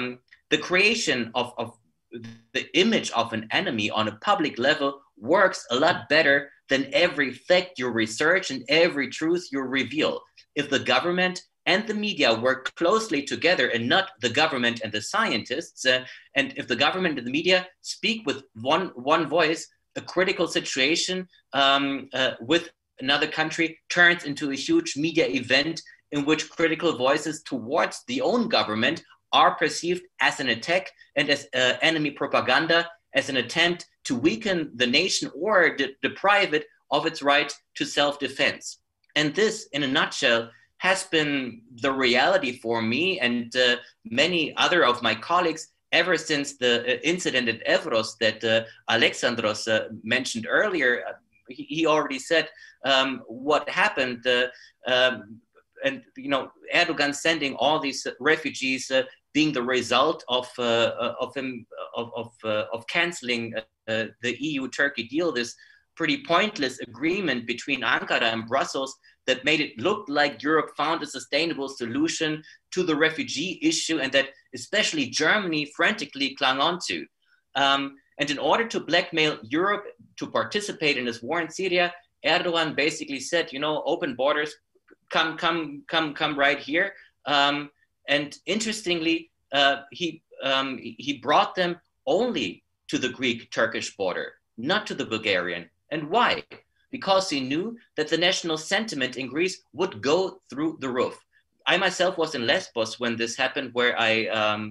the creation of, of the image of an enemy on a public level works a lot better than every fact you research and every truth you reveal. If the government and the media work closely together and not the government and the scientists, uh, and if the government and the media speak with one, one voice, a critical situation um, uh, with another country turns into a huge media event in which critical voices towards the own government are perceived as an attack and as uh, enemy propaganda, as an attempt to weaken the nation or de deprive it of its right to self-defense. And this, in a nutshell, has been the reality for me and uh, many other of my colleagues ever since the uh, incident at Evros that uh, Alexandros uh, mentioned earlier. Uh, he, he already said um, what happened, uh, um, and you know, Erdogan sending all these refugees uh, being the result of uh, of him of of, uh, of canceling uh, the E U-Turkey deal, this pretty pointless agreement between Ankara and Brussels that made it look like Europe found a sustainable solution to the refugee issue, and that especially Germany frantically clung on to. Um, and in order to blackmail Europe to participate in this war in Syria, Erdogan basically said, you know, open borders, come, come, come, come right here. Um, and interestingly, uh, he, um, he brought them only to the Greek-Turkish border, not to the Bulgarian. And why? Because he knew that the national sentiment in Greece would go through the roof. I myself was in Lesbos when this happened, where I um,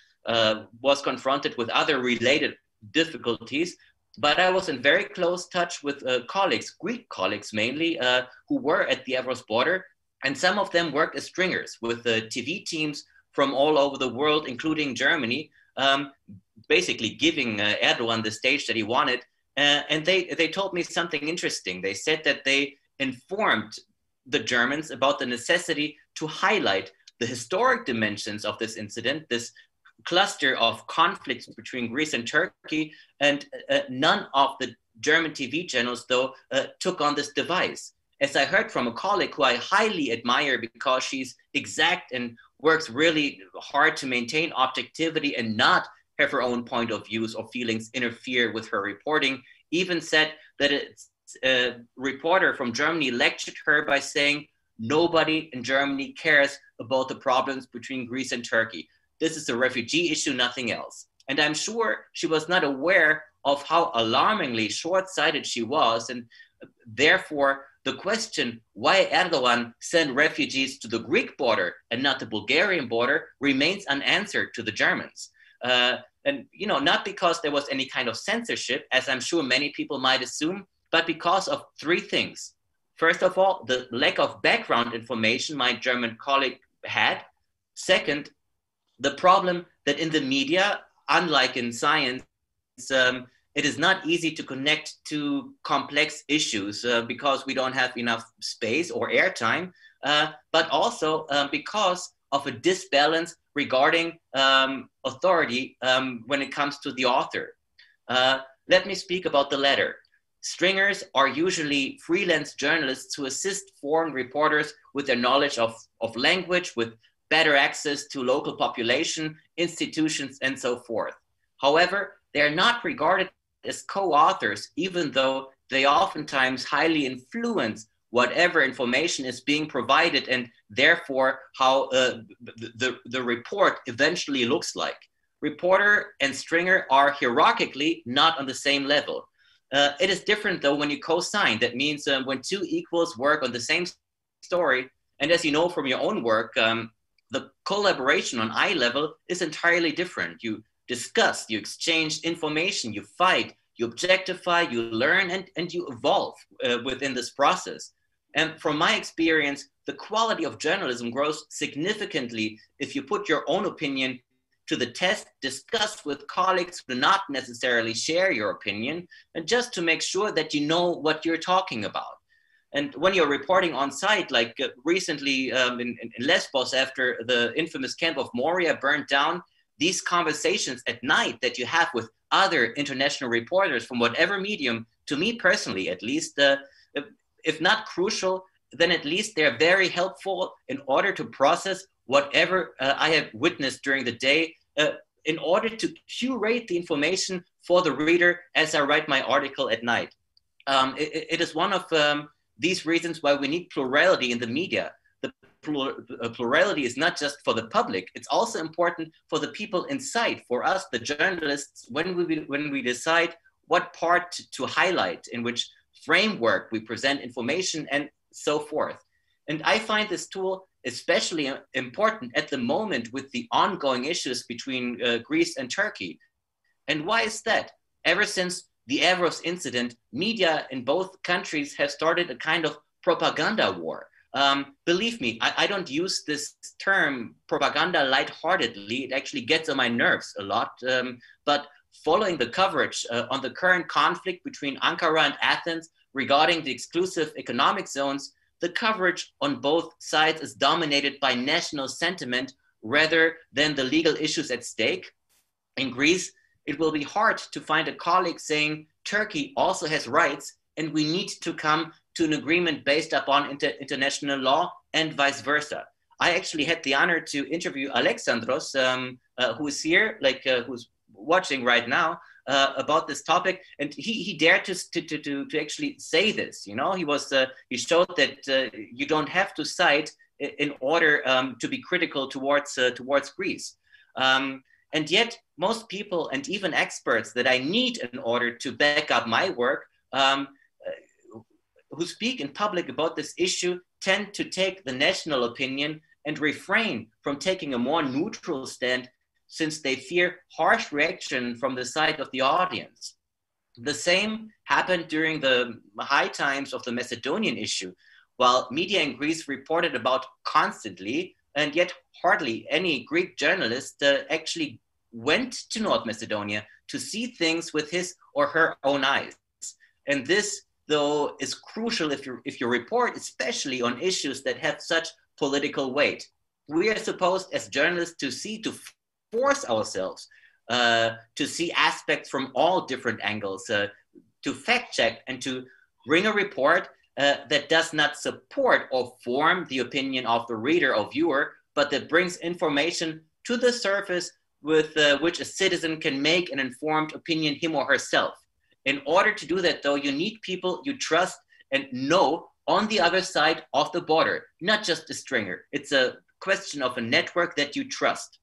uh, was confronted with other related difficulties, but I was in very close touch with uh, colleagues, Greek colleagues mainly, uh, who were at the Evros border, and some of them worked as stringers with the T V teams from all over the world, including Germany, um, basically giving uh, Erdogan the stage that he wanted. Uh, and they, they told me something interesting. They said that they informed the Germans about the necessity to highlight the historic dimensions of this incident, this cluster of conflicts between Greece and Turkey, and uh, none of the German T V channels, though, uh, took on this device. As I heard from a colleague who I highly admire because she's exact and works really hard to maintain objectivity and not have her own point of views or feelings interfere with her reporting, even said that a reporter from Germany lectured her by saying, nobody in Germany cares about the problems between Greece and Turkey. This is a refugee issue, nothing else. And I'm sure she was not aware of how alarmingly short-sighted she was. And therefore, the question why Erdogan sent refugees to the Greek border and not the Bulgarian border remains unanswered to the Germans. Uh, and, you know, not because there was any kind of censorship, as I'm sure many people might assume, but because of three things. First of all, the lack of background information my German colleague had. Second, the problem that in the media, unlike in science, um, it is not easy to connect to complex issues uh, because we don't have enough space or airtime, uh, but also uh, because of a disbalance regarding um, authority um, when it comes to the author. Uh, let me speak about the latter. Stringers are usually freelance journalists who assist foreign reporters with their knowledge of, of language, with better access to local population, institutions, and so forth. However, they are not regarded as co-authors, even though they oftentimes highly influence whatever information is being provided and therefore how uh, the, the, the report eventually looks like. Reporter and stringer are hierarchically not on the same level. Uh, it is different though when you co-sign. That means uh, when two equals work on the same story, and as you know from your own work, um, the collaboration on eye level is entirely different. You discuss, you exchange information, you fight, you objectify, you learn, and, and you evolve uh, within this process. And from my experience, the quality of journalism grows significantly if you put your own opinion to the test, discuss with colleagues who do not necessarily share your opinion, and just to make sure that you know what you're talking about. And when you're reporting on site, like uh, recently um, in, in Lesbos after the infamous camp of Moria burned down, these conversations at night that you have with other international reporters from whatever medium, to me personally at least, uh, if not crucial, then at least they're very helpful in order to process whatever uh, I have witnessed during the day uh, in order to curate the information for the reader as I write my article at night. Um, it, it is one of um, these reasons why we need plurality in the media. The plurality is not just for the public, it's also important for the people inside, for us, the journalists, when we, when we decide what part to highlight, in which framework we present information and so forth. And I find this tool especially important at the moment with the ongoing issues between uh, Greece and Turkey. And why is that? Ever since the Evros incident, media in both countries have started a kind of propaganda war. Um, believe me, I, I don't use this term propaganda lightheartedly. It actually gets on my nerves a lot. Um, but following the coverage uh, on the current conflict between Ankara and Athens regarding the exclusive economic zones, the coverage on both sides is dominated by national sentiment rather than the legal issues at stake. In Greece, it will be hard to find a colleague saying Turkey also has rights and we need to come to an agreement based upon inter international law and vice versa. I actually had the honor to interview Alexandros, um, uh, who is here, like uh, who's watching right now, uh, about this topic, and he he dared to to to to actually say this. You know, he was uh, he showed that uh, you don't have to cite in order um, to be critical towards uh, towards Greece. Um, and yet, most people and even experts that I need in order to back up my work, um, who speak in public about this issue, tend to take the national opinion and refrain from taking a more neutral stand, since they fear harsh reaction from the side of the audience. The same happened during the high times of the Macedonian issue, while media in Greece reported about constantly, and yet hardly any Greek journalist uh, actually went to North Macedonia to see things with his or her own eyes. And this, though, is crucial if you, if you report, especially on issues that have such political weight. We are supposed as journalists to see, to force ourselves uh, to see aspects from all different angles, uh, to fact check and to bring a report uh, that does not support or form the opinion of the reader or viewer, but that brings information to the surface with uh, which a citizen can make an informed opinion him or herself. In order to do that, though, you need people you trust and know on the other side of the border, not just a stringer. It's a question of a network that you trust.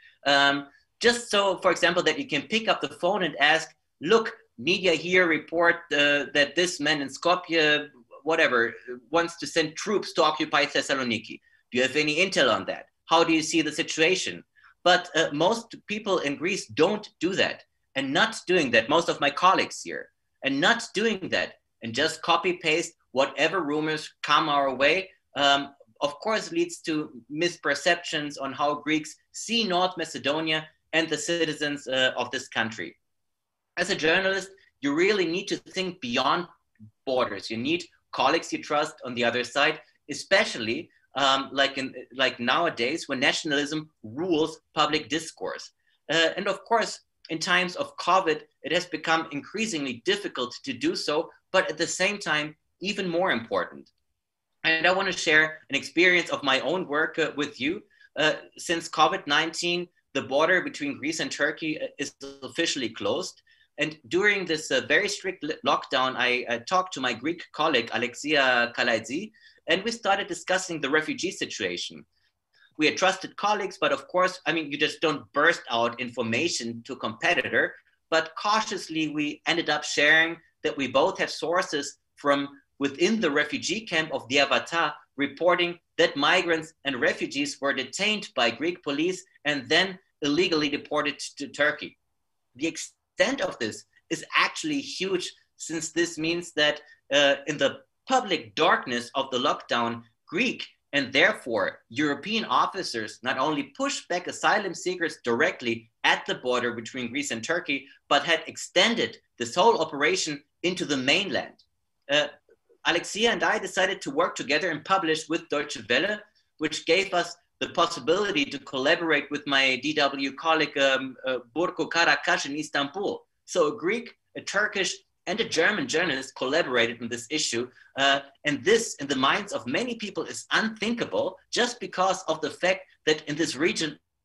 Um, just so, for example, that you can pick up the phone and ask, look, media here report uh, that this man in Skopje, whatever, wants to send troops to occupy Thessaloniki. Do you have any intel on that? How do you see the situation? But uh, most people in Greece don't do that. And not doing that, most of my colleagues here, and not doing that, and just copy paste whatever rumors come our way, um, of course leads to misperceptions on how Greeks see North Macedonia and the citizens uh, of this country. As a journalist, you really need to think beyond borders. You need colleagues you trust on the other side, especially um, like, in, like nowadays when nationalism rules public discourse. Uh, and of course, in times of COVID, it has become increasingly difficult to do so, but at the same time, even more important. And I want to share an experience of my own work uh, with you. Uh, since COVID nineteen, the border between Greece and Turkey is officially closed. And during this uh, very strict lockdown, I uh, talked to my Greek colleague, Alexia Kalaidzi, and we started discussing the refugee situation. We had trusted colleagues, but of course, I mean, you just don't burst out information to a competitor, but cautiously we ended up sharing that we both have sources from within the refugee camp of Diavata reporting that migrants and refugees were detained by Greek police and then illegally deported to Turkey. The extent of this is actually huge, since this means that uh, in the public darkness of the lockdown, Greek and therefore, European officers not only pushed back asylum seekers directly at the border between Greece and Turkey, but had extended this whole operation into the mainland. Uh, Alexia and I decided to work together and publish with Deutsche Welle, which gave us the possibility to collaborate with my D W colleague, um, uh, Burko Karakash in Istanbul. So a Greek, a Turkish, and a German journalist collaborated on this issue. Uh, and this, in the minds of many people, is unthinkable just because of the fact that in this region,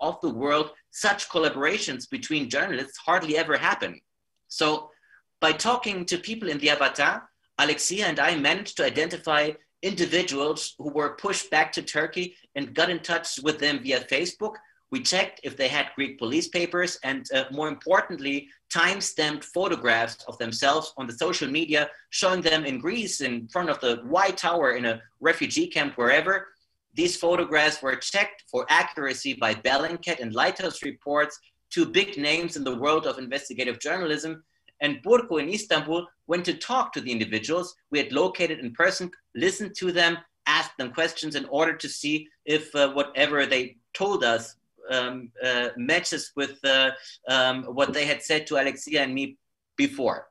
of the world, such collaborations between journalists hardly ever happen. So by talking to people in the avatar, Alexia and I managed to identify individuals who were pushed back to Turkey and got in touch with them via Facebook. We checked if they had Greek police papers and uh, more importantly, time-stamped photographs of themselves on the social media, showing them in Greece in front of the White Tower in a refugee camp, wherever. These photographs were checked for accuracy by Bellingcat and Lighthouse reports, two big names in the world of investigative journalism. And Burko in Istanbul went to talk to the individuals we had located in person, listened to them, asked them questions in order to see if uh, whatever they told us um, uh, matches with uh, um, what they had said to Alexia and me before.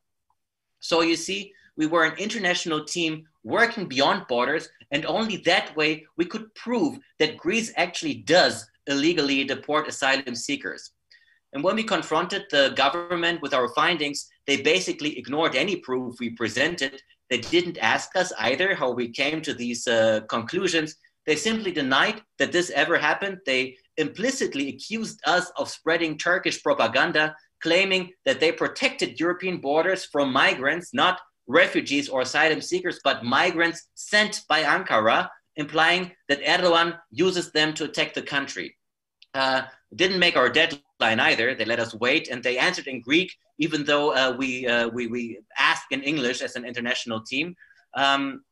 So you see, we were an international team working beyond borders, and only that way we could prove that Greece actually does illegally deport asylum seekers. And when we confronted the government with our findings, they basically ignored any proof we presented. They didn't ask us either how we came to these uh, conclusions. They simply denied that this ever happened. They implicitly accused us of spreading Turkish propaganda, claiming that they protected European borders from migrants, not refugees or asylum seekers, but migrants sent by Ankara, implying that Erdogan uses them to attack the country. Uh, didn't make our deadline either. They let us wait, and they answered in Greek, even though uh, we, uh, we, we asked in English as an international team. Um,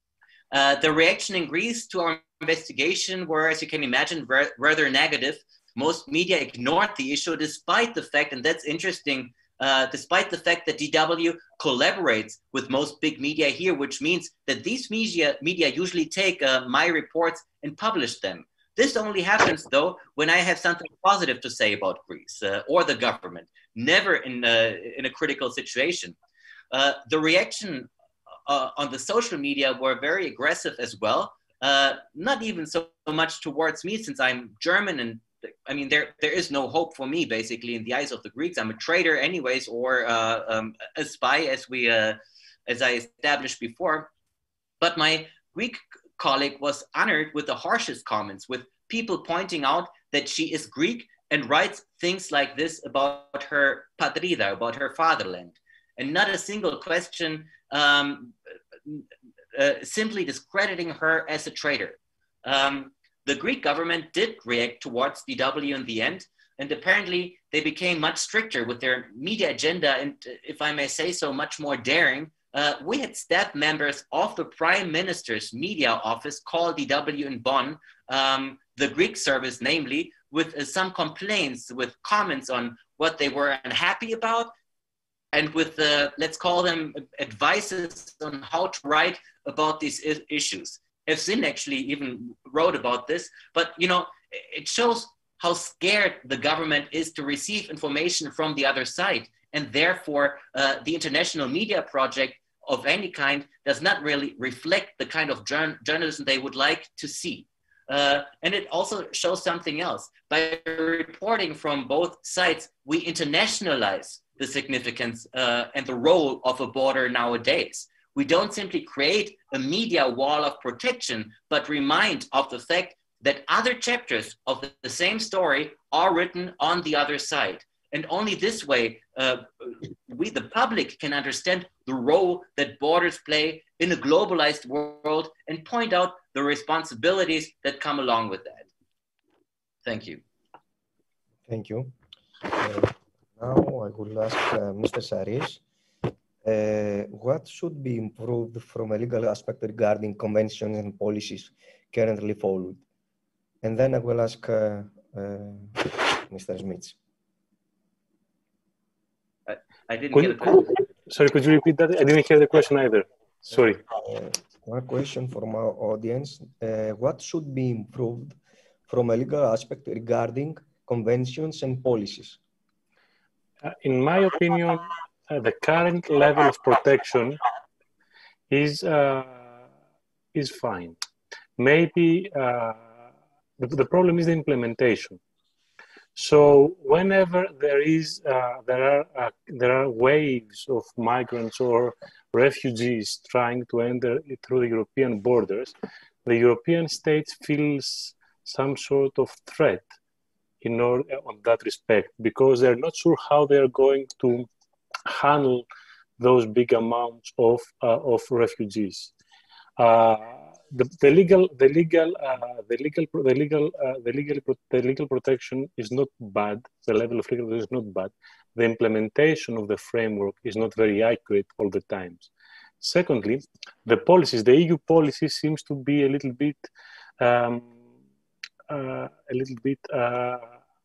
uh, the reaction in Greece to our investigation were, as you can imagine, rather negative. Most media ignored the issue, despite the fact, and that's interesting, uh, despite the fact that D W collaborates with most big media here, which means that these media, media usually take uh, my reports and publish them. This only happens, though, when I have something positive to say about Greece uh, or the government, never in, uh, in a critical situation. Uh, the reaction uh, on the social media were very aggressive as well, uh, not even so much towards me, since I'm German, and I mean, there, there is no hope for me, basically, in the eyes of the Greeks. I'm a traitor anyways, or uh, um, a spy, as, we, uh, as I established before. But my Greek colleague was honored with the harshest comments, with people pointing out that she is Greek and writes things like this about her patrida, about her fatherland, and not a single question um, uh, simply discrediting her as a traitor. Um, the Greek government did react towards D W in the end, and apparently they became much stricter with their media agenda, and if I may say so, much more daring. Uh, we had staff members of the Prime Minister's media office call D W in Bonn, um, the Greek service namely, with uh, some complaints, with comments on what they were unhappy about, and with, uh, let's call them advices on how to write about these issues. Efsin actually even wrote about this, but you know, it shows how scared the government is to receive information from the other side, and therefore uh, the international media project of any kind does not really reflect the kind of journal journalism they would like to see. Uh, and it also shows something else. By reporting from both sides, we internationalize the significance uh, and the role of a border nowadays. We don't simply create a media wall of protection, but remind of the fact that other chapters of the, the same story are written on the other side. And only this way, uh, we, the public, can understand the role that borders play in a globalized world and point out the responsibilities that come along with that. Thank you. Thank you. Uh, now I will ask uh, Mister Saris, uh, what should be improved from a legal aspect regarding conventions and policies currently followed? And then I will ask uh, uh, Mister Smith. I didn't could, hear the question. Sorry, could you repeat that? I didn't hear the question either. Sorry. Uh, one question from our audience. Uh, what should be improved from a legal aspect regarding conventions and policies? Uh, in my opinion, uh, the current level of protection is, uh, is fine. Maybe uh, the, the problem is the implementation. So whenever there is, uh, there are uh, there are waves of migrants or refugees trying to enter through the European borders, the European states feels some sort of threat in order, on that respect, because they're not sure how they're going to handle those big amounts of uh, of refugees. Uh, the, the legal, the legal, uh, the legal, the legal, uh, the legal, the legal protection is not bad. The level of legal protection is not bad. The implementation of the framework is not very accurate all the times. Secondly, the policies, the E U policy seems to be a little bit, um, uh, a little bit uh,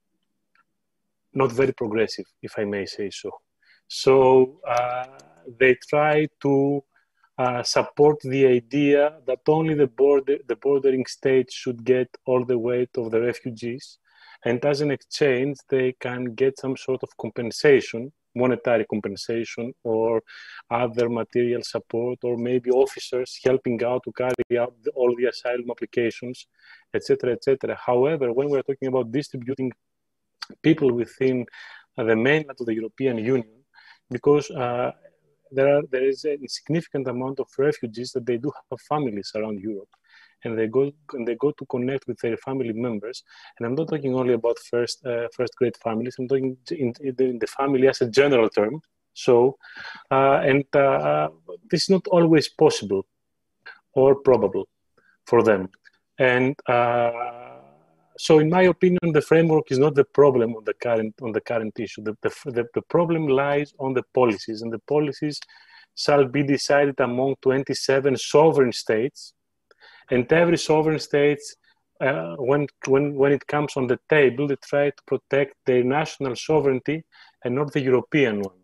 not very progressive, if I may say so. So uh, they try to uh, support the idea that only the border, the bordering states should get all the weight of the refugees, and as an exchange, they can get some sort of compensation, monetary compensation, or other material support, or maybe officers helping out to carry out the, all the asylum applications, et cetera, et cetera. However, when we're talking about distributing people within uh, the mainland of the European Union, because uh, there, are, there is a significant amount of refugees that they do have families around Europe, and they go and they go to connect with their family members. And I'm not talking only about first uh, first grade families. I'm talking in, in the family as a general term. So, uh, and uh, this is not always possible or probable for them. And uh, so, in my opinion, the framework is not the problem on the current on the current issue. The, the, the problem lies on the policies, and the policies shall be decided among twenty-seven sovereign states. And every sovereign state, uh, when, when, when it comes on the table, they try to protect their national sovereignty and not the European one.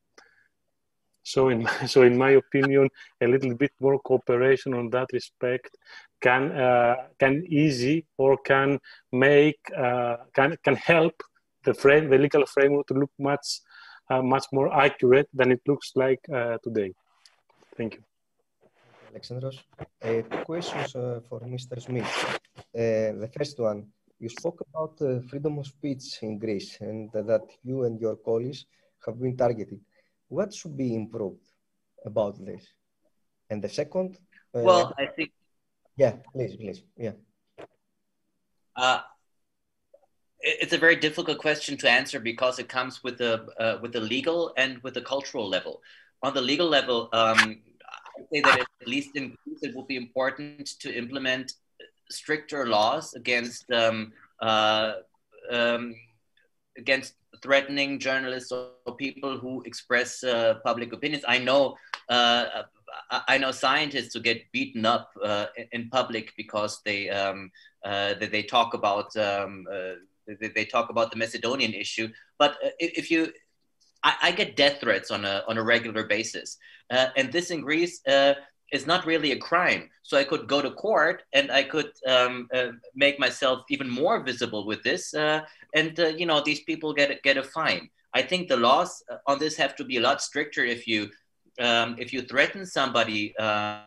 So in, so in my opinion, a little bit more cooperation on that respect can, uh, can easy or can make, uh, can, can help the, frame, the legal framework to look much, uh, much more accurate than it looks like uh, today. Thank you. Alexandros. Uh, two questions uh, for Mister Smith. Uh, the first one, you spoke about uh, freedom of speech in Greece and uh, that you and your colleagues have been targeted. What should be improved about this? And the second? Uh, well, I think... Yeah, please, please, yeah. Uh, it's a very difficult question to answer because it comes with the, uh, with the legal and with the cultural level. On the legal level, um, I say that at least in Greece, it will be important to implement stricter laws against um, uh, um, against threatening journalists or people who express uh, public opinions. I know uh, I know scientists who get beaten up uh, in public because they um, uh, they, they talk about um, uh, they, they talk about the Macedonian issue. But if you I, I get death threats on a on a regular basis, uh, and this in Greece uh, is not really a crime. So I could go to court and I could um, uh, make myself even more visible with this, uh, and uh, you know, these people get get a fine. I think the laws on this have to be a lot stricter. If you um, if you threaten somebody. Uh,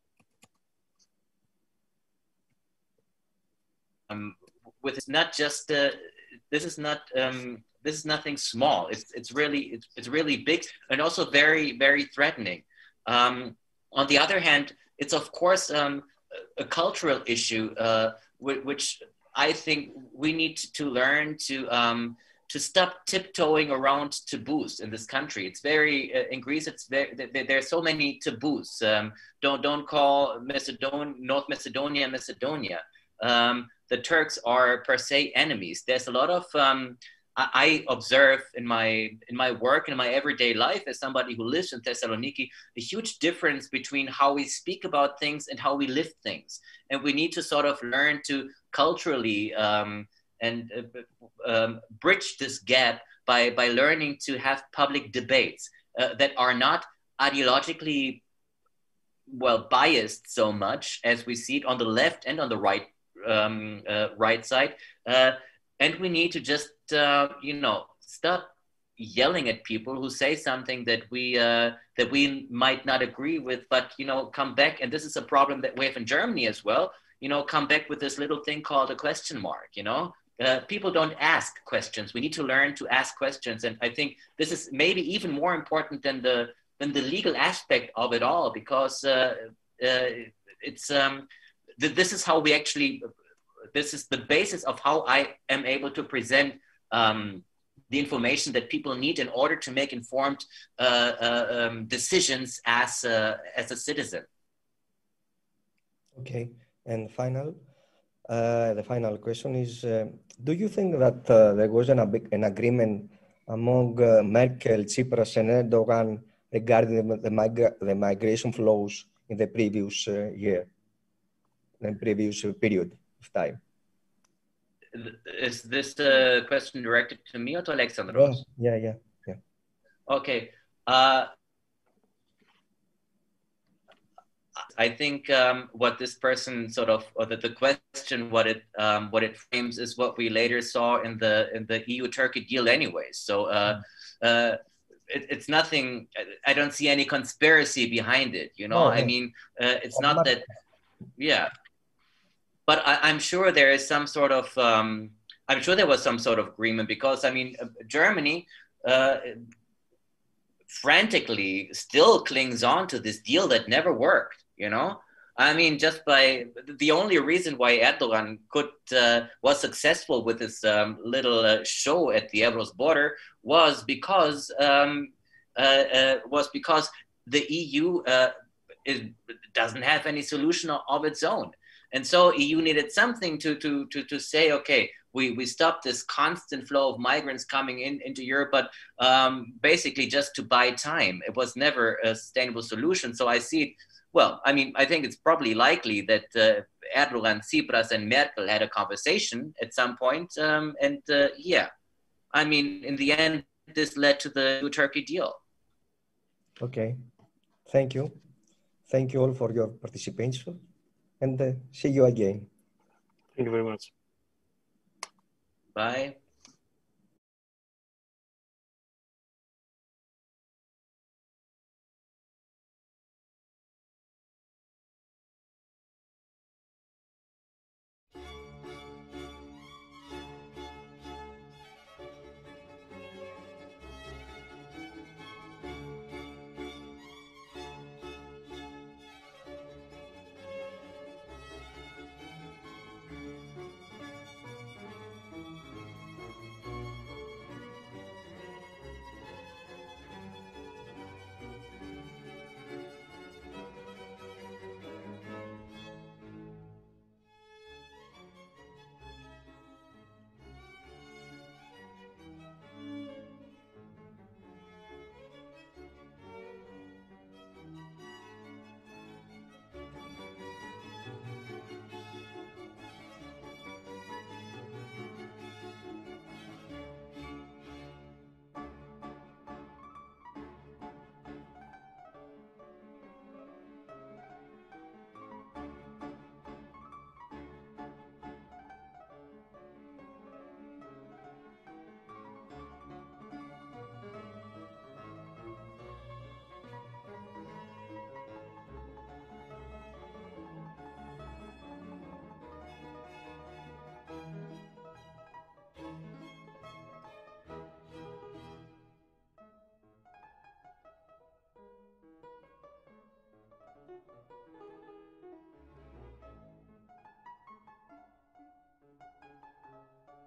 um, with it's not just uh, this is not. Um, This is nothing small. It's it's really it's, it's really big and also very very threatening. Um, on the other hand, it's of course um, a cultural issue, uh, which I think we need to learn to um, to stop tiptoeing around taboos in this country. It's very uh, in Greece. It's very there, there are so many taboos. Um, don't don't call Macedon North Macedonia Macedonia. Um, the Turks are per se enemies. There's a lot of um, I observe in my in my work and in my everyday life as somebody who lives in Thessaloniki a huge difference between how we speak about things and how we live things, and we need to sort of learn to culturally um, and uh, um, bridge this gap by by learning to have public debates uh, that are not ideologically well biased so much as we see it on the left and on the right um, uh, right side. Uh, And we need to just, uh, you know, stop yelling at people who say something that we uh, that we might not agree with, but, you know, come back. And this is a problem that we have in Germany as well. You know, come back with this little thing called a question mark, you know. Uh, people don't ask questions. We need to learn to ask questions. And I think this is maybe even more important than the than the legal aspect of it all, because uh, uh, it's um, th this is how we actually this is the basis of how I am able to present um, the information that people need in order to make informed uh, uh, um, decisions as a, as a citizen. Okay, and final, uh, the final question is, uh, do you think that uh, there was an, an agreement among uh, Merkel, Tsipras and Erdogan regarding the, the, migra the migration flows in the previous uh, year, the previous period of time? Is this a question directed to me or to Alexandros? Yeah, yeah, yeah. yeah. Okay. Uh, I think um, what this person sort of, or that the question, what it um, what it frames is what we later saw in the in the E U-Turkey deal, anyways. So uh, uh, it, it's nothing. I don't see any conspiracy behind it. You know, no, I no. mean, uh, it's not that. Yeah. But I, I'm sure there is some sort of, um, I'm sure there was some sort of agreement because, I mean, Germany uh, frantically still clings on to this deal that never worked, you know? I mean, just by, the only reason why Erdogan could, uh, was successful with his um, little uh, show at the Evros border was because, um, uh, uh, was because the E U uh, is, doesn't have any solution of its own. And so E U needed something to, to, to, to say, okay, we, we stop this constant flow of migrants coming in into Europe, but um, basically just to buy time. It was never a sustainable solution. So I see, well, I mean, I think it's probably likely that uh, Erdogan, Tsipras and Merkel had a conversation at some point. Um, and uh, yeah, I mean, in the end, this led to the Turkey deal. Okay, thank you. Thank you all for your participation. And uh, see you again. Thank you very much. Bye.